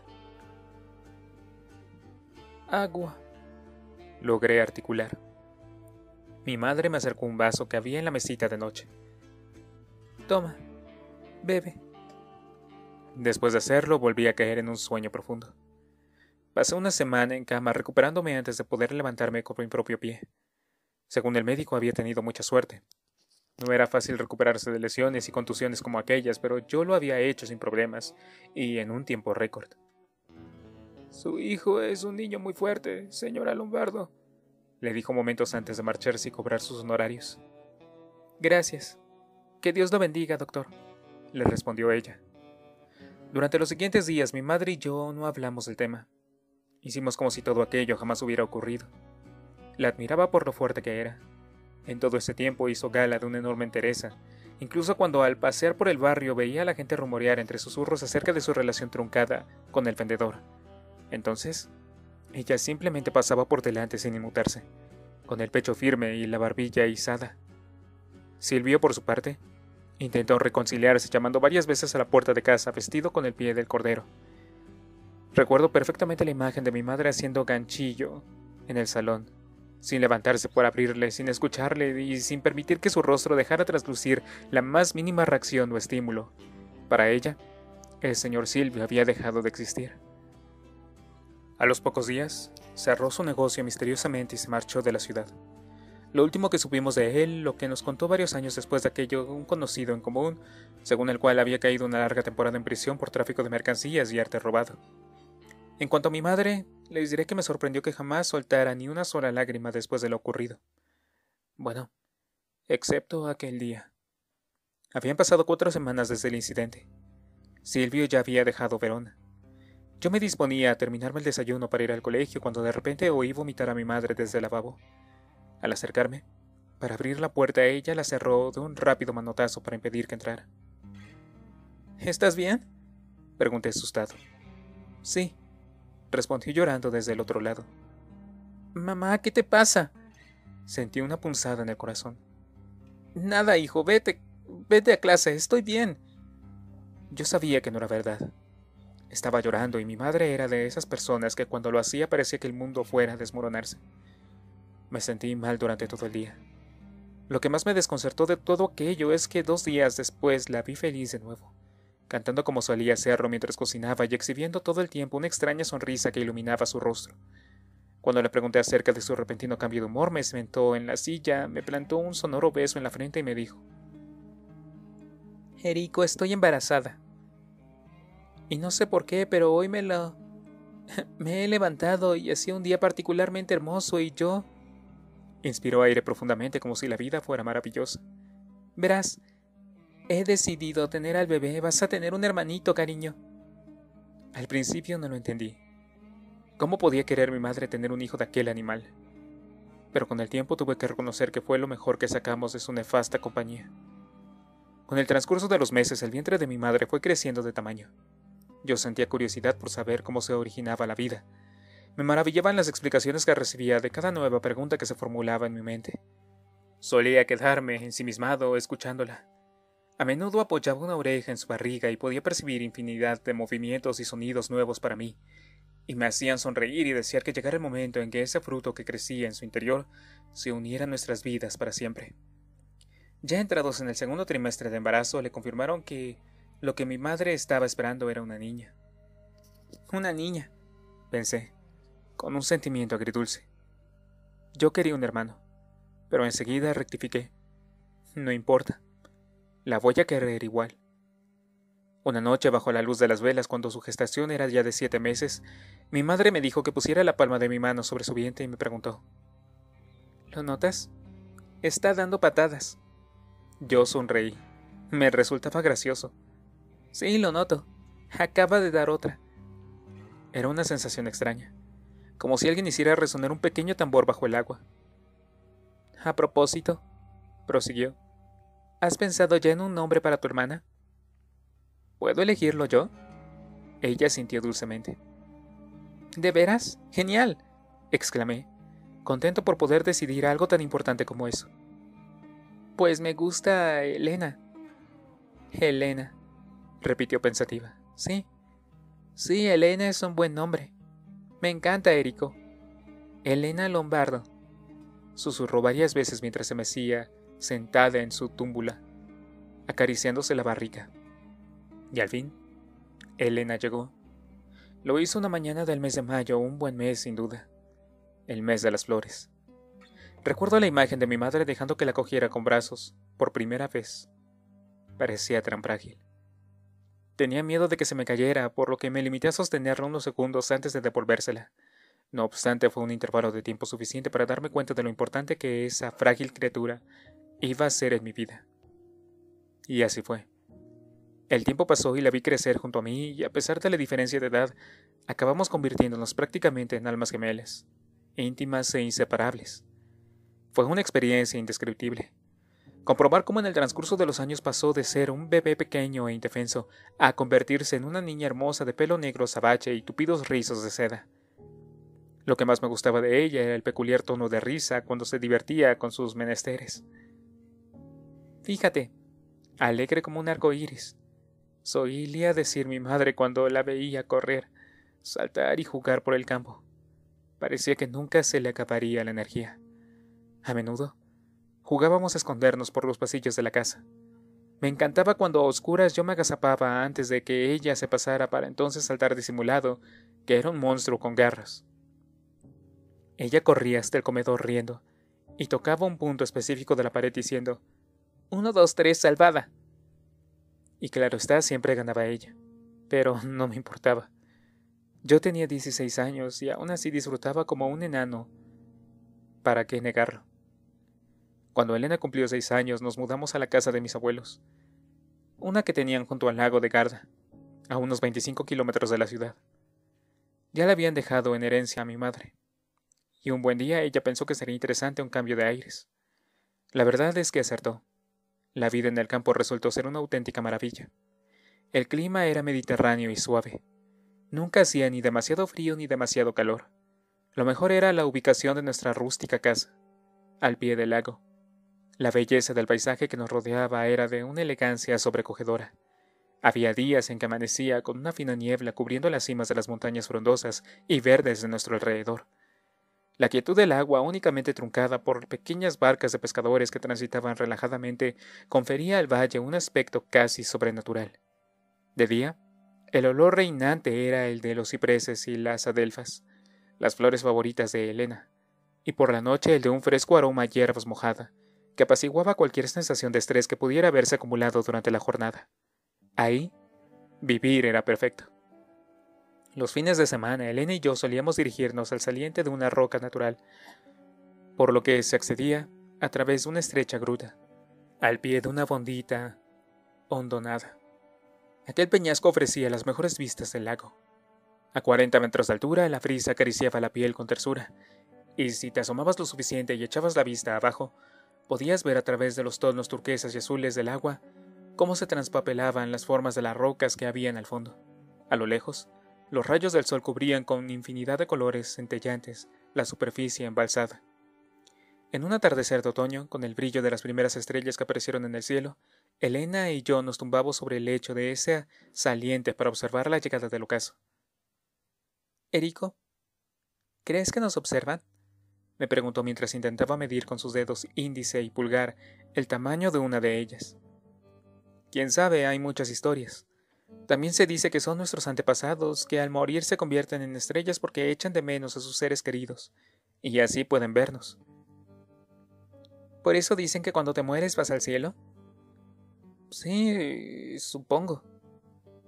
«Agua», logré articular. Mi madre me acercó un vaso que había en la mesita de noche. «Toma, bebe». Después de hacerlo, volví a caer en un sueño profundo. Pasé una semana en cama recuperándome antes de poder levantarme con mi propio pie. Según el médico, había tenido mucha suerte. No era fácil recuperarse de lesiones y contusiones como aquellas, pero yo lo había hecho sin problemas y en un tiempo récord. «Su hijo es un niño muy fuerte, señora Lombardo», le dijo momentos antes de marcharse y cobrar sus honorarios. «Gracias. Que Dios lo bendiga, doctor», le respondió ella. Durante los siguientes días, mi madre y yo no hablamos del tema. Hicimos como si todo aquello jamás hubiera ocurrido. La admiraba por lo fuerte que era. En todo ese tiempo hizo gala de una enorme entereza, incluso cuando al pasear por el barrio veía a la gente rumorear entre susurros acerca de su relación truncada con el vendedor. Entonces, ella simplemente pasaba por delante sin inmutarse, con el pecho firme y la barbilla izada. Silvio, por su parte, intentó reconciliarse llamando varias veces a la puerta de casa vestido con el pie del cordero. Recuerdo perfectamente la imagen de mi madre haciendo ganchillo en el salón, sin levantarse por abrirle, sin escucharle y sin permitir que su rostro dejara traslucir la más mínima reacción o estímulo. Para ella, el señor Silvio había dejado de existir. A los pocos días, cerró su negocio misteriosamente y se marchó de la ciudad. Lo último que supimos de él, lo que nos contó varios años después de aquello, un conocido en común, según el cual había caído una larga temporada en prisión por tráfico de mercancías y arte robado. En cuanto a mi madre, les diré que me sorprendió que jamás soltara ni una sola lágrima después de lo ocurrido. Bueno, excepto aquel día. Habían pasado 4 semanas desde el incidente. Silvio ya había dejado Verona. Yo me disponía a terminarme el desayuno para ir al colegio cuando de repente oí vomitar a mi madre desde el lavabo. Al acercarme, para abrir la puerta, ella la cerró de un rápido manotazo para impedir que entrara. «¿Estás bien?», pregunté asustado. «Sí», respondió llorando desde el otro lado. «Mamá, ¿qué te pasa?», sentí una punzada en el corazón. «Nada, hijo, vete a clase, estoy bien». Yo sabía que no era verdad. Estaba llorando y mi madre era de esas personas que cuando lo hacía parecía que el mundo fuera a desmoronarse. Me sentí mal durante todo el día. Lo que más me desconcertó de todo aquello es que 2 días después la vi feliz de nuevo, cantando como solía hacerlo mientras cocinaba y exhibiendo todo el tiempo una extraña sonrisa que iluminaba su rostro. Cuando le pregunté acerca de su repentino cambio de humor, me sentó en la silla, me plantó un sonoro beso en la frente y me dijo: «Erico, estoy embarazada. Y no sé por qué, pero hoy me he levantado y hacía un día particularmente hermoso y yo...». Inspiró aire profundamente como si la vida fuera maravillosa. «Verás, he decidido tener al bebé, vas a tener un hermanito, cariño». Al principio no lo entendí. ¿Cómo podía querer mi madre tener un hijo de aquel animal? Pero con el tiempo tuve que reconocer que fue lo mejor que sacamos de su nefasta compañía. Con el transcurso de los meses, el vientre de mi madre fue creciendo de tamaño. Yo sentía curiosidad por saber cómo se originaba la vida. Me maravillaban las explicaciones que recibía de cada nueva pregunta que se formulaba en mi mente. Solía quedarme ensimismado escuchándola. A menudo apoyaba una oreja en su barriga y podía percibir infinidad de movimientos y sonidos nuevos para mí, y me hacían sonreír y desear que llegara el momento en que ese fruto que crecía en su interior se uniera a nuestras vidas para siempre. Ya entrados en el 2º trimestre de embarazo, le confirmaron que lo que mi madre estaba esperando era una niña. «Una niña», pensé, con un sentimiento agridulce. Yo quería un hermano, pero enseguida rectifiqué. No importa, la voy a querer igual. Una noche, bajo la luz de las velas, cuando su gestación era ya de 7 meses, mi madre me dijo que pusiera la palma de mi mano sobre su vientre y me preguntó: ¿Lo notas? Está dando patadas. Yo sonreí. Me resultaba gracioso. Sí, lo noto. Acaba de dar otra. Era una sensación extraña, como si alguien hiciera resonar un pequeño tambor bajo el agua. A propósito, prosiguió, ¿has pensado ya en un nombre para tu hermana? ¿Puedo elegirlo yo? Ella sintió dulcemente. ¿De veras? ¡Genial!, exclamé, contento por poder decidir algo tan importante como eso. Pues me gusta Elena. Helena, repitió pensativa. Sí, Elena es un buen nombre. Me encanta, Érico. Elena Lombardo, susurró varias veces mientras se mecía, sentada en su túmbula, acariciándose la barriga. Y al fin, Elena llegó. Lo hizo una mañana del mes de mayo, un buen mes sin duda. El mes de las flores. Recuerdo la imagen de mi madre dejando que la cogiera con brazos, por primera vez. Parecía tan frágil. Tenía miedo de que se me cayera, por lo que me limité a sostenerla unos segundos antes de devolvérsela. No obstante, fue un intervalo de tiempo suficiente para darme cuenta de lo importante que esa frágil criatura iba a ser en mi vida. Y así fue. El tiempo pasó y la vi crecer junto a mí, y a pesar de la diferencia de edad, acabamos convirtiéndonos prácticamente en almas gemelas, íntimas e inseparables. Fue una experiencia indescriptible. Comprobar cómo en el transcurso de los años pasó de ser un bebé pequeño e indefenso a convertirse en una niña hermosa de pelo negro azabache y tupidos rizos de seda. Lo que más me gustaba de ella era el peculiar tono de risa cuando se divertía con sus menesteres. Fíjate, alegre como un arco iris, solía decir mi madre cuando la veía correr, saltar y jugar por el campo. Parecía que nunca se le acabaría la energía. A menudo, jugábamos a escondernos por los pasillos de la casa. Me encantaba cuando a oscuras yo me agazapaba antes de que ella se pasara para entonces saltar disimulado, que era un monstruo con garras. Ella corría hasta el comedor riendo, y tocaba un punto específico de la pared diciendo: 1, 2, 3, salvada. Y claro está, siempre ganaba ella, pero no me importaba. Yo tenía 16 años y aún así disfrutaba como un enano. ¿Para qué negarlo? Cuando Elena cumplió 6 años, nos mudamos a la casa de mis abuelos, una que tenían junto al lago de Garda, a unos 25 kilómetros de la ciudad. Ya la habían dejado en herencia a mi madre, y un buen día ella pensó que sería interesante un cambio de aires. La verdad es que acertó. La vida en el campo resultó ser una auténtica maravilla. El clima era mediterráneo y suave. Nunca hacía ni demasiado frío ni demasiado calor. Lo mejor era la ubicación de nuestra rústica casa, al pie del lago. La belleza del paisaje que nos rodeaba era de una elegancia sobrecogedora. Había días en que amanecía con una fina niebla cubriendo las cimas de las montañas frondosas y verdes de nuestro alrededor. La quietud del agua, únicamente truncada por pequeñas barcas de pescadores que transitaban relajadamente, confería al valle un aspecto casi sobrenatural. De día, el olor reinante era el de los cipreses y las adelfas, las flores favoritas de Elena, y por la noche el de un fresco aroma a hierbas mojada, que apaciguaba cualquier sensación de estrés que pudiera haberse acumulado durante la jornada. Ahí, vivir era perfecto. Los fines de semana, Elena y yo solíamos dirigirnos al saliente de una roca natural, por lo que se accedía a través de una estrecha gruta, al pie de una bondita hondonada. Aquel peñasco ofrecía las mejores vistas del lago. A 40 metros de altura, la brisa acariciaba la piel con tersura, y si te asomabas lo suficiente y echabas la vista abajo, podías ver a través de los tonos turquesas y azules del agua cómo se transpapelaban las formas de las rocas que había en el fondo. A lo lejos, los rayos del sol cubrían con infinidad de colores centellantes la superficie embalsada. En un atardecer de otoño, con el brillo de las primeras estrellas que aparecieron en el cielo, Elena y yo nos tumbamos sobre el lecho de ese saliente para observar la llegada del ocaso. —Érico, ¿crees que nos observan? —me preguntó mientras intentaba medir con sus dedos índice y pulgar el tamaño de una de ellas. —Quién sabe, hay muchas historias. También se dice que son nuestros antepasados, que al morir se convierten en estrellas porque echan de menos a sus seres queridos, y así pueden vernos. ¿Por eso dicen que cuando te mueres vas al cielo? Sí, supongo.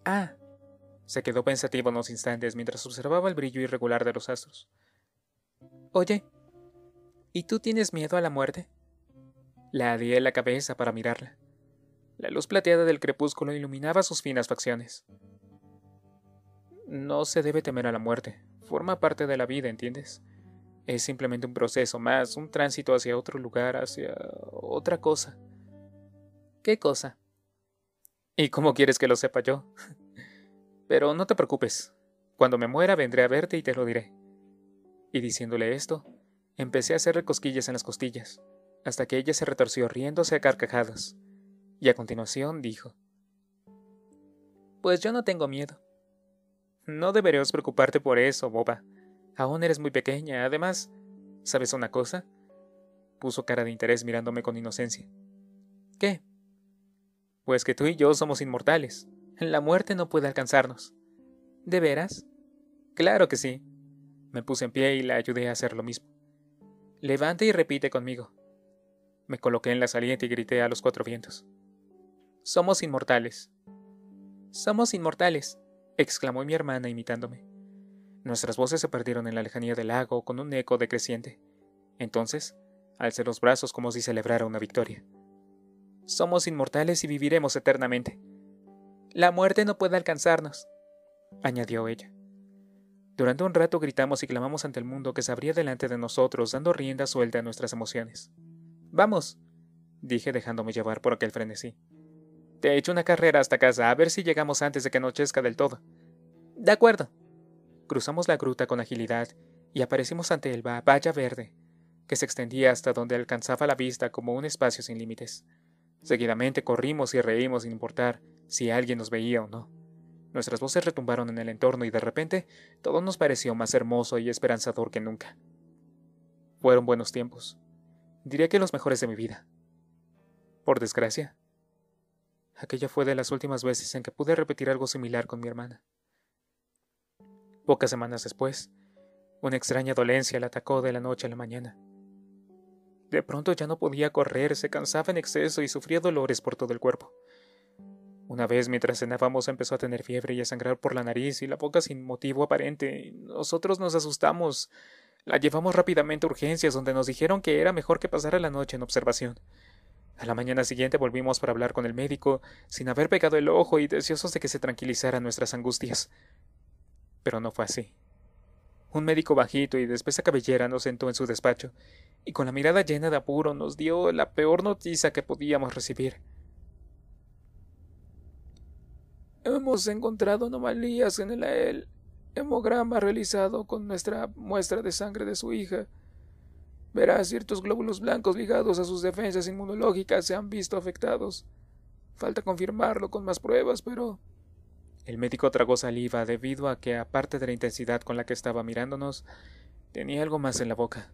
Ah. Se quedó pensativo unos instantes mientras observaba el brillo irregular de los astros. Oye, ¿y tú tienes miedo a la muerte? Ladeé la cabeza para mirarla. La luz plateada del crepúsculo iluminaba sus finas facciones. No se debe temer a la muerte. Forma parte de la vida, ¿entiendes? Es simplemente un proceso más, un tránsito hacia otro lugar, hacia otra cosa. ¿Qué cosa? ¿Y cómo quieres que lo sepa yo? Pero no te preocupes. Cuando me muera vendré a verte y te lo diré. Y diciéndole esto, empecé a hacerle cosquillas en las costillas, hasta que ella se retorció riéndose a carcajadas. Y a continuación dijo: Pues yo no tengo miedo. No deberías preocuparte por eso, boba. Aún eres muy pequeña. Además, ¿sabes una cosa? Puso cara de interés mirándome con inocencia. ¿Qué? Pues que tú y yo somos inmortales. La muerte no puede alcanzarnos. ¿De veras? Claro que sí. Me puse en pie y la ayudé a hacer lo mismo. Levante y repite conmigo. Me coloqué en la saliente y grité a los cuatro vientos. Somos inmortales. Somos inmortales, exclamó mi hermana imitándome. Nuestras voces se perdieron en la lejanía del lago con un eco decreciente. Entonces, alcé los brazos como si celebrara una victoria. Somos inmortales y viviremos eternamente. La muerte no puede alcanzarnos, añadió ella. Durante un rato gritamos y clamamos ante el mundo que se abría delante de nosotros, dando rienda suelta a nuestras emociones. Vamos, dije dejándome llevar por aquel frenesí. Te he hecho una carrera hasta casa, a ver si llegamos antes de que anochezca del todo. De acuerdo. Cruzamos la gruta con agilidad y aparecimos ante el valla verde, que se extendía hasta donde alcanzaba la vista como un espacio sin límites. Seguidamente corrimos y reímos sin importar si alguien nos veía o no. Nuestras voces retumbaron en el entorno y de repente todo nos pareció más hermoso y esperanzador que nunca. Fueron buenos tiempos. Diría que los mejores de mi vida. Por desgracia, aquella fue de las últimas veces en que pude repetir algo similar con mi hermana. Pocas semanas después, una extraña dolencia la atacó de la noche a la mañana. De pronto ya no podía correr, se cansaba en exceso y sufría dolores por todo el cuerpo. Una vez mientras cenábamos empezó a tener fiebre y a sangrar por la nariz y la boca sin motivo aparente. Nosotros nos asustamos. La llevamos rápidamente a urgencias donde nos dijeron que era mejor que pasara la noche en observación. A la mañana siguiente volvimos para hablar con el médico, sin haber pegado el ojo y deseosos de que se tranquilizaran nuestras angustias. Pero no fue así. Un médico bajito y de espesa cabellera nos sentó en su despacho, y con la mirada llena de apuro nos dio la peor noticia que podíamos recibir. Hemos encontrado anomalías en el hemograma realizado con nuestra muestra de sangre de su hija. Verá, ciertos glóbulos blancos ligados a sus defensas inmunológicas se han visto afectados. Falta confirmarlo con más pruebas, pero... El médico tragó saliva debido a que, aparte de la intensidad con la que estaba mirándonos, tenía algo más en la boca.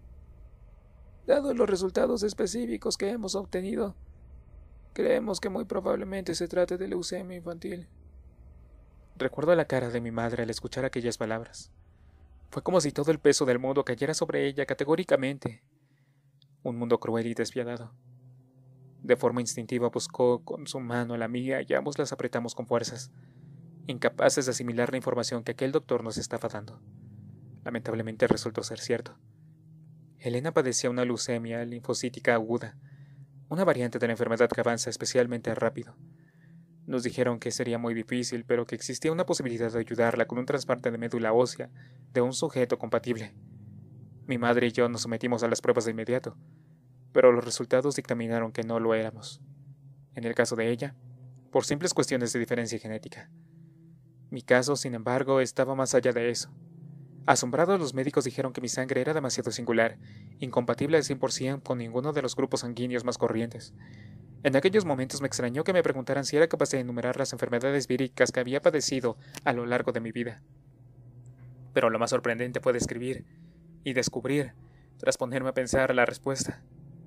Dado los resultados específicos que hemos obtenido, creemos que muy probablemente se trate de leucemia infantil. Recuerdo la cara de mi madre al escuchar aquellas palabras. Fue como si todo el peso del mundo cayera sobre ella categóricamente. Un mundo cruel y despiadado. De forma instintiva buscó con su mano la mía y ambos las apretamos con fuerzas, incapaces de asimilar la información que aquel doctor nos estaba dando. Lamentablemente resultó ser cierto. Elena padecía una leucemia linfocítica aguda, una variante de la enfermedad que avanza especialmente rápido. Nos dijeron que sería muy difícil, pero que existía una posibilidad de ayudarla con un trasplante de médula ósea de un sujeto compatible. Mi madre y yo nos sometimos a las pruebas de inmediato, pero los resultados dictaminaron que no lo éramos. En el caso de ella, por simples cuestiones de diferencia genética. Mi caso, sin embargo, estaba más allá de eso. Asombrados, los médicos dijeron que mi sangre era demasiado singular, incompatible al 100% con ninguno de los grupos sanguíneos más corrientes. En aquellos momentos me extrañó que me preguntaran si era capaz de enumerar las enfermedades víricas que había padecido a lo largo de mi vida. Pero lo más sorprendente fue describir y descubrir, tras ponerme a pensar, la respuesta.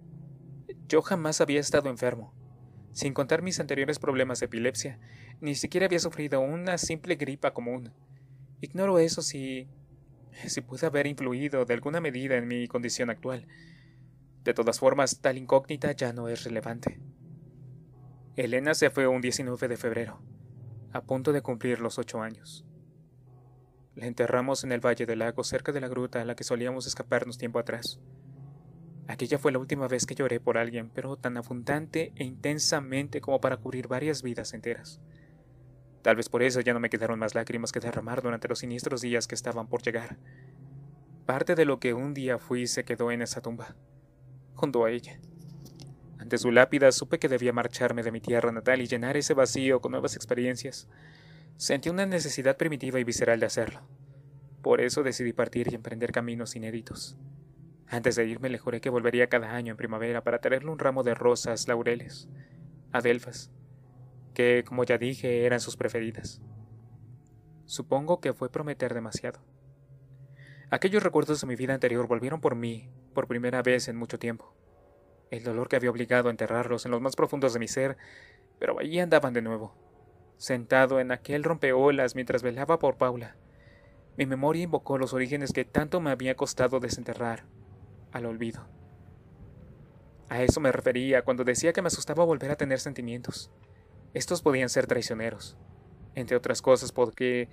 Yo jamás había estado enfermo. Sin contar mis anteriores problemas de epilepsia, ni siquiera había sufrido una simple gripa común. Ignoro eso si puede haber influido de alguna medida en mi condición actual. De todas formas, tal incógnita ya no es relevante. Elena se fue un 19 de febrero. a punto de cumplir los 8 años. La enterramos en el Valle del Lago, cerca de la gruta a la que solíamos escaparnos tiempo atrás. Aquella fue la última vez que lloré por alguien, pero tan abundante e intensamente como para cubrir varias vidas enteras. Tal vez por eso ya no me quedaron más lágrimas que derramar durante los siniestros días que estaban por llegar. Parte de lo que un día fui se quedó en esa tumba, junto a ella. Ante su lápida supe que debía marcharme de mi tierra natal y llenar ese vacío con nuevas experiencias. Sentí una necesidad primitiva y visceral de hacerlo. Por eso decidí partir y emprender caminos inéditos. Antes de irme le juré que volvería cada año en primavera para traerle un ramo de rosas, laureles, adelfas, que, como ya dije, eran sus preferidas. Supongo que fue prometer demasiado. Aquellos recuerdos de mi vida anterior volvieron por mí, por primera vez en mucho tiempo. El dolor que había obligado a enterrarlos en los más profundos de mi ser, pero allí andaban de nuevo, sentado en aquel rompeolas mientras velaba por Paula. Mi memoria invocó los orígenes que tanto me había costado desenterrar, al olvido. A eso me refería cuando decía que me asustaba volver a tener sentimientos. Estos podían ser traicioneros, entre otras cosas porque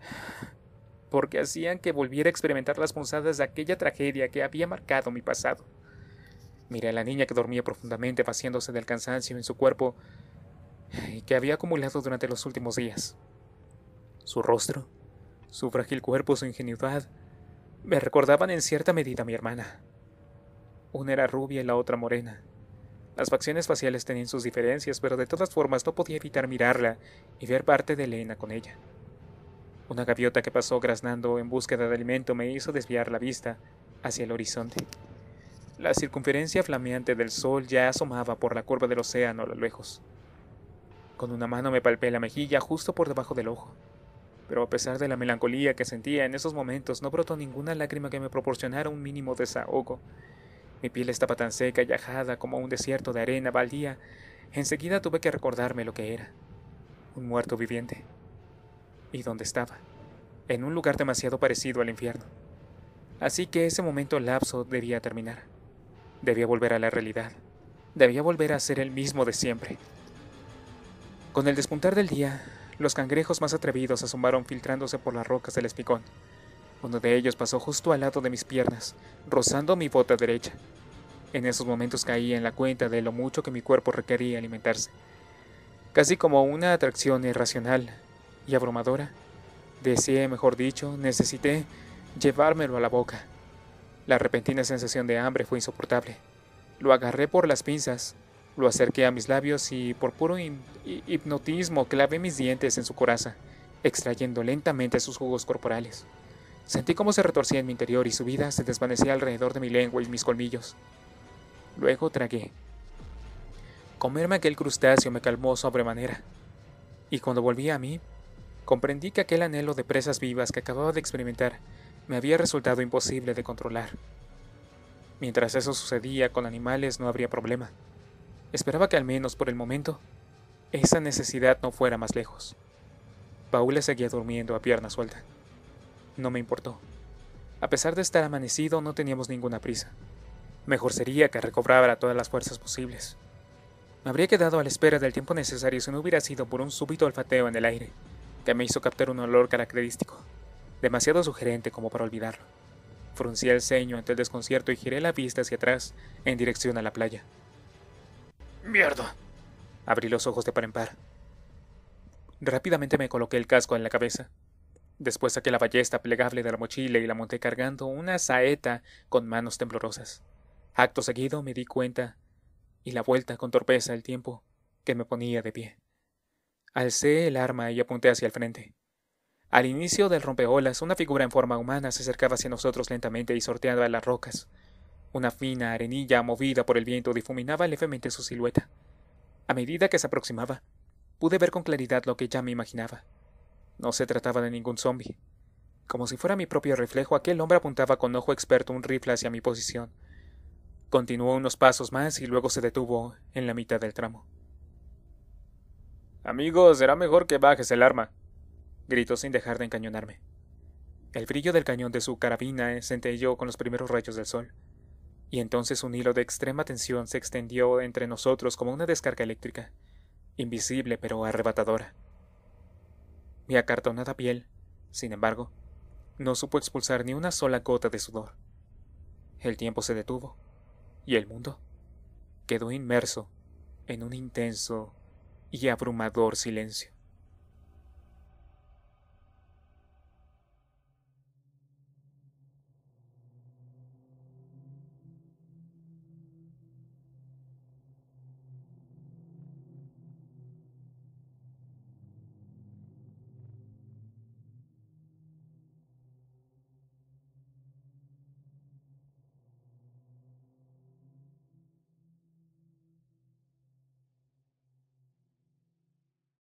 hacían que volviera a experimentar las punzadas de aquella tragedia que había marcado mi pasado. Miré a la niña que dormía profundamente, vaciándose del cansancio en su cuerpo y que había acumulado durante los últimos días. Su rostro, su frágil cuerpo, su ingenuidad, me recordaban en cierta medida a mi hermana. Una era rubia y la otra morena. Las facciones faciales tenían sus diferencias, pero de todas formas no podía evitar mirarla y ver parte de Elena con ella. Una gaviota que pasó graznando en búsqueda de alimento me hizo desviar la vista hacia el horizonte. La circunferencia flameante del sol ya asomaba por la curva del océano a lo lejos. Con una mano me palpé la mejilla justo por debajo del ojo, pero a pesar de la melancolía que sentía en esos momentos no brotó ninguna lágrima que me proporcionara un mínimo desahogo. Mi piel estaba tan seca y ajada como un desierto de arena baldía. Enseguida tuve que recordarme lo que era: un muerto viviente. ¿Y dónde estaba? En un lugar demasiado parecido al infierno. Así que ese momento lapso debía terminar. Debía volver a la realidad. Debía volver a ser el mismo de siempre. Con el despuntar del día, los cangrejos más atrevidos asomaron filtrándose por las rocas del espigón. Uno de ellos pasó justo al lado de mis piernas, rozando mi bota derecha. En esos momentos caí en la cuenta de lo mucho que mi cuerpo requería alimentarse. Casi como una atracción irracional y abrumadora, deseé, mejor dicho, necesité llevármelo a la boca. La repentina sensación de hambre fue insoportable. Lo agarré por las pinzas, lo acerqué a mis labios y, por puro hipnotismo, clavé mis dientes en su coraza, extrayendo lentamente sus jugos corporales. Sentí cómo se retorcía en mi interior y su vida se desvanecía alrededor de mi lengua y mis colmillos. Luego tragué. Comerme aquel crustáceo me calmó sobremanera, y cuando volví a mí, comprendí que aquel anhelo de presas vivas que acababa de experimentar me había resultado imposible de controlar. Mientras eso sucedía con animales no habría problema. Esperaba que al menos por el momento, esa necesidad no fuera más lejos. Paula seguía durmiendo a pierna suelta. No me importó. A pesar de estar amanecido, no teníamos ninguna prisa. Mejor sería que recobrara todas las fuerzas posibles. Me habría quedado a la espera del tiempo necesario si no hubiera sido por un súbito olfateo en el aire, que me hizo captar un olor característico, demasiado sugerente como para olvidarlo. Fruncí el ceño ante el desconcierto y giré la vista hacia atrás, en dirección a la playa. ¡Mierda! Abrí los ojos de par en par. Rápidamente me coloqué el casco en la cabeza. Después saqué la ballesta plegable de la mochila y la monté cargando una saeta con manos temblorosas. Acto seguido me di cuenta, y la vuelta con torpeza el tiempo, que me ponía de pie. Alcé el arma y apunté hacia el frente. Al inicio del rompeolas, una figura en forma humana se acercaba hacia nosotros lentamente y sorteaba las rocas. Una fina arenilla movida por el viento difuminaba levemente su silueta. A medida que se aproximaba, pude ver con claridad lo que ya me imaginaba. No se trataba de ningún zombi. Como si fuera mi propio reflejo, aquel hombre apuntaba con ojo experto un rifle hacia mi posición. Continuó unos pasos más y luego se detuvo en la mitad del tramo. «Amigo, será mejor que bajes el arma», gritó sin dejar de encañonarme. El brillo del cañón de su carabina centelleó con los primeros rayos del sol, y entonces un hilo de extrema tensión se extendió entre nosotros como una descarga eléctrica, invisible pero arrebatadora. Mi acartonada piel, sin embargo, no supo expulsar ni una sola gota de sudor. El tiempo se detuvo, y el mundo quedó inmerso en un intenso y abrumador silencio.